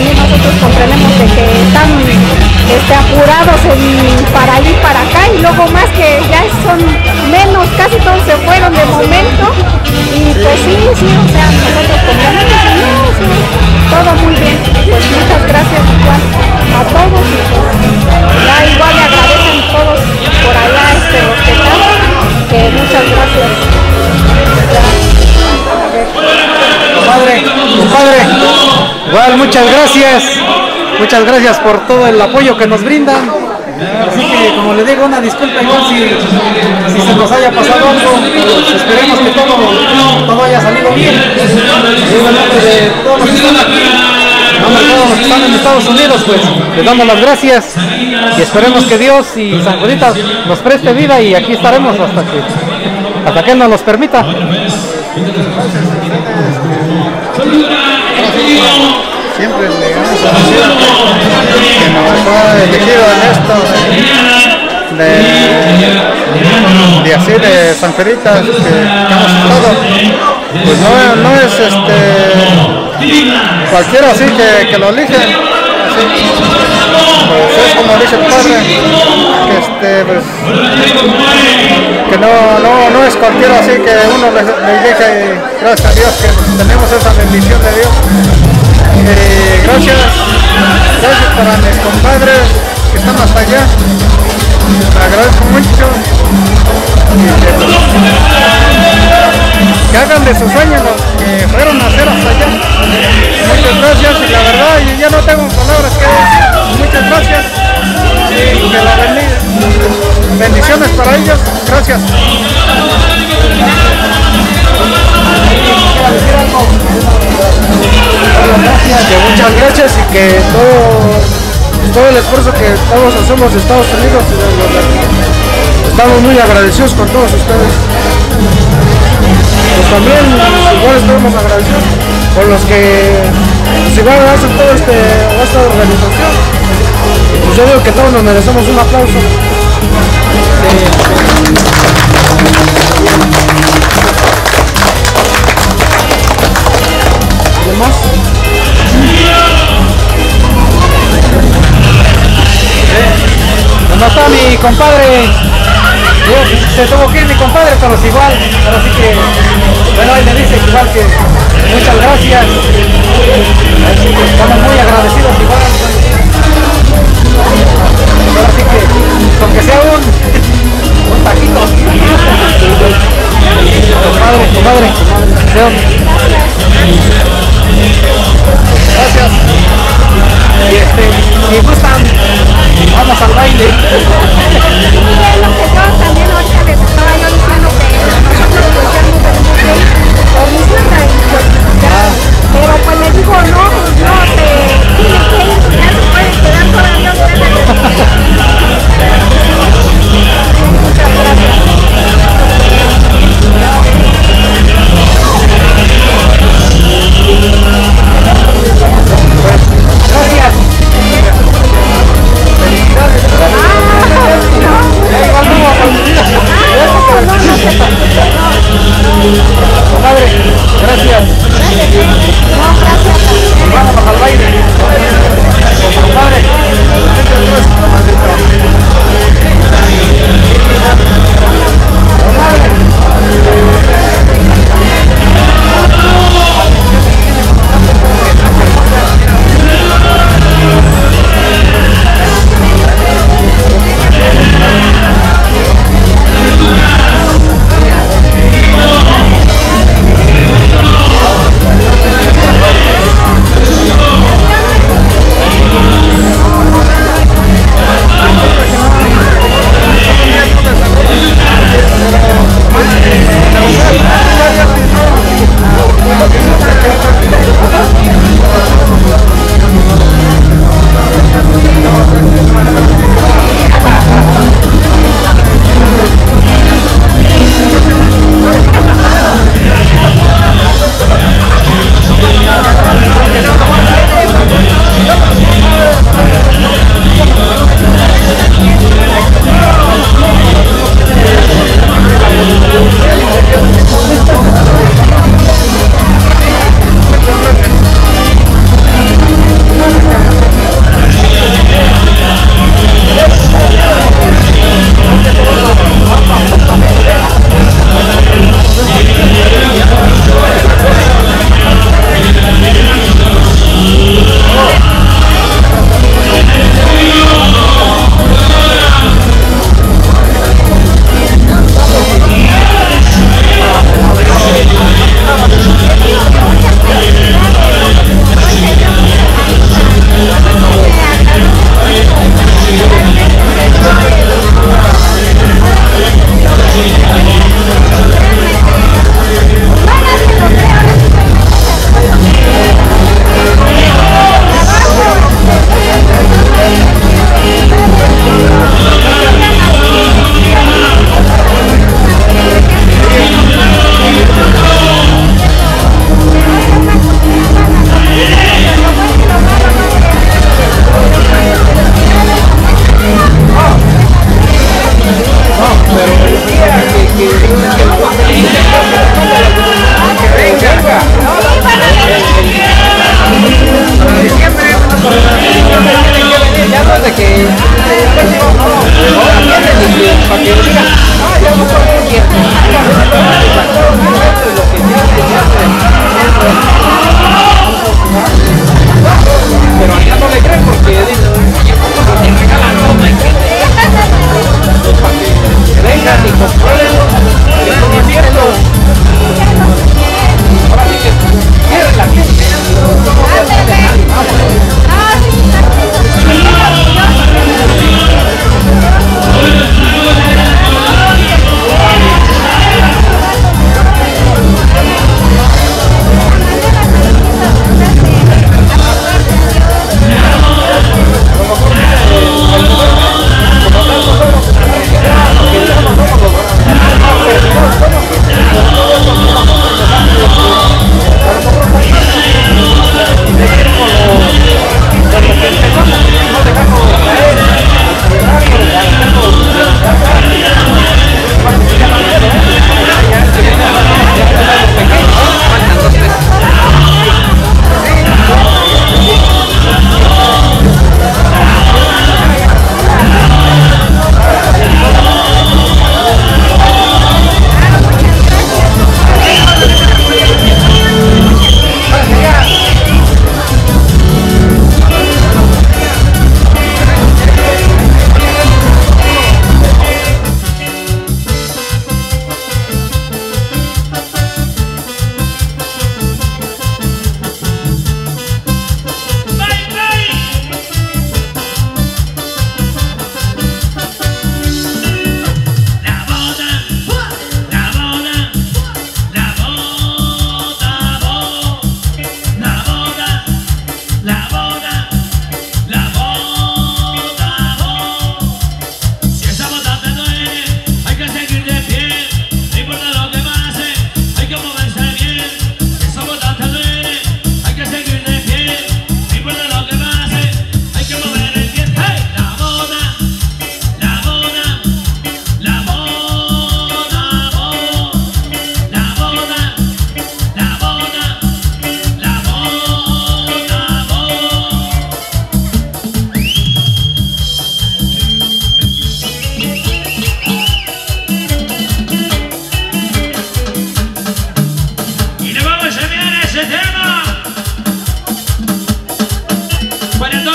nosotros comprendemos de que están este, apurados en, para ir para acá y luego más que ya son menos, casi todos se fueron de momento y pues sí, sí, o sea, nosotros comprendemos, no, sí, todo muy bien, pues muchas gracias igual a todos y pues ya igual le agradecen todos por allá este, los que están, que muchas gracias. Compadre, compadre, igual muchas gracias, muchas gracias por todo el apoyo que nos brindan. Así que, como le digo, una disculpa igual si, si se nos haya pasado algo, pues esperemos que todo, todo haya salido bien. Y en nombre de todos los que están aquí, en nombre de todos los que están en Estados Unidos, pues les damos las gracias y esperemos que Dios y San Juditas nos preste vida y aquí estaremos hasta que, hasta que nos los permita. Siempre le damos gracias que nos ha elegido en esto de, de, de así de San Juditas que, que hemos estado. Pues no, no es este cualquiera así que, que lo eligen así. Pues es como dice el padre que este pues que no, no, no es cualquiera así que uno le, le elige y gracias a Dios que tenemos esa bendición de Dios. Eh, gracias, gracias para mis compadres que están hasta allá, les agradezco mucho y que, pues, que hagan de sus sueños los que fueron a hacer hasta allá. Muchas gracias y la verdad ya no tengo palabras que decir, muchas gracias y que la bendiga. Bendiciones para ellos, gracias. Que muchas gracias y que todo, todo el esfuerzo que todos hacemos en Estados Unidos, estamos muy agradecidos con todos ustedes. Pues también igual estamos agradecidos por los que pues, igual hacen todo este, esta organización. Pues yo digo que todos nos merecemos un aplauso. ¿Y demás? ¿Dónde está mi compadre? Se tuvo que ir mi compadre, pero es igual. Pero sí que, bueno, él le dice igual que muchas gracias. Estamos muy agradecidos igual. Ahora sí que, aunque sea un, un taquito. Compadre, compadre. Gracias. Y este, si gustan, vamos al baile. Y de lo que yo también ahorita les estaba yo diciendo que nosotros pues ya no tenemos que ir por mi suegra y pues ya, pero pues le digo no, no, te tiene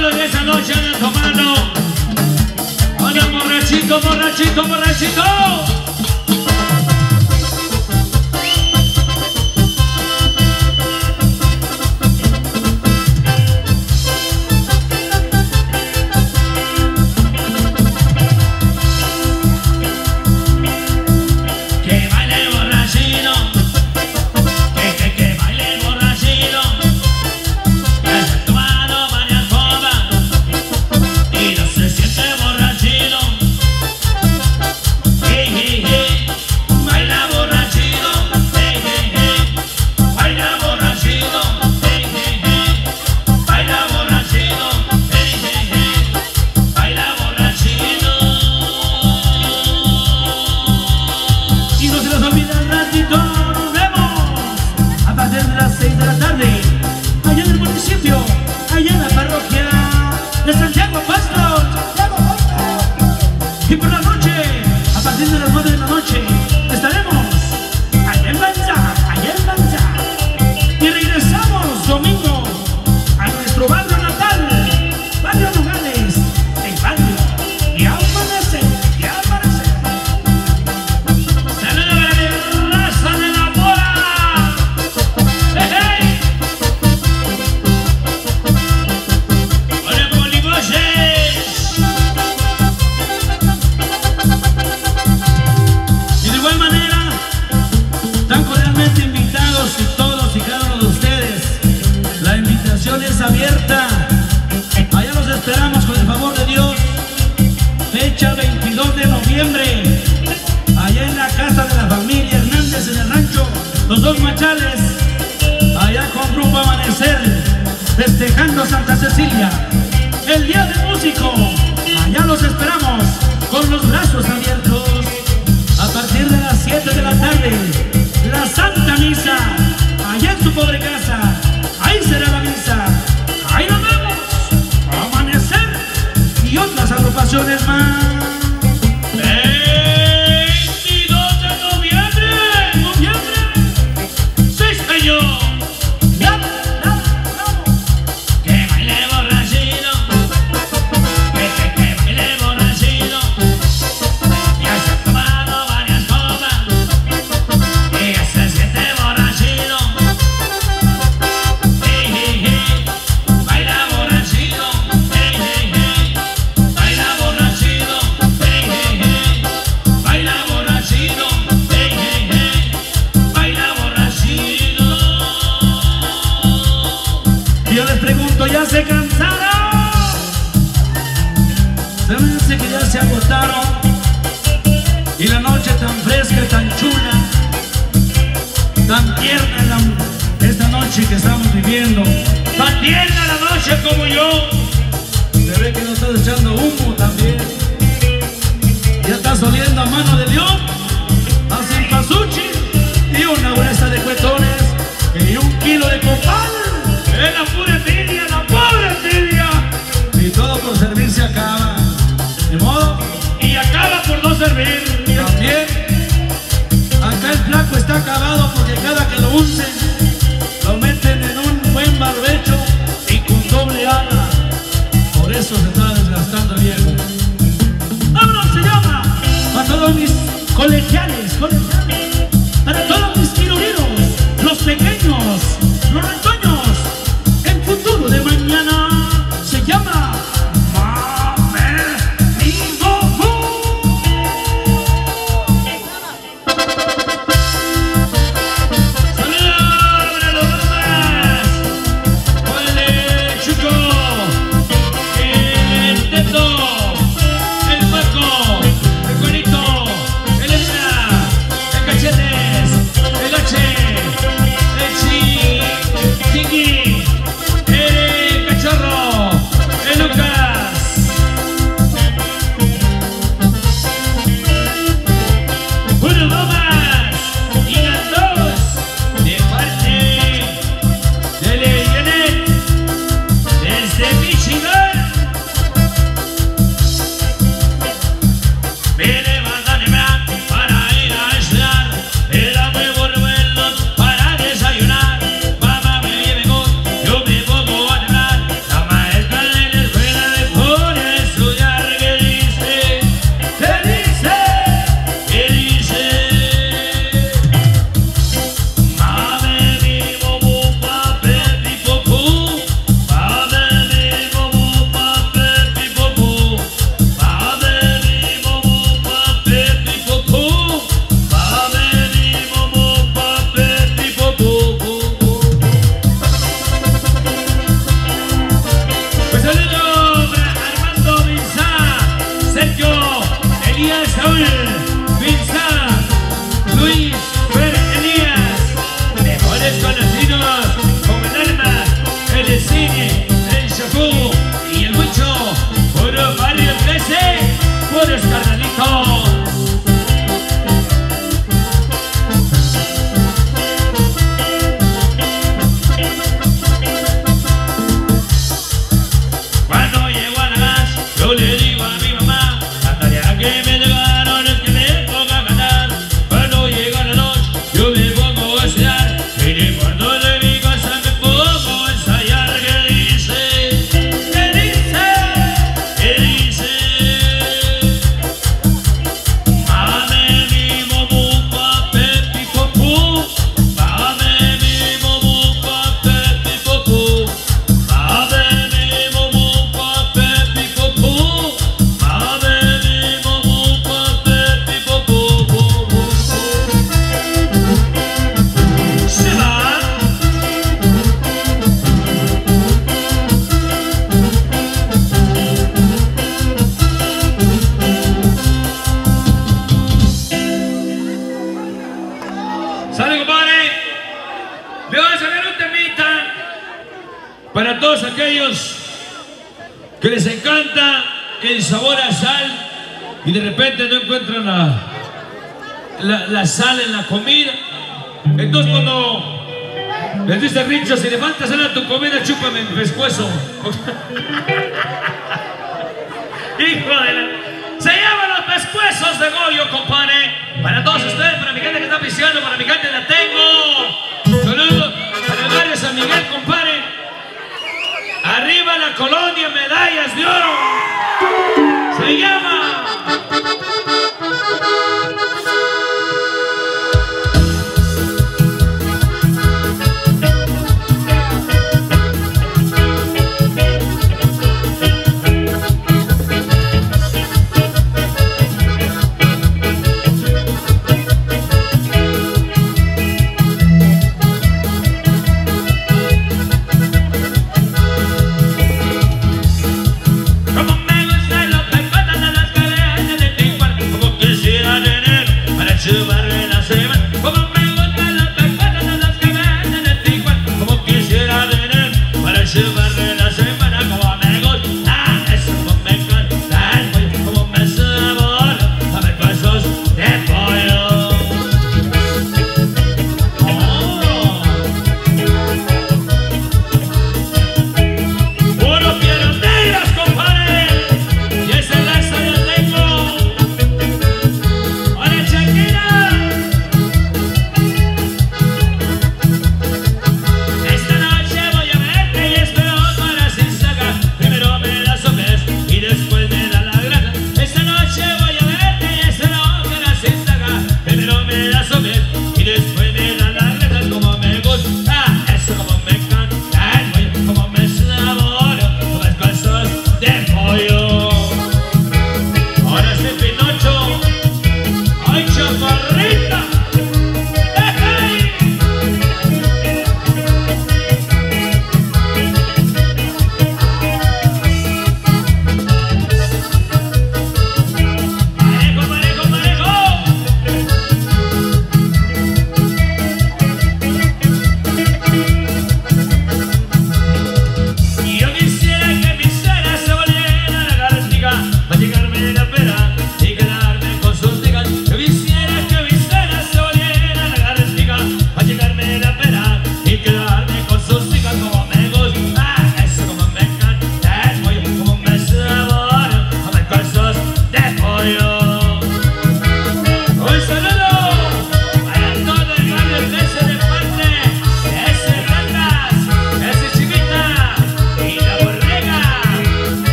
todos los de esa noche andan tomando. Andan borrachito, borrachito, borrachito. Festejando Santa Cecilia, el día del músico. Allá los esperamos con los brazos abiertos. A partir de las siete de la tarde, la Santa Misa, allá en su pobre casa. Ahí será la misa. Ahí nos vemos. Amanecer y otras agrupaciones más. veintidós de noviembre, noviembre. Sí, señor. ¿Ya se cansaron? Se me dice que ya se agotaron. Y la noche tan fresca y tan chula, tan tierna la, esta noche que estamos viviendo. Tan tierna la noche como yo. Se ve que no estás echando humo también. Ya estás oliendo a mano de Dios, a cempasúchil y una bolsa de cuetones y un kilo de copal. Es la pura envidia, la pobre envidia. Y todo por servir se acaba. ¿De modo? Y acaba por no servir. También. Acá el flaco está acabado porque cada que lo usen, lo meten en un buen barbecho y con doble ala. Por eso se está desgastando el viejo. ¡Vámonos, se llama! Para todos mis colegiales, colegiales. Para todos mis quirurinos, los pequeños, los retoños. Futuro de mañana se llama Mameligo. Saludos para los demás. Oye, Chucho, el Teto, el Paco, el Juanito, el Elena, Yo le digo a mi mamá, la tarea que me llegaron es que me ponga a cantar. Cuando llega la noche, yo me pongo a estudiar. Y en el cuarto de mi casa me pongo a ensayar. ¿Qué dice? ¿Qué dice? ¿Qué dice? Mame mi momu pa pepi popú. Mame mi momu pa pepi popú. Mame mi momu pa pepi popú. Mame mi momu pa pepi popú. Se va. Sale, compadre. Le voy a sacar un temita para todos aquellos que les encanta el sabor a sal y de repente no encuentran la, la, la sal en la comida. Entonces cuando les dice Richo, si le falta sal a tu comida, chúpame el pescuezo. Hijo de la... Se llaman los pescuezos de Goyo, compadre. Para todos ustedes, para mi gente que está pisteando, para mi gente la tengo. Saludos para el barrio San Miguel, compadre. Arriba la colonia Medallas de Oro. Se llama...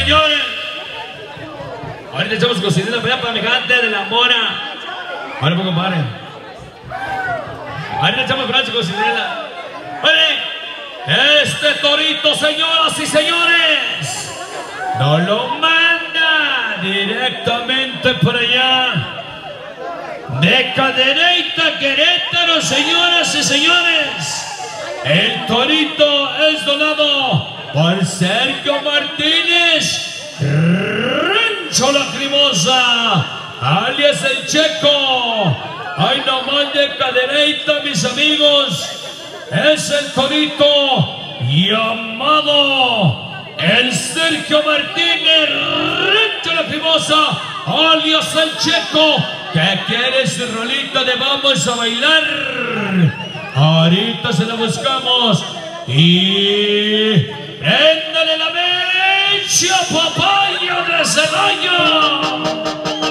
señores. Ahorita echamos cocinita para allá para mi gente de la Mora. Ahora pues, compadre. Ahorita echamos brazo cocinela. Oye, este torito, señoras y señores, no lo manda directamente por allá de Cadereyta, Querétaro, señoras y señores. El torito es donado por Sergio Martínez Rancho Lacrimosa, alias el Checo. Ay, nomás de Cadereyta, mis amigos, es el torito llamado el Sergio Martínez Rancho Lacrimosa, alias el Checo, que quiere su rolita de vamos a bailar. Ahorita se la buscamos y préndale la mecha, papaya de Celaya.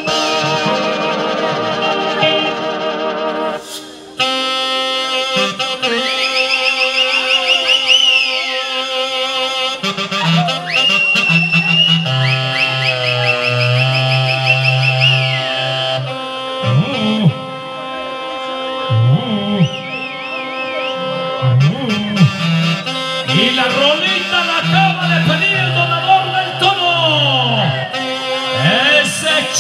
Y la rolita la acaba de pedir el donador del tono. Ese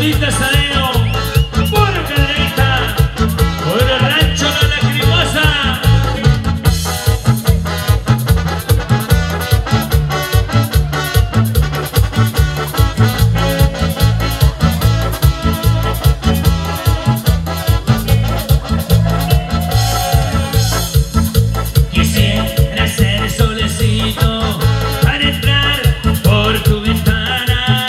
Caderistas Tadeo, puro caderita, puro rancho La Lacrimosa. Quisiera ser solecito para entrar por tu ventana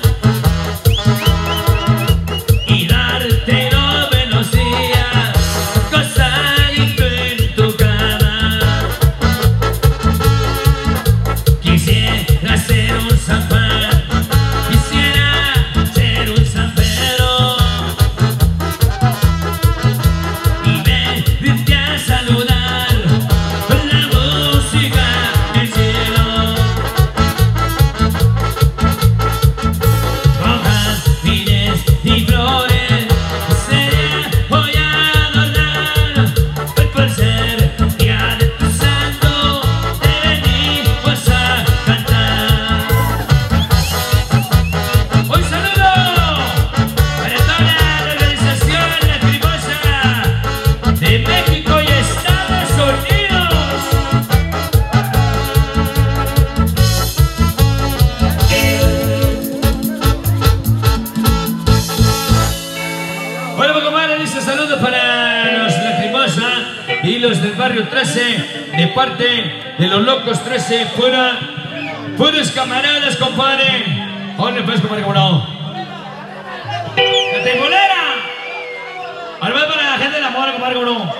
y darte los buenos días, gozadito en tu cama. Quisiera ser un San Juan, quisiera ser un San Pedro y venirte a saludar con la música del cielo. Hojas, fines y flores sería voy a adornar, hoy por ser día de tu santo te venimos a cantar. Hoy saludo para toda la organización Lacrimosa de México y Estados Unidos. Bueno, pues, comadre, dice saludos para los Lacrimosa y los del barrio trece, de parte de los locos trece, fuera, puros camaradas, compadre. Órale, pues, compadre, como no. ¡La Teibolera! Ahora va para la gente de la mora, compadre, como no.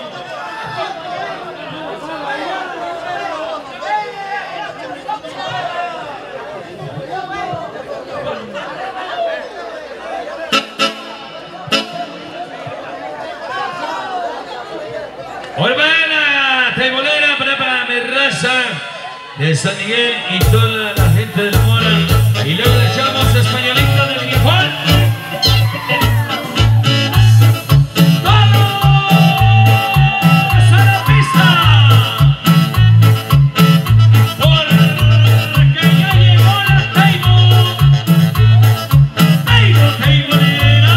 Ahora va la Teibolera para, para mi raza de San Miguel y toda la gente de la mora. Y luego le echamos españolito del viejón. ¡Vamos a la pista! Porque ya llegó la Teibo, Teibo, Teibolera.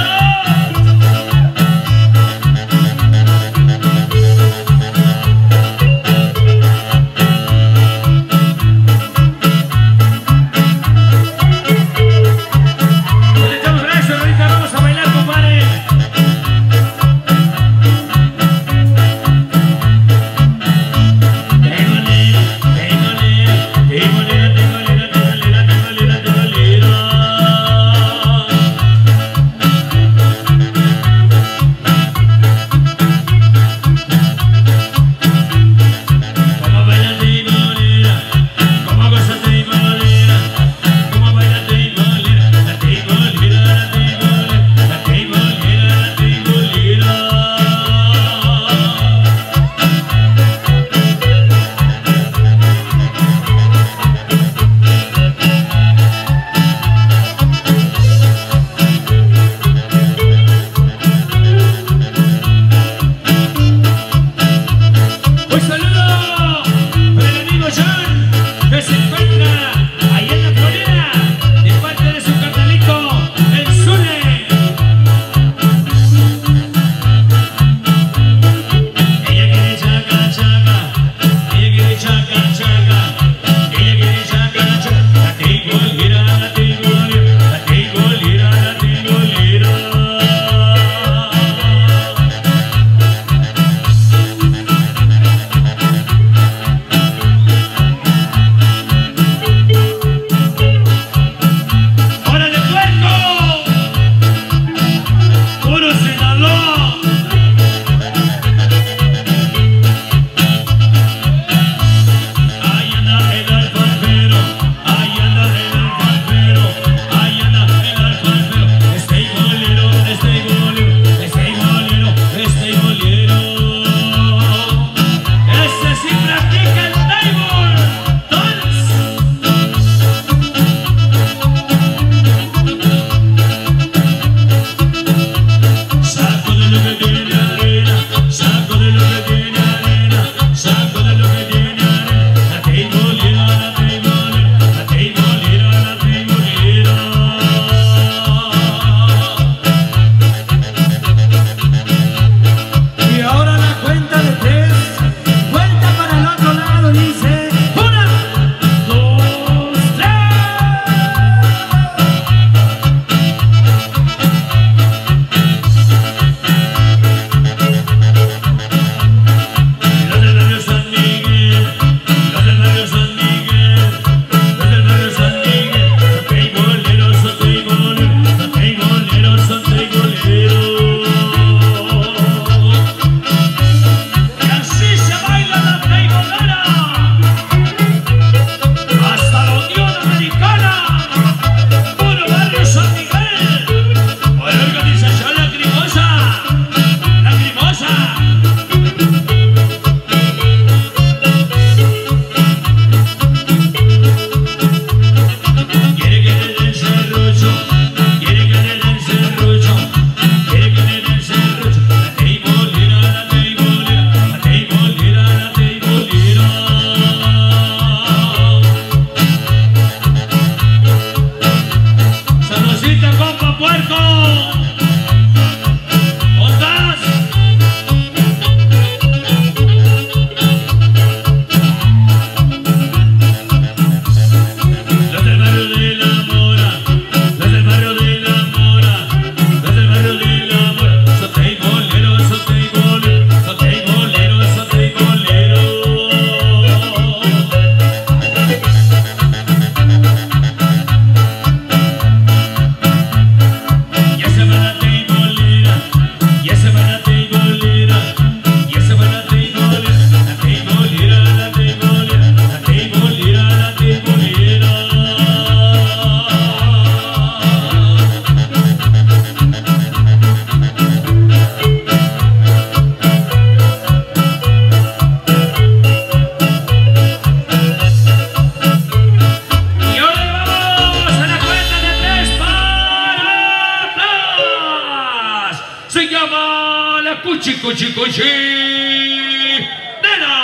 la cuchi, cuchi, cuchi. ¡Nena!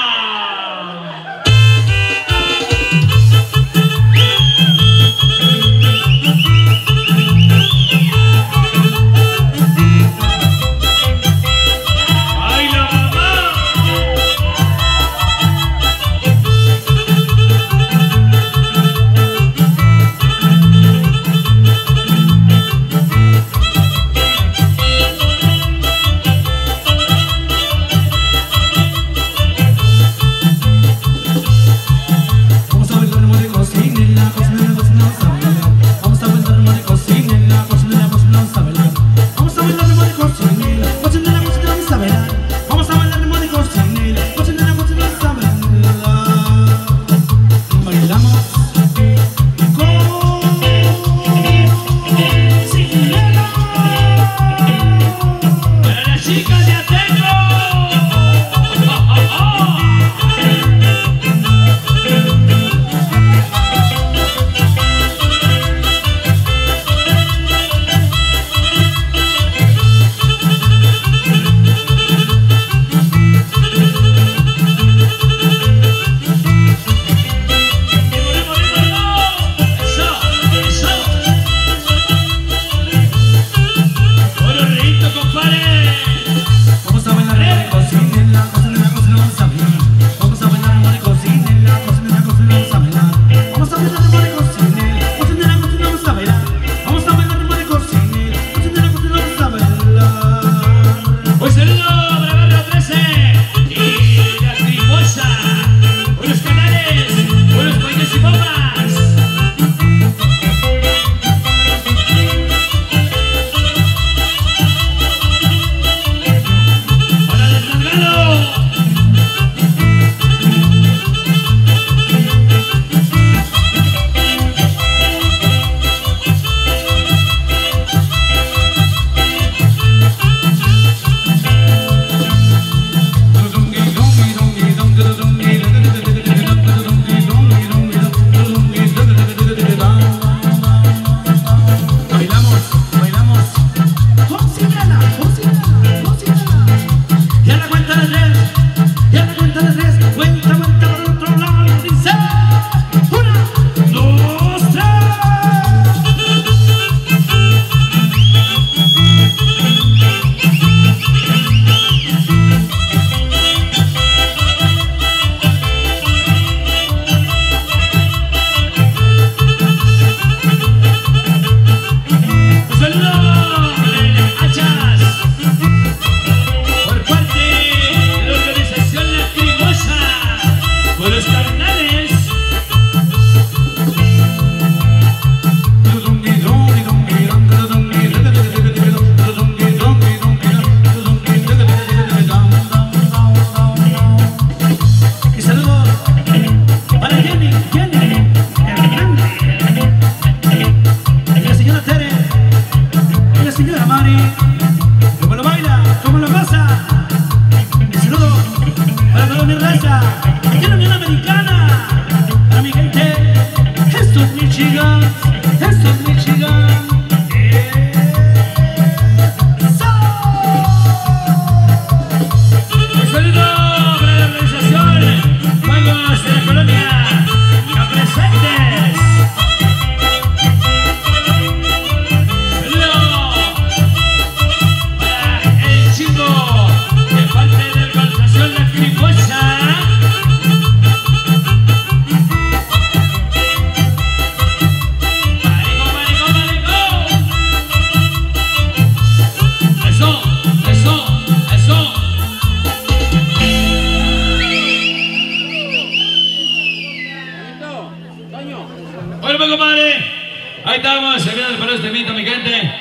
Ahí estamos, se viene para este mito, mi gente.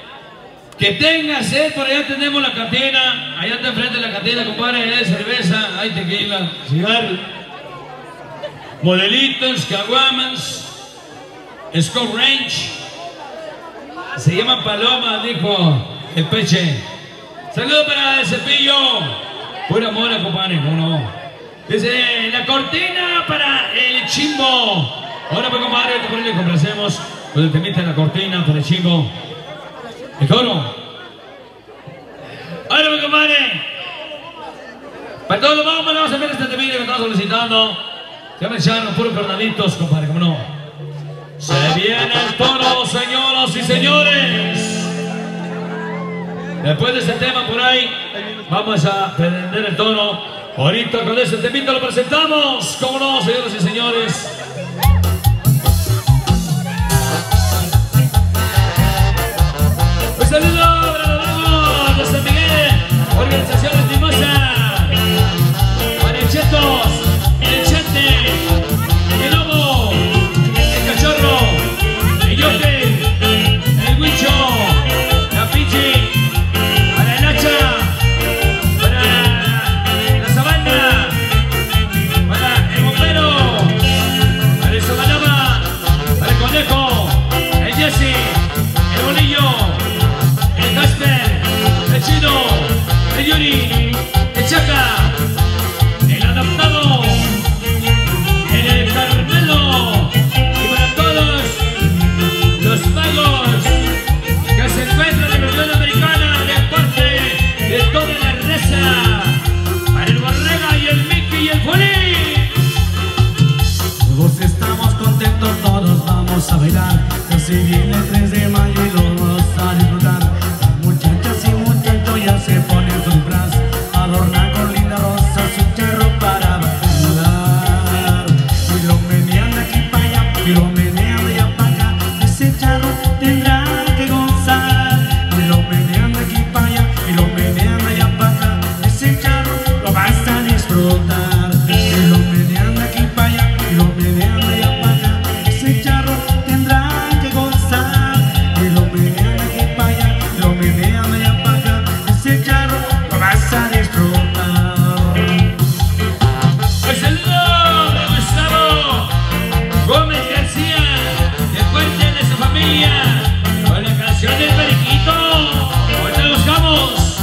Que tenga sed, por allá tenemos la cantina. Allá está enfrente de la cantina, compadre. Hay cerveza, hay tequila, cigarro, modelitos, caguamas, Scott Range. Se llama Paloma, dijo el Peche. Saludos para el Cepillo. Pura mora, compadre, ¿cómo no? Dice, la cortina para el Chimbo. Ahora, pues, compadre, por ahí le complacemos con el temita de la cortina para el Chimbo. El coro. Bueno, mi compadre. Para todos los vamos, vamos a ver este video que estamos solicitando. Ya me echaron puros carnalitos, compadre, ¿cómo no? Se viene el toro, señoras y señores. Después de este tema por ahí, vamos a prender el tono. Ahorita con este temita lo presentamos. ¿Cómo no, señoras y señores? Un saludo para los amigos de San Miguel, Organizaciones Mimosa, para el Chetos, el Chente, el Lobo, el Cachorro, el Yoke, el Huicho, la Pichi, para el Hacha, para la Sabana, para el Bombero, para el Sobalaba, para el Conejo, el Jesse, el Bolillo, el Casper, el Chino, el Yuri, el Chaca, el Adaptado, el Carmelo, y para todos los magos que se encuentran en la Unión Americana de parte de toda la raza, para el Borrega y el Mickey y el Juli. Todos estamos contentos, todos vamos a bailar. Que si viene el tres de mayo y lo vamos a disfrutar. Las muchachas y muchachos ya se ponen su disfraz, adornan con linda rosa su charro para bailar. Y lo menean de aquí para allá, y lo menean de allá para acá. Ese charro tendrá que gozar. Y lo menean de aquí para allá, y lo menean de allá para acá. Ese charro lo vas a disfrutar. Y lo menean de aquí para allá, y lo menean de allá para acá. Ese charro tendrá que gozar. Y lo menean de aquí para allá, y lo menean de allá para acá. Ese charro lo vas a disfrutar. El saludo de Gustavo Gómez García, de parte de su familia, con la canción del Periquito. Ahorita lo buscamos.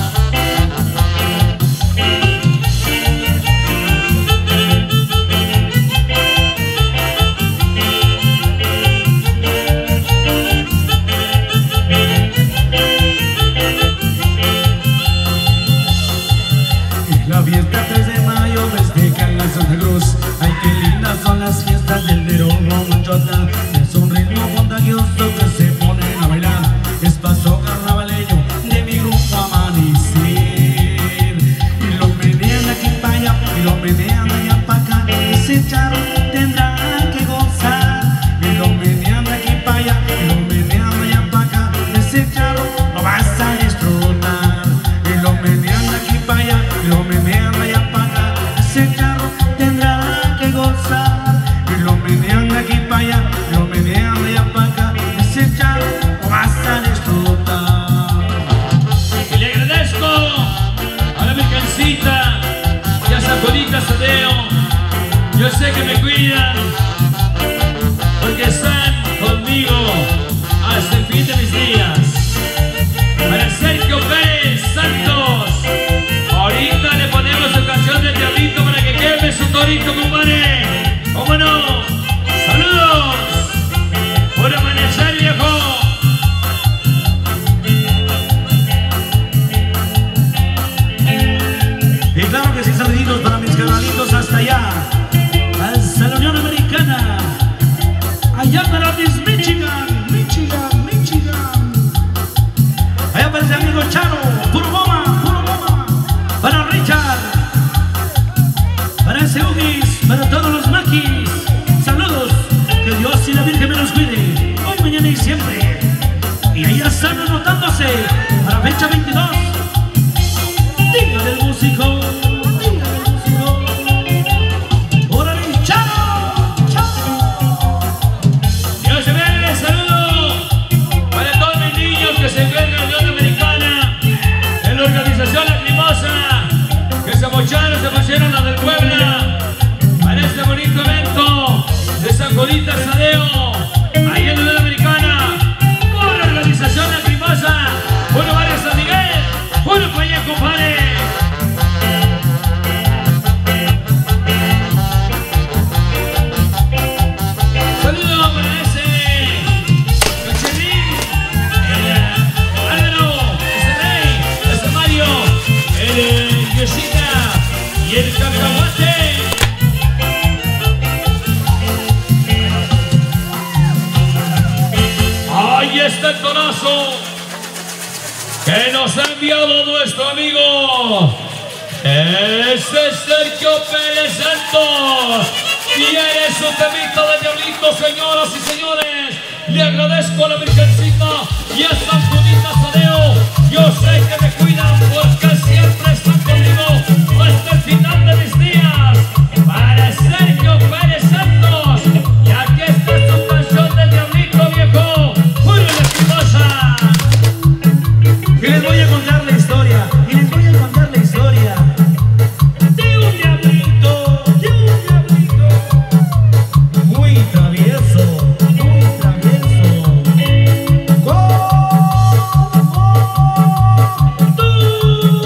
Y la fiesta tres de mayo festejan la Santa Cruz. Ay, qué lindas son las fiestas del Nerón Monchota. Es un ritmo contagioso que se ponen a bailar. Es paso carnavaleño de mi grupo Amanecer. Y lo menean de aquí para allá, y lo menean de allá para acá. Ese charro tendrá que gozar. Y lo menean de aquí para allá, y lo menean de allá para acá. Ese charro lo vas a disfrutar. Y lo menean de aquí para allá, y lo menean de allá para acá. Ese charro tendrá que gozar. Y lo menean de aquí para allá, y lo menean de allá para acá. Ese charro lo vas a disfrutar. Y le agradezco a la mercancita y a Sacudita Sadeo. Yo sé que me cuidan porque están conmigo hasta el fin de mis días. Para Sergio Pérez Santos, ahorita le ponemos su canción del Diablito para que queme su torito, compadre. ¿Cómo no? ¡Saludos! ¡Por amanecer, viejo! Y claro que sí, saluditos para mis canalitos hasta allá, hasta la Unión Americana, allá para mis Michigan, Michigan, Michigan. Allá para ese amigo Charo, puro bomba, puro bomba. Para Richard, para ese Ugis, para todos los maquis. Saludos, que Dios y la Virgen me los cuide, hoy, mañana y siempre. Y ahí están anotándose para fecha veintidós. Diga del músico, diga del músico. ¡Órale, Charo! ¡Charo! Dios se ve, saludo para todos mis niños que se encuentran en la Unión Americana, en la organización Lacrimosa, que se mocharon, se pusieron la del Puebla, para este bonito evento de San Judita Sadeo, ahí en la Unión Americana, por la organización Lacrimosa, uno barrio San Miguel, uno para allá, compadre. que nos ha enviado nuestro amigo. Este es Sergio Pérez Santos. Quiere su temita de Diablito, señoras y señores. Le agradezco a la Virgencita y a San Juditas Tadeo. Yo sé que me cuidan porque siempre están conmigo hasta el final de mis días. Para Sergio Pérez Santos. Y aquí está su canción del Diablito, viejo. ¡Muy lastimosa! Y les voy a contar la historia. Y les voy a contar la historia de un diablito, de un diablito muy travieso, muy travieso. Como tú.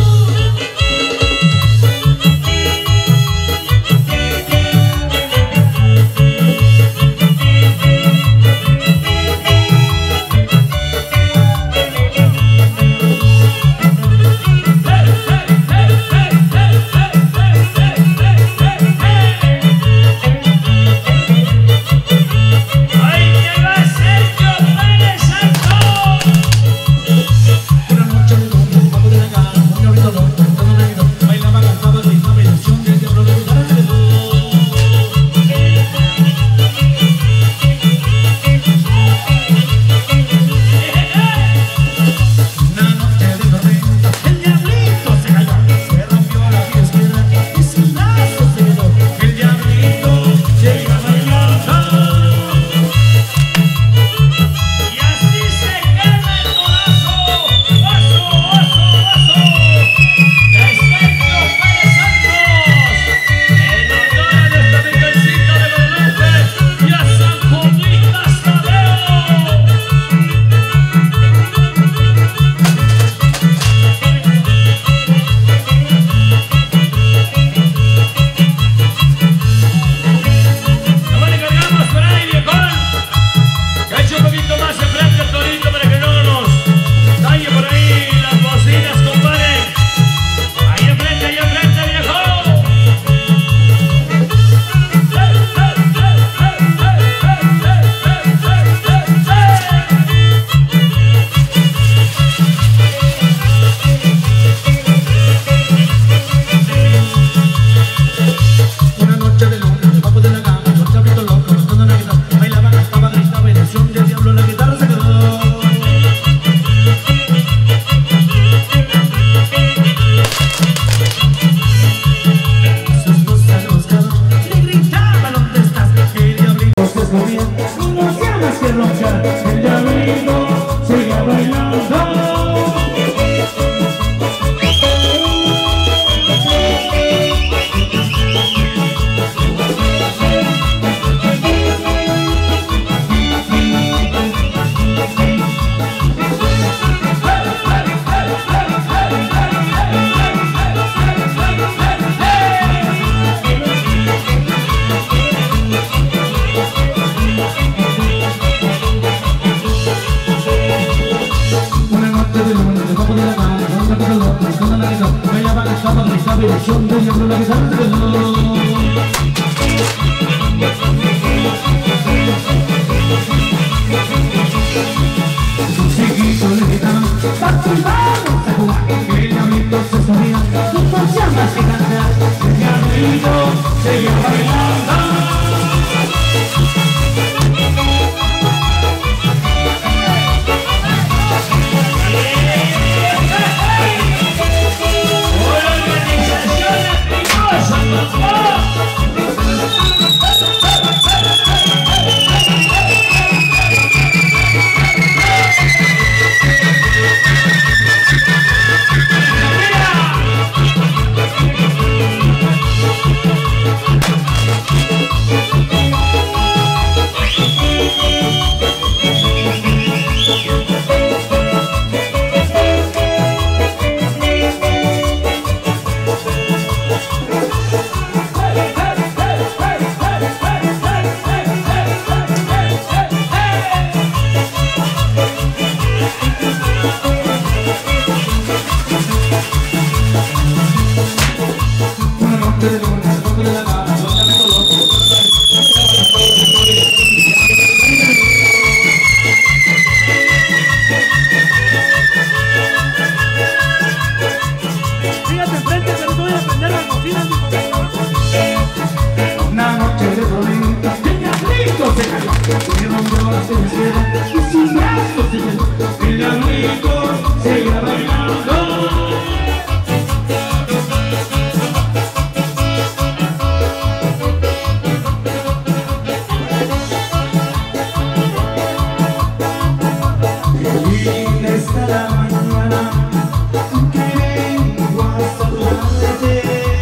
hasta la mañana, que vengo a saludarte.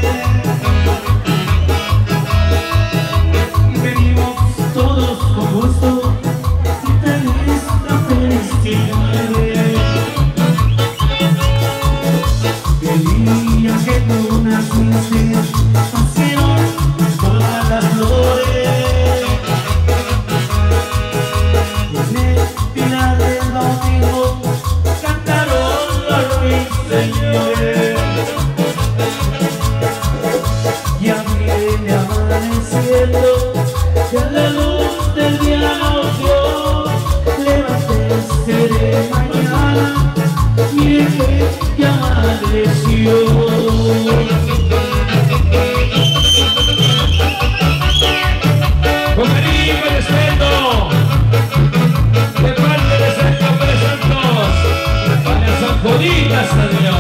Venimos todos con gusto, y tal vez la felicidad. El día que tú naciste, nacieron todas las flores. En el final del domingo cantaron los ruiseñores. Ya viene amaneciendo, ya la luz del día nos dio. Levántese de mañana, mire que ya amaneció. Con cariño y respeto, de parte de Sergio Pérez Santos, para San Juditas, Tadeo.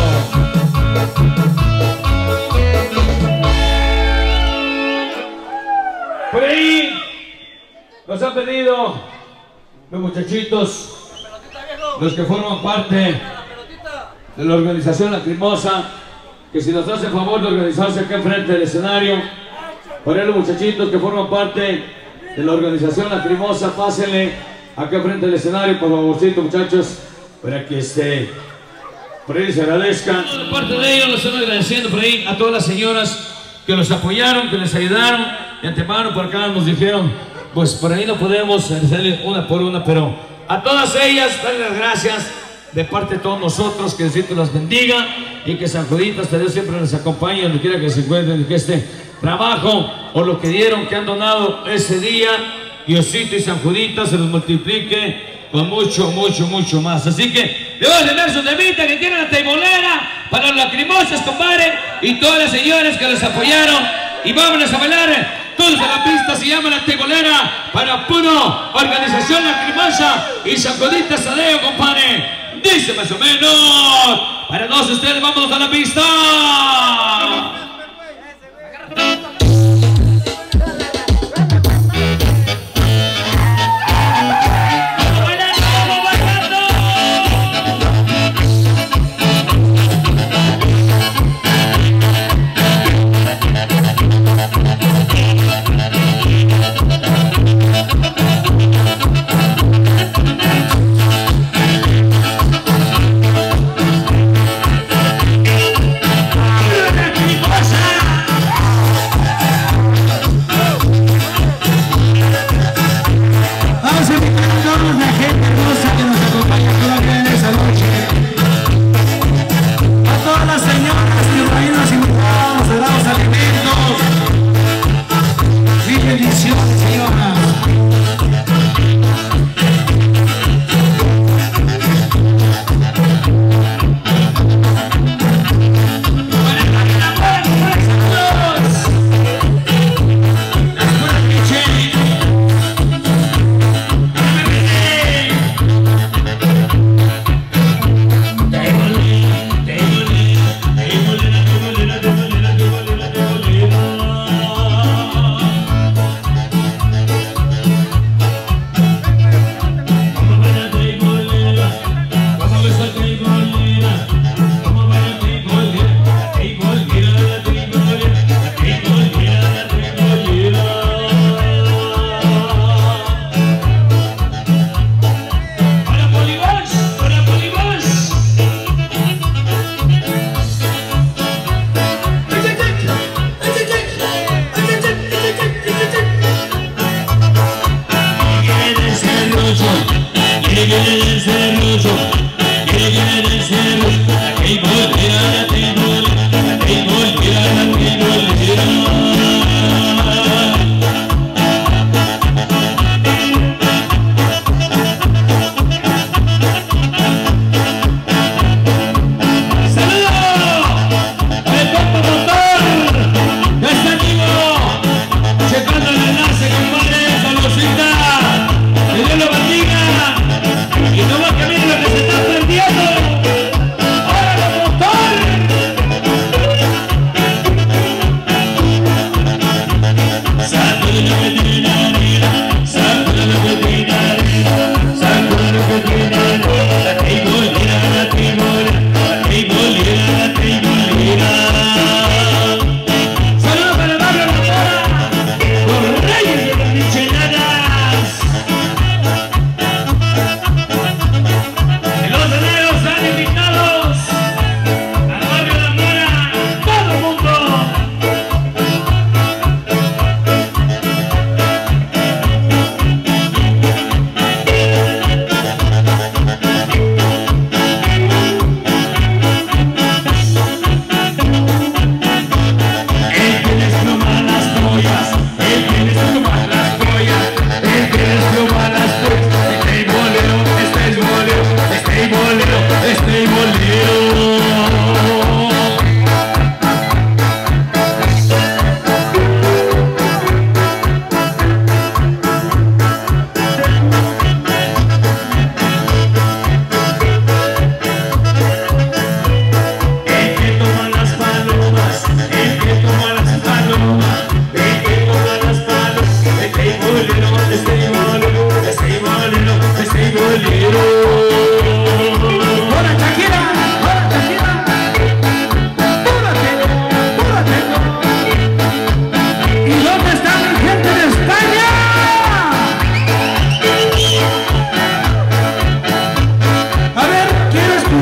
Por ahí nos han pedido los muchachitos, los que forman parte de la organización Lacrimosa, que si nos hace favor de organizarse acá enfrente del escenario. Por ahí los muchachitos que forman parte de la organización Lacrimosa, pásenle acá enfrente del escenario, por favorcito, muchachos, para que este, por ahí se agradezca. De parte de ellos, los estoy agradeciendo por ahí a todas las señoras que los apoyaron, que les ayudaron de antemano. Por acá nos dijeron, pues por ahí no podemos hacerle una por una, pero a todas ellas, darles las gracias de parte de todos nosotros, que Diosito las bendiga y que San Juditas Tadeo siempre les acompañe donde quiera que se encuentren, que este trabajo o lo que dieron, que han donado ese día, Diosito y San Juditas se los multiplique con mucho, mucho, mucho más. Así que le voy a tener su temita que tiene la teibolera para los Lacrimosas, compadre, y todas las señoras que les apoyaron, y vámonos a bailar todos a la pista. Se llama la teibolera para puro organización Lacrimosa y San Juditas Tadeo, compadre. Dice más o menos, para todos ustedes, vámonos a la pista.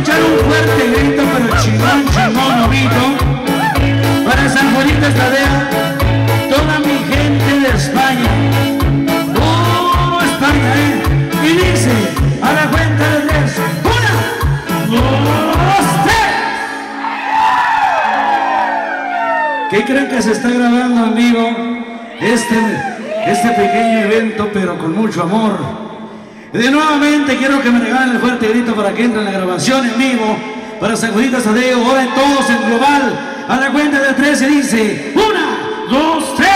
escuchar un fuerte grito, pero chingón, chingón, novito, para San Juanito Tadeo, toda mi gente de España. ¡Oh, España, eh! Y dice, a la cuenta de tres, una, dos, tres. ¿Qué creen que se está grabando en vivo? Este, este pequeño evento, pero con mucho amor. De nuevamente quiero que me regalen el fuerte grito para que entre en la grabación en vivo para San Juanito Tadeo. Ahora todos en global, a la cuenta de tres se dice, una, dos, tres.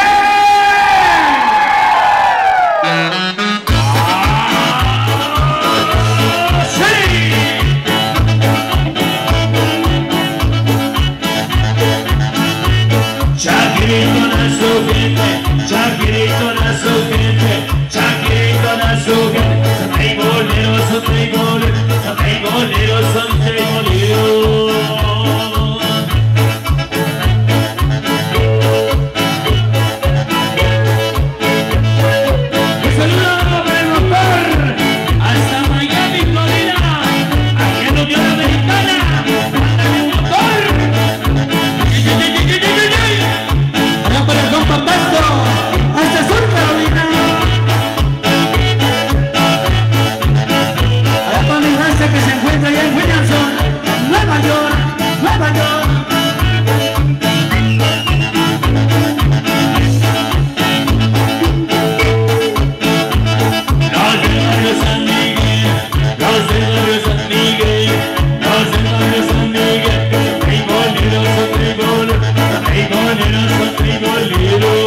Chaquirito na su gente, chaquirito na su gente, chaquirito na su gente. Son traiboleros, son traiboleros, son traiboleros, son traiboleros. Un saludo para el doctor, hasta Miami, Florida, aquí en la Unión Americana. Mándame un doctor. Para el compa Pasto, hasta Sur Carolina. Allá para mi raza que se encuentra allá en Williamson, Nueva York, Nueva York. Los del barrio San Miguel, los del barrio San Miguel, los del barrio San Miguel. Traiboleros, son traiboleros, son traiboleros, son traiboleros.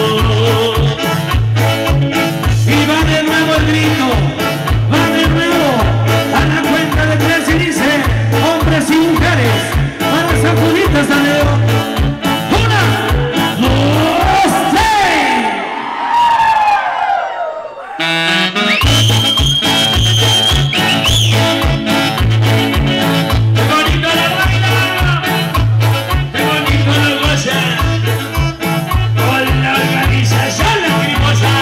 Y va de nuevo el grito, va de nuevo, a la cuenta de tres y dice, hombres y mujeres, para San Juanito Tadeo. Una, dos, tres. ¡Qué bonito la baila! ¡Qué bonito lo goza! Con la organización Lacrimosa.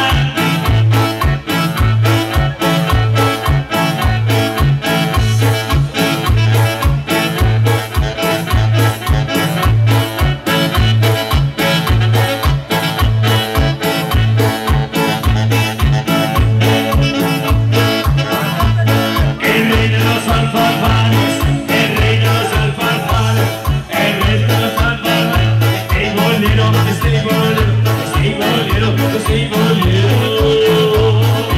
El rey de los alfarfanes, el rey de los alfarfanes, el rey de los alfarfanes. Este bolero, este bolero, este bolero, este bolero.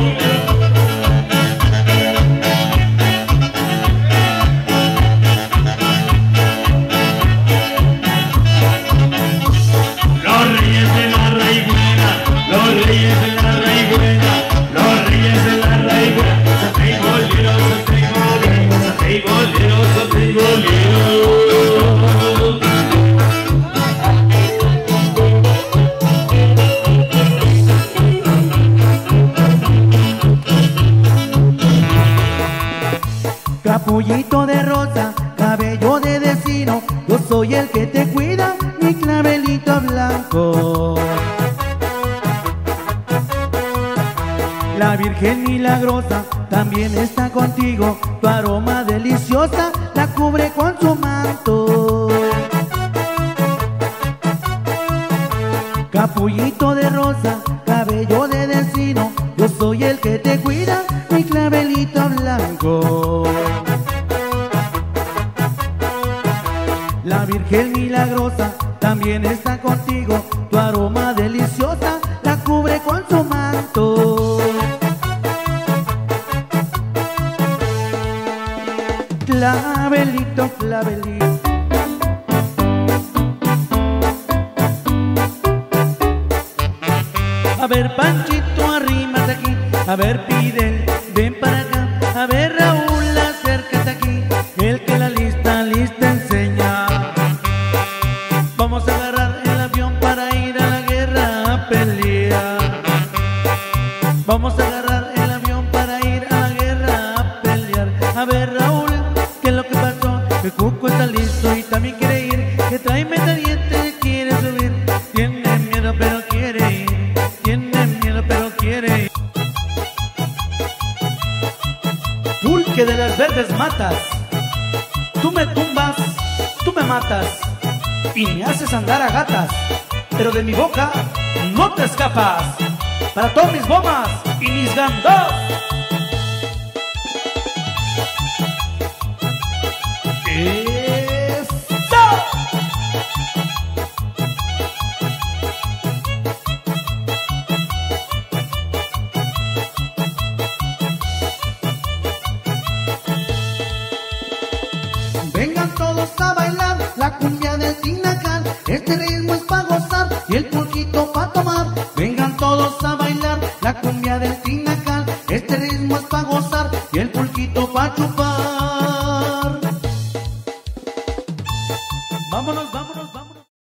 Los reyes de la raigüena, los reyes de la raigüena, los reyes de la raigüena. Son traiboleros, son traiboleros, son traiboleros, son traiboleros. Capullito de rosa, cabello de vecino, yo soy el que te cuida, mi clavelito blanco. La Virgen milagrosa también está contigo, tu aroma deliciosa la cubre con su manto. Capullito de rosa, cabello de vecino, yo soy el que te cuida, mi clavelito blanco. La Virgen milagrosa también está contigo, tu aroma deliciosa la cubre con su manto. Clavelito, clavelito. A ver, Panchito, arrímate aquí. A ver, Fidel, ven para acá. A ver, Raúl, acércate aquí. El que la lista, lista enseña. Vamos a agarrar el avión para ir a la guerra a pelear. Vamos a agarrar el avión para ir a la guerra a pelear. A ver, Raúl, ¿qué es lo que pasó? Que Cuco está listo y también quiere ir. Que trae metaliente, quiere subir. Tiene miedo pero quiere ir. Tiene miedo pero quiere ir. Pulque de las verdes matas. Tú me tumbas, tú me matas y me haces andar a gatas, pero de mi boca no te escapas. Para todas mis bombas y mis gandos. ¡Eso! Vengan todos a bailar la cumbia del Tinacán. Este ritmo es pa' gozar y el pulquito pa' tomar. Vengan todos a bailar la cumbia del Tinacán. Este ritmo es pa' gozar y el pulquito pa' chupar.